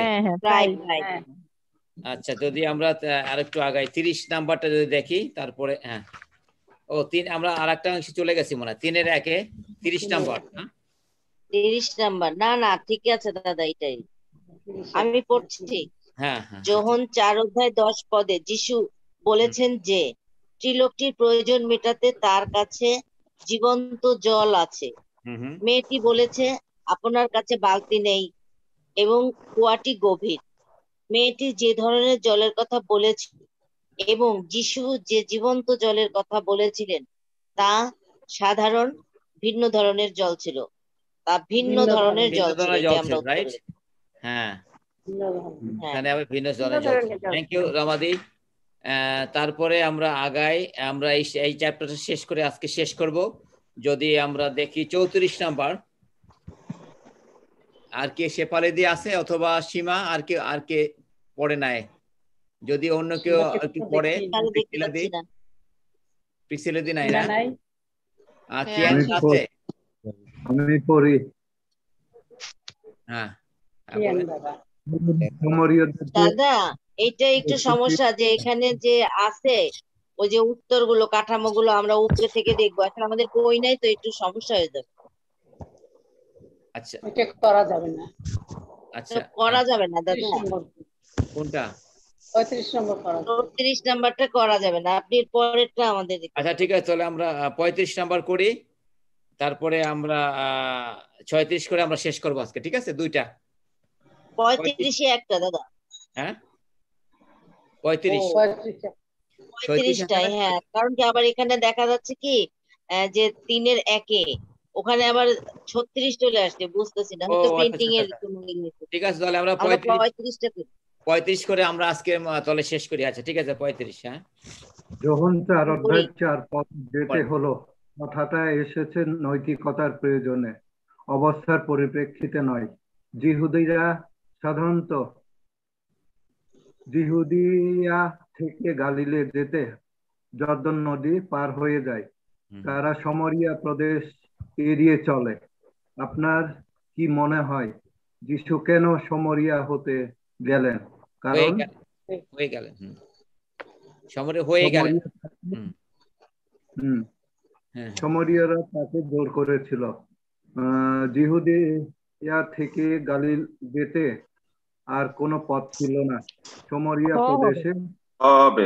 আচ্ছা, যদি আমরা আরেকটু আগাই 30 নাম্বারটা যদি দেখি, তারপরে আমরা আরেকটা অংশে চলে গেছি মনে হয়, 3-এর 1-এ 30 নাম্বার। 30 নাম্বার না ঠিক আছে দাদা, এটাই আমি পড়ছি। যোহন 4 অধ্যায় 10 পদে যিশু বলেছেন যে স্ত্রীলোকটির প্রয়োজন মেটাতে তার কাছে জীবন্ত জল আছে। মেয়েটি বলেছে, আপনার কাছে বালতি নেই এবং কুয়াটি গভীর। মেয়েটি যে ধরনের জলের কথা বলেছে এবং যিশু যে জীবন্ত জলের কথা বলেছিলেন তা সাধারণ ভিন্ন ধরনের জল ছিল। ভিন্ন ধরনের জল ছিল, রাইট? হ্যাঁ, এখানে আবার ভিন্ন ধরনের জল। থ্যাংক ইউ রমাদি। তারপরে আমরা আগাই, আমরা এই চ্যাপ্টারটা শেষ করে আজকে শেষ করব। যদি আমরা দেখি 34 নাম্বার, আর কে শেফালিদি আছে অথবা সীমা, আর কে পড়ে নাই? যদি অন্য কেউ একটু পড়ে, পিছিয়ে নাই না? কে আছে? আমি পড়ি। হ্যাঁ দাদা, এটা একটু সমস্যা যে এখানে যে আছে ওই যে উত্তরগুলো, কাঠামোগুলো আমরা উপরে থেকে দেখবো, এখন আমাদের বই নাই তো একটু সমস্যা হয়ে যাবে। আচ্ছা এটা করা যাবে না। আচ্ছা করা যাবে না দাদা। কোনটা? 35 নম্বর করা যাবে। 34 নাম্বারটা করা যাবে না, আপনি পরেরটা আমাদের। আচ্ছা ঠিক আছে, তাহলে আমরা 35 নাম্বার করি, তারপরে আমরা 36 করে আমরা শেষ করবো আজকে, ঠিক আছে? দুইটা 35 একটা দাদা। হ্যাঁ 35 35টাই, হ্যাঁ। কারণ কি আবার এখানে দেখা যাচ্ছে কি যে 3-এর 1-এ ওখানে আবার 36 চলে আসছে, বুঝতেছি না, হয়তো প্রিন্টিং এর কোনো ইংরেজি। ঠিক আছে, তাহলে আমরা 35টা 35 করে আমরা আজকে তাহলে শেষ করি। আচ্ছা ঠিক আছে 35। হ্যাঁ যখন 4 অধ্যায় 4 পদ যেতে হলো, কথাটা এসেছে নৈতিকতার প্রয়োজনে, অবস্থার পরিপ্রেক্ষিতে নয়। জিহুদিয়া থেকে গালিলে যেতে জর্দন নদী পার হয়ে যায়, তারা শমরিয়া প্রদেশ এড়িয়ে চলে। আপনার কি মনে হয় যিশু কেন শমরিয়া হতে গেলেন? কারণ হয়ে গেলেন শমরিয়া হয়ে গেলেন। শমরিয়ারা তাকে জোর করেছিল। জিহুদিয়া থেকে গালিল যেতে আর কোনো পথ ছিল না। শমরিয়া প্রদেশে হবে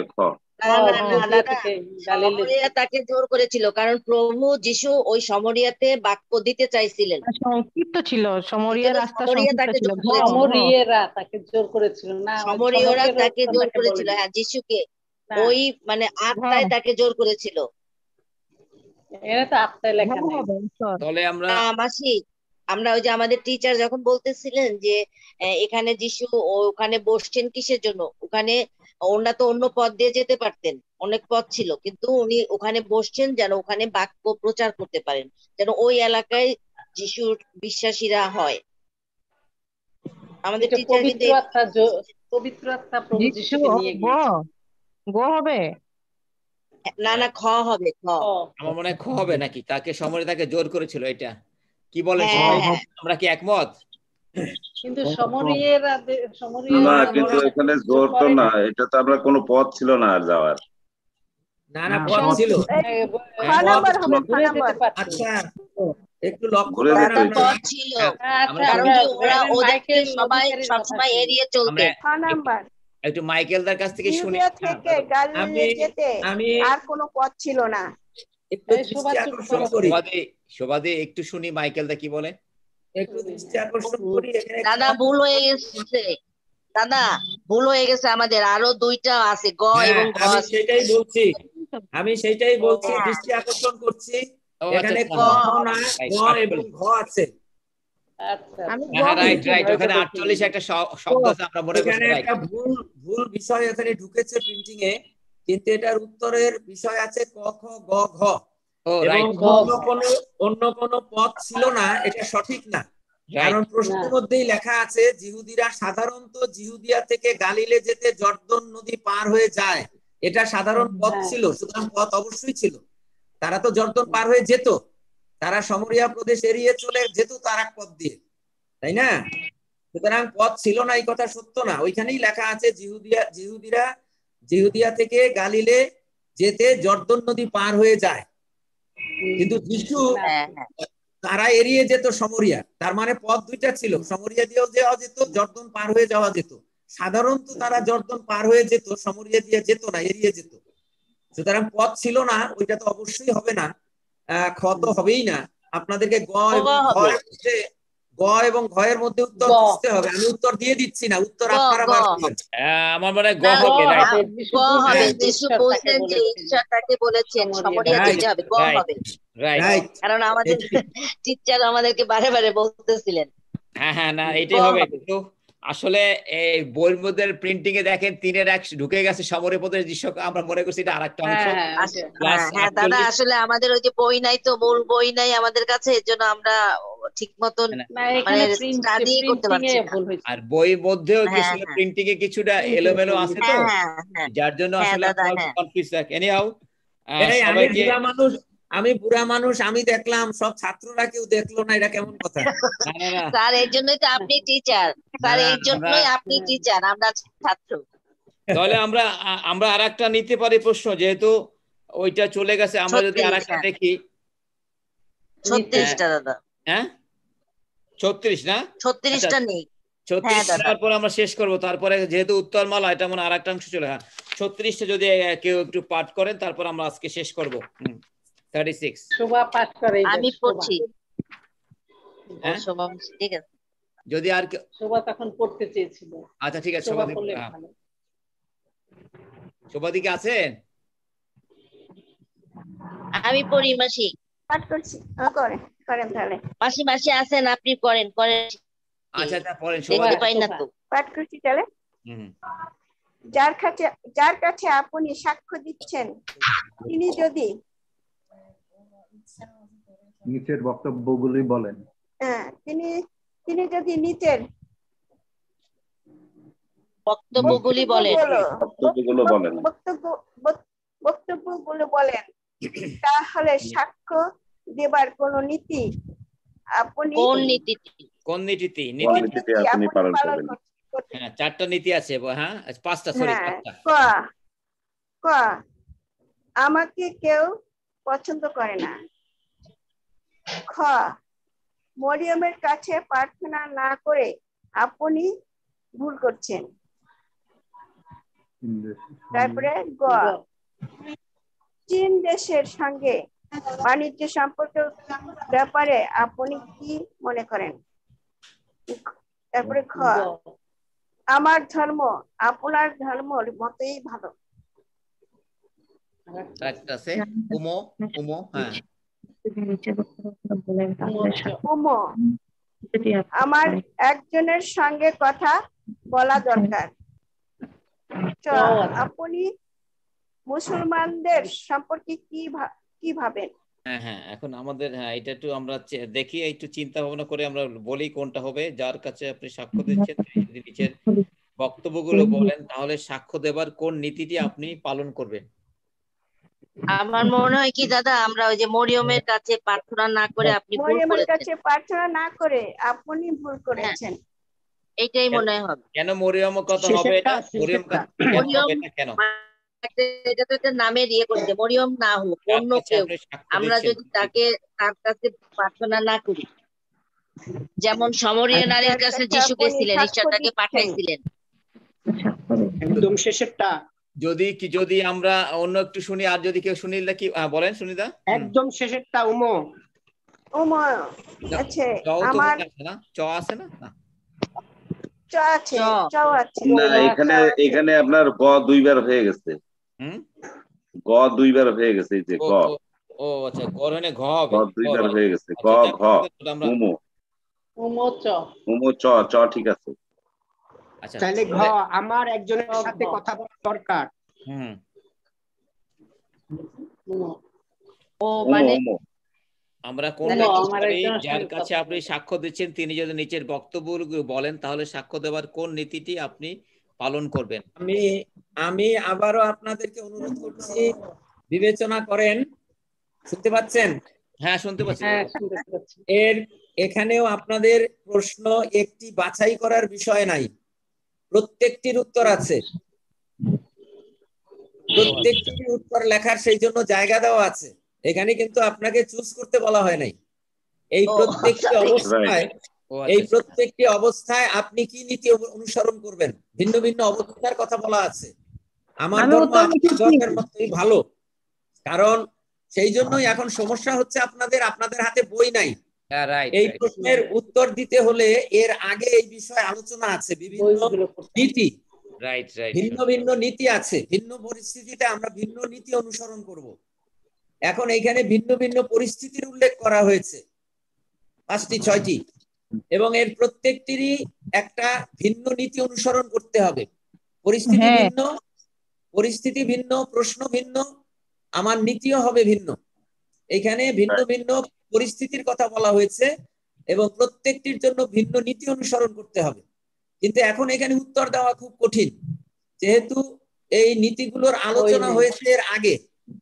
শমরিয়া তাকে জোর করেছিল, কারণ প্রভু যিশু ওই শমরিয়াতে বাক্য দিতে চাইছিলেন। সংক্ষিপ্ত ছিল, শমরিয়া রাস্তা সংক্ষিপ্ত ছিল। শমরিয়েরা তাকে জোর করেছিল না, শমরিয়রা তাকে জোর করেছিল, হ্যাঁ যিশুকে ওই মানে আত্মায় তাকে জোর করেছিল। এরা তো আত্মায় লেখা নাই। তাহলে মাসি, আমরা ওই যে আমাদের টিচার যখন বলতেছিলেন যে এখানে যিশু ওখানে বসছেন কিসের জন্য, ওখানে ওনারা তো অন্য পথ দিয়ে যেতে পারতেন, অনেক পথ ছিল, কিন্তু উনি ওখানে বসছেন যেন ওখানে বাক্য প্রচার করতে পারেন, যেন ওই এলাকায় যিশুর বিশ্বাসীরা হয়। আমাদের টিচার কিন্তু পবিত্র আত্মা প্রভু যিশুকে নিয়ে গিয়েছে। গো হবে না না, খ হবে, খ। আমার মনে হয় খ হবে নাকি, তাকে শমরিয়া তাকে জোর করেছিল, এটা কি বলেন? আমরা কি একমত? কিন্তু শমরিয়েরা না, কিন্তু এখানে জোর তো না, এটা তো আমরা কোনো পথ ছিল না আর যাওয়ার। না না, পথ ছিল। আচ্ছা একটু লক্ষ্য করে পথ ছিল, কারণ কি ওরা ওদেরকে সবসময় এড়িয়ে চলতে। একটু মাইকেলদার কাছ থেকে শুনি। আমি আর কোনো পথ ছিল না। শোভাদে একটু শুনি মাইকেলদা কি বলে, একটু দৃষ্টি আকর্ষণ করি। দাদা ভুল হয়ে গেছে, দাদা ভুল হয়ে গেছে, আমাদের আরো দুইটা আছে, গ এবং ঘ। আমি সেইটাই বলছি, দৃষ্টি আকর্ষণ করছি। এখানে ক না, গ এবং ঘ আছে। ওখানে 48 একটা শব্দ আছে, আমরা মনে করছি একটা ভুল বিষয় এখানে ঢুকেছে প্রিন্টিং এ, কিন্তু এটার উত্তরের বিষয় আছে ক খ গ ঘ, এবং অন্য কোনো পথ ছিল না, এটা সঠিক না। কারণ প্রশ্নের মধ্যেই লেখা আছে জিহুদিরা সাধারণত জিহুদিয়া থেকে গালিলে যেতে জর্দন নদী পার হয়ে যায়, এটা সাধারণ পথ ছিল, সুতরাং পথ অবশ্যই ছিল। তারা তো জর্দন পার হয়ে যেত, তারা শমরিয়া প্রদেশ এড়িয়ে চলে যেত তার এক পথ দিয়ে, তাই না? সুতরাং পথ ছিল না এই কথা সত্য না। ওইখানেই লেখা আছে জিহুদিয়া থেকে গালিলে যেতে জর্দন নদী পার হয়ে যায়, কিন্তু যিশু তারা এড়িয়ে যেত শমরিয়া। তার মানে পথ দুইটা ছিল, শমরিয়া দিয়েও যাওয়া যেত, জর্দন পার হয়ে যাওয়া যেত। সাধারণত তারা জর্দন পার হয়ে যেত, শমরিয়া দিয়ে যেত না, এড়িয়ে যেত। সুতরাং পথ ছিল না, ওইটা তো অবশ্যই হবে না, খ তো হবেই না। আপনাদেরকে গ এবং ঘয়ের মধ্যে উত্তর খুঁজতে হবে। আমি উত্তর দিয়ে দিচ্ছি না, উত্তর আপনারা বার করবেন। আমার মনে হয় গ হবে। গ হবে, যিশু বলছেন যে ঈশ্বর তাকে বলেছেন শমরিয়া যেতে হবে, গ হবে। কারণ আমাদের টিচার আমাদেরকে বারে বারে বলতেছিলেন। হ্যাঁ না এটাই হবে, কিন্তু আসলে এই বইয়ের মধ্যে প্রিন্টিং এ দেখেন 3-এর 1 ঢুকে গেছে শমরিয়া প্রদেশ দৃশ্য, আমরা মনে করছি এটা আরেকটা অংশ। হ্যাঁ দাদা, আসলে আমাদের ওই যে বই নাই, তো মূল বই নাই আমাদের কাছে, এর জন্য আমরা ঠিক মতন মানে স্টাডি করতে পারছি না। আর বইয়ের মধ্যেও কিছু প্রিন্টিং এ কিছুটা এলোমেলো আছে, তো যার জন্য আসলে কনফিউজ থাকে। এনিহাউ আমি বুড়া মানুষ, আমি দেখলাম, সব ছাত্ররা কেউ দেখলো না, এটা কেমন কথা? স্যার এর জন্যই তো আপনি টিচার, স্যার এর জন্যই আপনি টিচার, আমরা ছাত্র। তাহলে আমরা আরেকটা নিতে পারি প্রশ্ন, যেহেতু ওইটা চলে গেছে, আমরা যদি আরেকটা দেখি 36টা দাদা। হ্যাঁ 36 না? 36টা নেই। 36 তারপর আমরা শেষ করব, তারপরে যেহেতু উত্তরমালা এটা মনে আরেকটা অংশ চলে। হ্যাঁ 36টা যদি কেউ একটু পাঠ করেন তারপর আমরা আজকে শেষ করব। 36 শোভা পাঠ করে। আমি পড়ছি। হ্যাঁ শোভা ঠিক আছে। যদি আর শোভা তখন পড়তে চেয়েছিল। আচ্ছা ঠিক আছে, শোভা শোভা পড়লে ভালো। শোভা দিকে আছেন? আমি পড়ি মাসি। পাঠ করছি। করেন করেন তাহলে। মাসি মাসি আছেন, আপনি করেন করেন। আচ্ছা আচ্ছা পড়েন, শোভা দেখতে পাই না তো। পাঠ করছি তাহলে। যার কাছে আপনি সাক্ষ্য দিচ্ছেন, তিনি যদি নিচের বক্তব্যগুলি বলেন। তিনি যদি নিচের বক্তব্যগুলি বলেন তাহলে সাক্ষ্য দেবার কোন নীতি আপনি কোন নীতি আপনি পালন করবেন? হ্যাঁ 4টা নীতি আছে। হ্যাঁ 5টা, সরি 5টা। ক আমাকে কেউ পছন্দ করে না। খ মরিয়মের কাছে প্রার্থনা না করে আপনি ভুল করছেন। তারপরে গ চীন দেশের সঙ্গে বাণিজ্য সম্পর্কের ব্যাপারে আপনি কি মনে করেন? তারপরে খ আমার ধর্ম আপনার ধর্মের মতই ভালো। আমার একজনের সঙ্গে কথা বলা দরকার। আপনি মুসলমানদের সম্পর্কে কি ভাবেন? হ্যাঁ এখন আমাদের এটা একটু আমরা দেখি, একটু চিন্তা ভাবনা করে আমরা বলি কোনটা হবে। যার কাছে আপনি সাক্ষ্য দিচ্ছেন যদি নিচের বক্তব্যগুলো বলেন, তাহলে সাক্ষ্য দেবার কোন নীতিটি আপনি পালন করবেন? আমার মনে হয় কি দাদা, আমরা ওই যে মরিয়মের কাছে প্রার্থনা না করে আপনি ভুল করেছেন, এইটাই মনে হয় হবে। কেন মরিয়ম কথা হবে? কেন এটা তো একটা নামের করছে, মরিয়ম না হোক অন্য কেউ, আমরা যদি তার কাছে প্রার্থনা না করি। যেমন সমরীয় নারীর কাছে যিশু গেছিলেন, ঈশ্বর তাকে পাঠাইছিলেন। একদম শেষেরটা যদি আমরা অন্য একটু শুনি, আর যদি কেউ শুনিলে কি বলেন সুনিদা? একদম শেষেরটা আছে আমার চ আছে না? না এখানে আপনার গ 2বার হয়ে গেছে। গ 2বার হয়ে গেছে, এই যে গ। ও আচ্ছা, গ মানে ঘ হবে। গ 2বার হয়ে গেছে। গ ঘ উমো চ চ ঠিক আছে। আচ্ছা তাহলে ঘ আমার একজনের সাথে কথা বলা দরকার। ও মানে আমরা কোন যার কাছে আপনি সাক্ষ্য দিচ্ছেন তিনি যদি নিচের বক্তব্যগুলো বলেন, তাহলে সাক্ষ্য দেওয়ার কোন নীতিটি আপনি পালন করবেন? আমি আবারও আপনাদেরকে অনুরোধ করছি, বিবেচনা করেন। শুনতে পাচ্ছেন? হ্যাঁ শুনতে পাচ্ছি। এখানেও আপনাদের প্রশ্ন একটি বাছাই করার বিষয় নাই, প্রত্যেকটির উত্তর আছে। প্রত্যেকটির উত্তর লেখার সেই জন্য জায়গা দেওয়া আছে। এখানে কিন্তু আপনাকে চুজ করতে বলা হয় নাই। এই প্রত্যেকটি অবস্থায় আপনি কি নীতি অনুসরণ করবেন, ভিন্ন ভিন্ন অবস্থার কথা বলা আছে। আমার ধর্ম আপনার ধর্মের মতই ভালো, কারণ সেই জন্যই এখন সমস্যা হচ্ছে আপনাদের হাতে বই নাই। এই প্রশ্নের উত্তর দিতে হলে এর আগে এই বিষয়ে আলোচনা আছে, বিভিন্ন নীতি, ভিন্ন ভিন্ন নীতি আছে। ভিন্ন পরিস্থিতিতে আমরা ভিন্ন নীতি অনুসরণ করব। এখন এইখানে ভিন্ন ভিন্ন পরিস্থিতির উল্লেখ করা হয়েছে 5টি 6টি, এবং এর প্রত্যেকটিরই একটা ভিন্ন নীতি অনুসরণ করতে হবে। পরিস্থিতি ভিন্ন, প্রশ্ন ভিন্ন, আমার নীতিও হবে ভিন্ন। এখানে ভিন্ন ভিন্ন পরিস্থিতির কথা বলা হয়েছে এবং প্রত্যেকটির জন্য ভিন্ন নীতি অনুসরণ করতে হবে। কিন্তু এখন এখানে উত্তর দেওয়া খুব কঠিন, যেহেতু এই নীতিগুলোর আলোচনা হয়েছে এর আগে।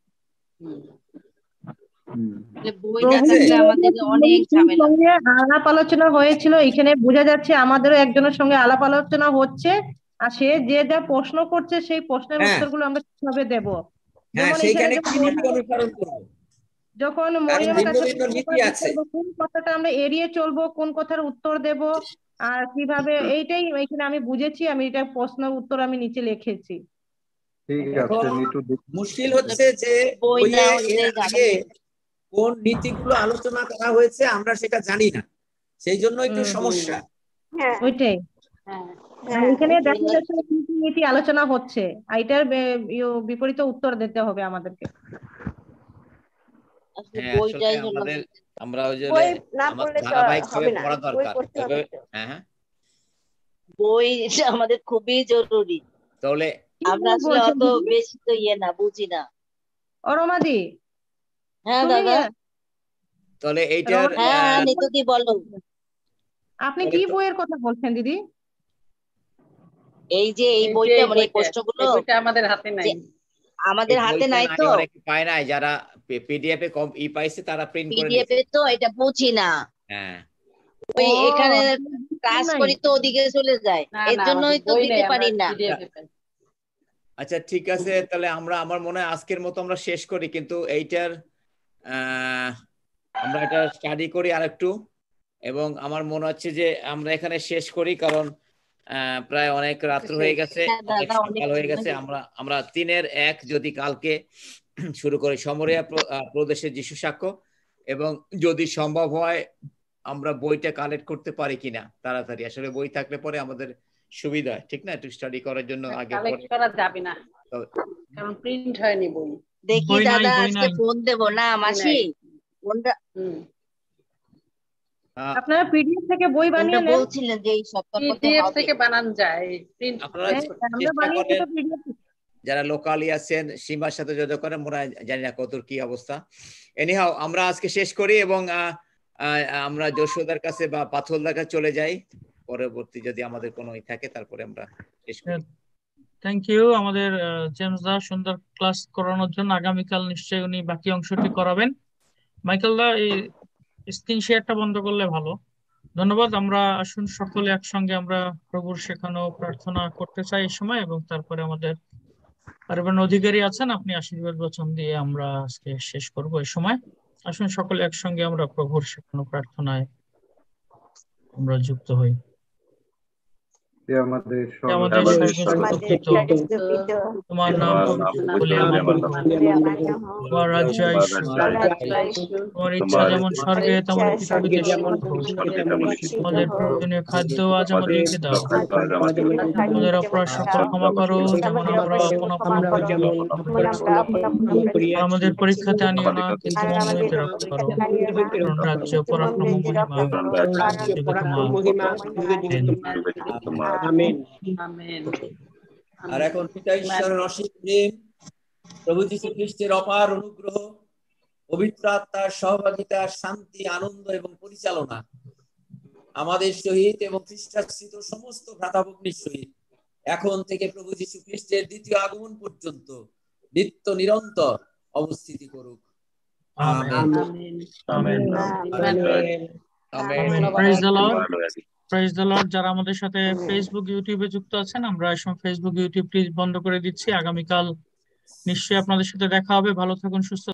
আলাপ আলোচনা হয়েছিল, এখানে বোঝা যাচ্ছে আমাদেরও একজনের সঙ্গে আলাপ আলোচনা হচ্ছে, আর সে যে যা প্রশ্ন করছে সেই প্রশ্নের উত্তরগুলো আমরা কিভাবে দেব। যেমন এখানে যখন কারণ মরিয়মের ভিন্ন কাছে ভিন্ন নীতি আছে। কোন কথাটা আমরা এড়িয়ে চলবো, কোন কথার উত্তর দেব, আর কিভাবে, এইটাই এখানে আমি বুঝেছি। আমি এটা প্রশ্ন উত্তর আমি নিচে লিখেছি। ঠিক এখন আছে নিটু, মুশকিল হচ্ছে যে বইয়ে এর আগে কোন নীতিগুলো আলোচনা করা হয়েছে আমরা সেটা জানি না, সেই জন্য একটু সমস্যা। ওইটাই এখানে দেখা যাচ্ছে নীতি আলোচনা হচ্ছে, এটার বিপরীতে উত্তর দিতে হবে আমাদেরকে। হ্যাঁ আসলে আমাদের আমরা ওই যে বই না আমার পড়লে তো ধারাবাহিকভাবে হবে না, পড়া বই দরকার। পড়তে হবে তো। হ্যাঁ বই আমাদের খুবই জরুরি। তাহলে আমরা আসলে অত বেশি তো না, বুঝি না। অরমাদি, হ্যাঁ দাদা। তাহলে এইটার হ্যাঁ নিতুদি বলো। আপনি কি বইয়ের কথা বলছেন দিদি? এই যে এই বইটা মানে এই প্রশ্নগুলো আমাদের হাতে নাই, আমাদের হাতে নাই তো। অনেকে পায় নাই, যারা পিডিএফ এ কম পাইছে তারা প্রিন্ট করে পিডিএফ এ তো এটা বুঝি না। হ্যাঁ ওই এখানে কাজ করি তো ওদিকে চলে যায়, এর জন্যই তো দিতে পারি না। আচ্ছা ঠিক আছে, তাহলে আমার মনে হয় আজকের মতো আমরা শেষ করি, কিন্তু এইটার আমরা এটা স্টাডি করি আরেকটু, এবং আমার মনে হচ্ছে যে আমরা এখানে শেষ করি, কারণ প্রায় অনেক রাত্র হয়ে গেছে, অনেক সকাল হয়ে গেছে। আমরা 3-1 যদি কালকে শুরু করি, সমরিয়া প্রদেশের যিশু সাক্ষ্য, এবং যদি সম্ভব হয় আমরা বইটা কালেক্ট করতে পারি কিনা তাড়াতাড়ি। আসলে বই থাকলে পরে আমাদের সুবিধা হয়, ঠিক না, একটু স্টাডি করার জন্য। আগে কালেক্ট করা যাবে না কারণ প্রিন্ট হয়নি বই। দেখি দাদা আজকে ফোন দেব না মাসি, ফোনটা আপনারা পিডিএফ থেকে বই বানিয়ে নেন। বলছিলেন যে এই সপ্তাহের মধ্যে পিডিএফ হবে। থেকে বানানো যায়, প্রিন্ট আপনারা আমরা বানিয়েছি তো পিডিএফ। যারা লোকালি আছেন সীমার সাথে যোগাযোগ করেন, মনে হয় জানি না কত কি অবস্থা। এনিহাও আমরা আজকে শেষ করি, এবং আমরা যশোদার কাছে বা পাথলদার কাছে চলে যাই, পরবর্তী যদি আমাদের কোনো থাকে তারপরে আমরা শেষ করি। থ্যাংক ইউ আমাদের জেমস দা সুন্দর ক্লাস করানোর জন্য। আগামীকাল নিশ্চয়ই উনি বাকি অংশটি করাবেন। মাইকেল দা এই স্ক্রিন শেয়ারটা বন্ধ করলে ভালো। ধন্যবাদ। আমরা আসুন সকলে একসঙ্গে আমরা প্রভুর শেখানো প্রার্থনা করতে চাই এই সময়, এবং তারপরে আমাদের আরেকজন অধিকারী আছেন, আপনি আশীর্বাদ বচন দিয়ে আমরা আজকে শেষ করব এই সময়। আসুন সকলে একসঙ্গে আমরা প্রভুর শেখানো প্রার্থনায় আমরা যুক্ত হই। আমাদের সর্বশক্তিত তোমার নাম পবিত্র বলে আমার তোমার রাজ্য আইসু, তোমার ইচ্ছা যেমন স্বর্গে তেমন পৃথিবীতে সিদ্ধ হোক। আমাদের প্রয়োজনীয় খাদ্য আজ আমাদেরকে দাও। আমাদের অপরাধ সকল ক্ষমা করো যেমন আমরা আপন আর আমাদের পরীক্ষাতে আনিও না, কিন্তু মন্দ হইতে রক্ষা করো, কারণ রাজ্য পরাক্রম মহিমা তোমার। আমেন। আর এখন পিতা ঈশ্বরের অসীম প্রেম, প্রভু যীশু খ্রিস্টের অপার অনুগ্রহ, পবিত্র আত্মার সহভাগিতা, শান্তি, আনন্দ এবং পরিচালনা আমাদের সহিত এবং খ্রিস্টাশ্রিত সমস্ত ভ্রাতাভগ্নির সহিত এখন থেকে প্রভু যীশু খ্রিস্টের দ্বিতীয় আগমন পর্যন্ত নিত্য নিরন্তর অবস্থিতি করুক। Amen. Amen. Praise the lord. যারা আমাদের সাথে ফেসবুক ইউটিউবে যুক্ত আছেন, আমরা এখন ফেসবুক ইউটিউবটি বন্ধ করে দিচ্ছি। আগামীকাল নিশ্চয়ই আপনাদের সাথে দেখা হবে। ভালো থাকুন, সুস্থ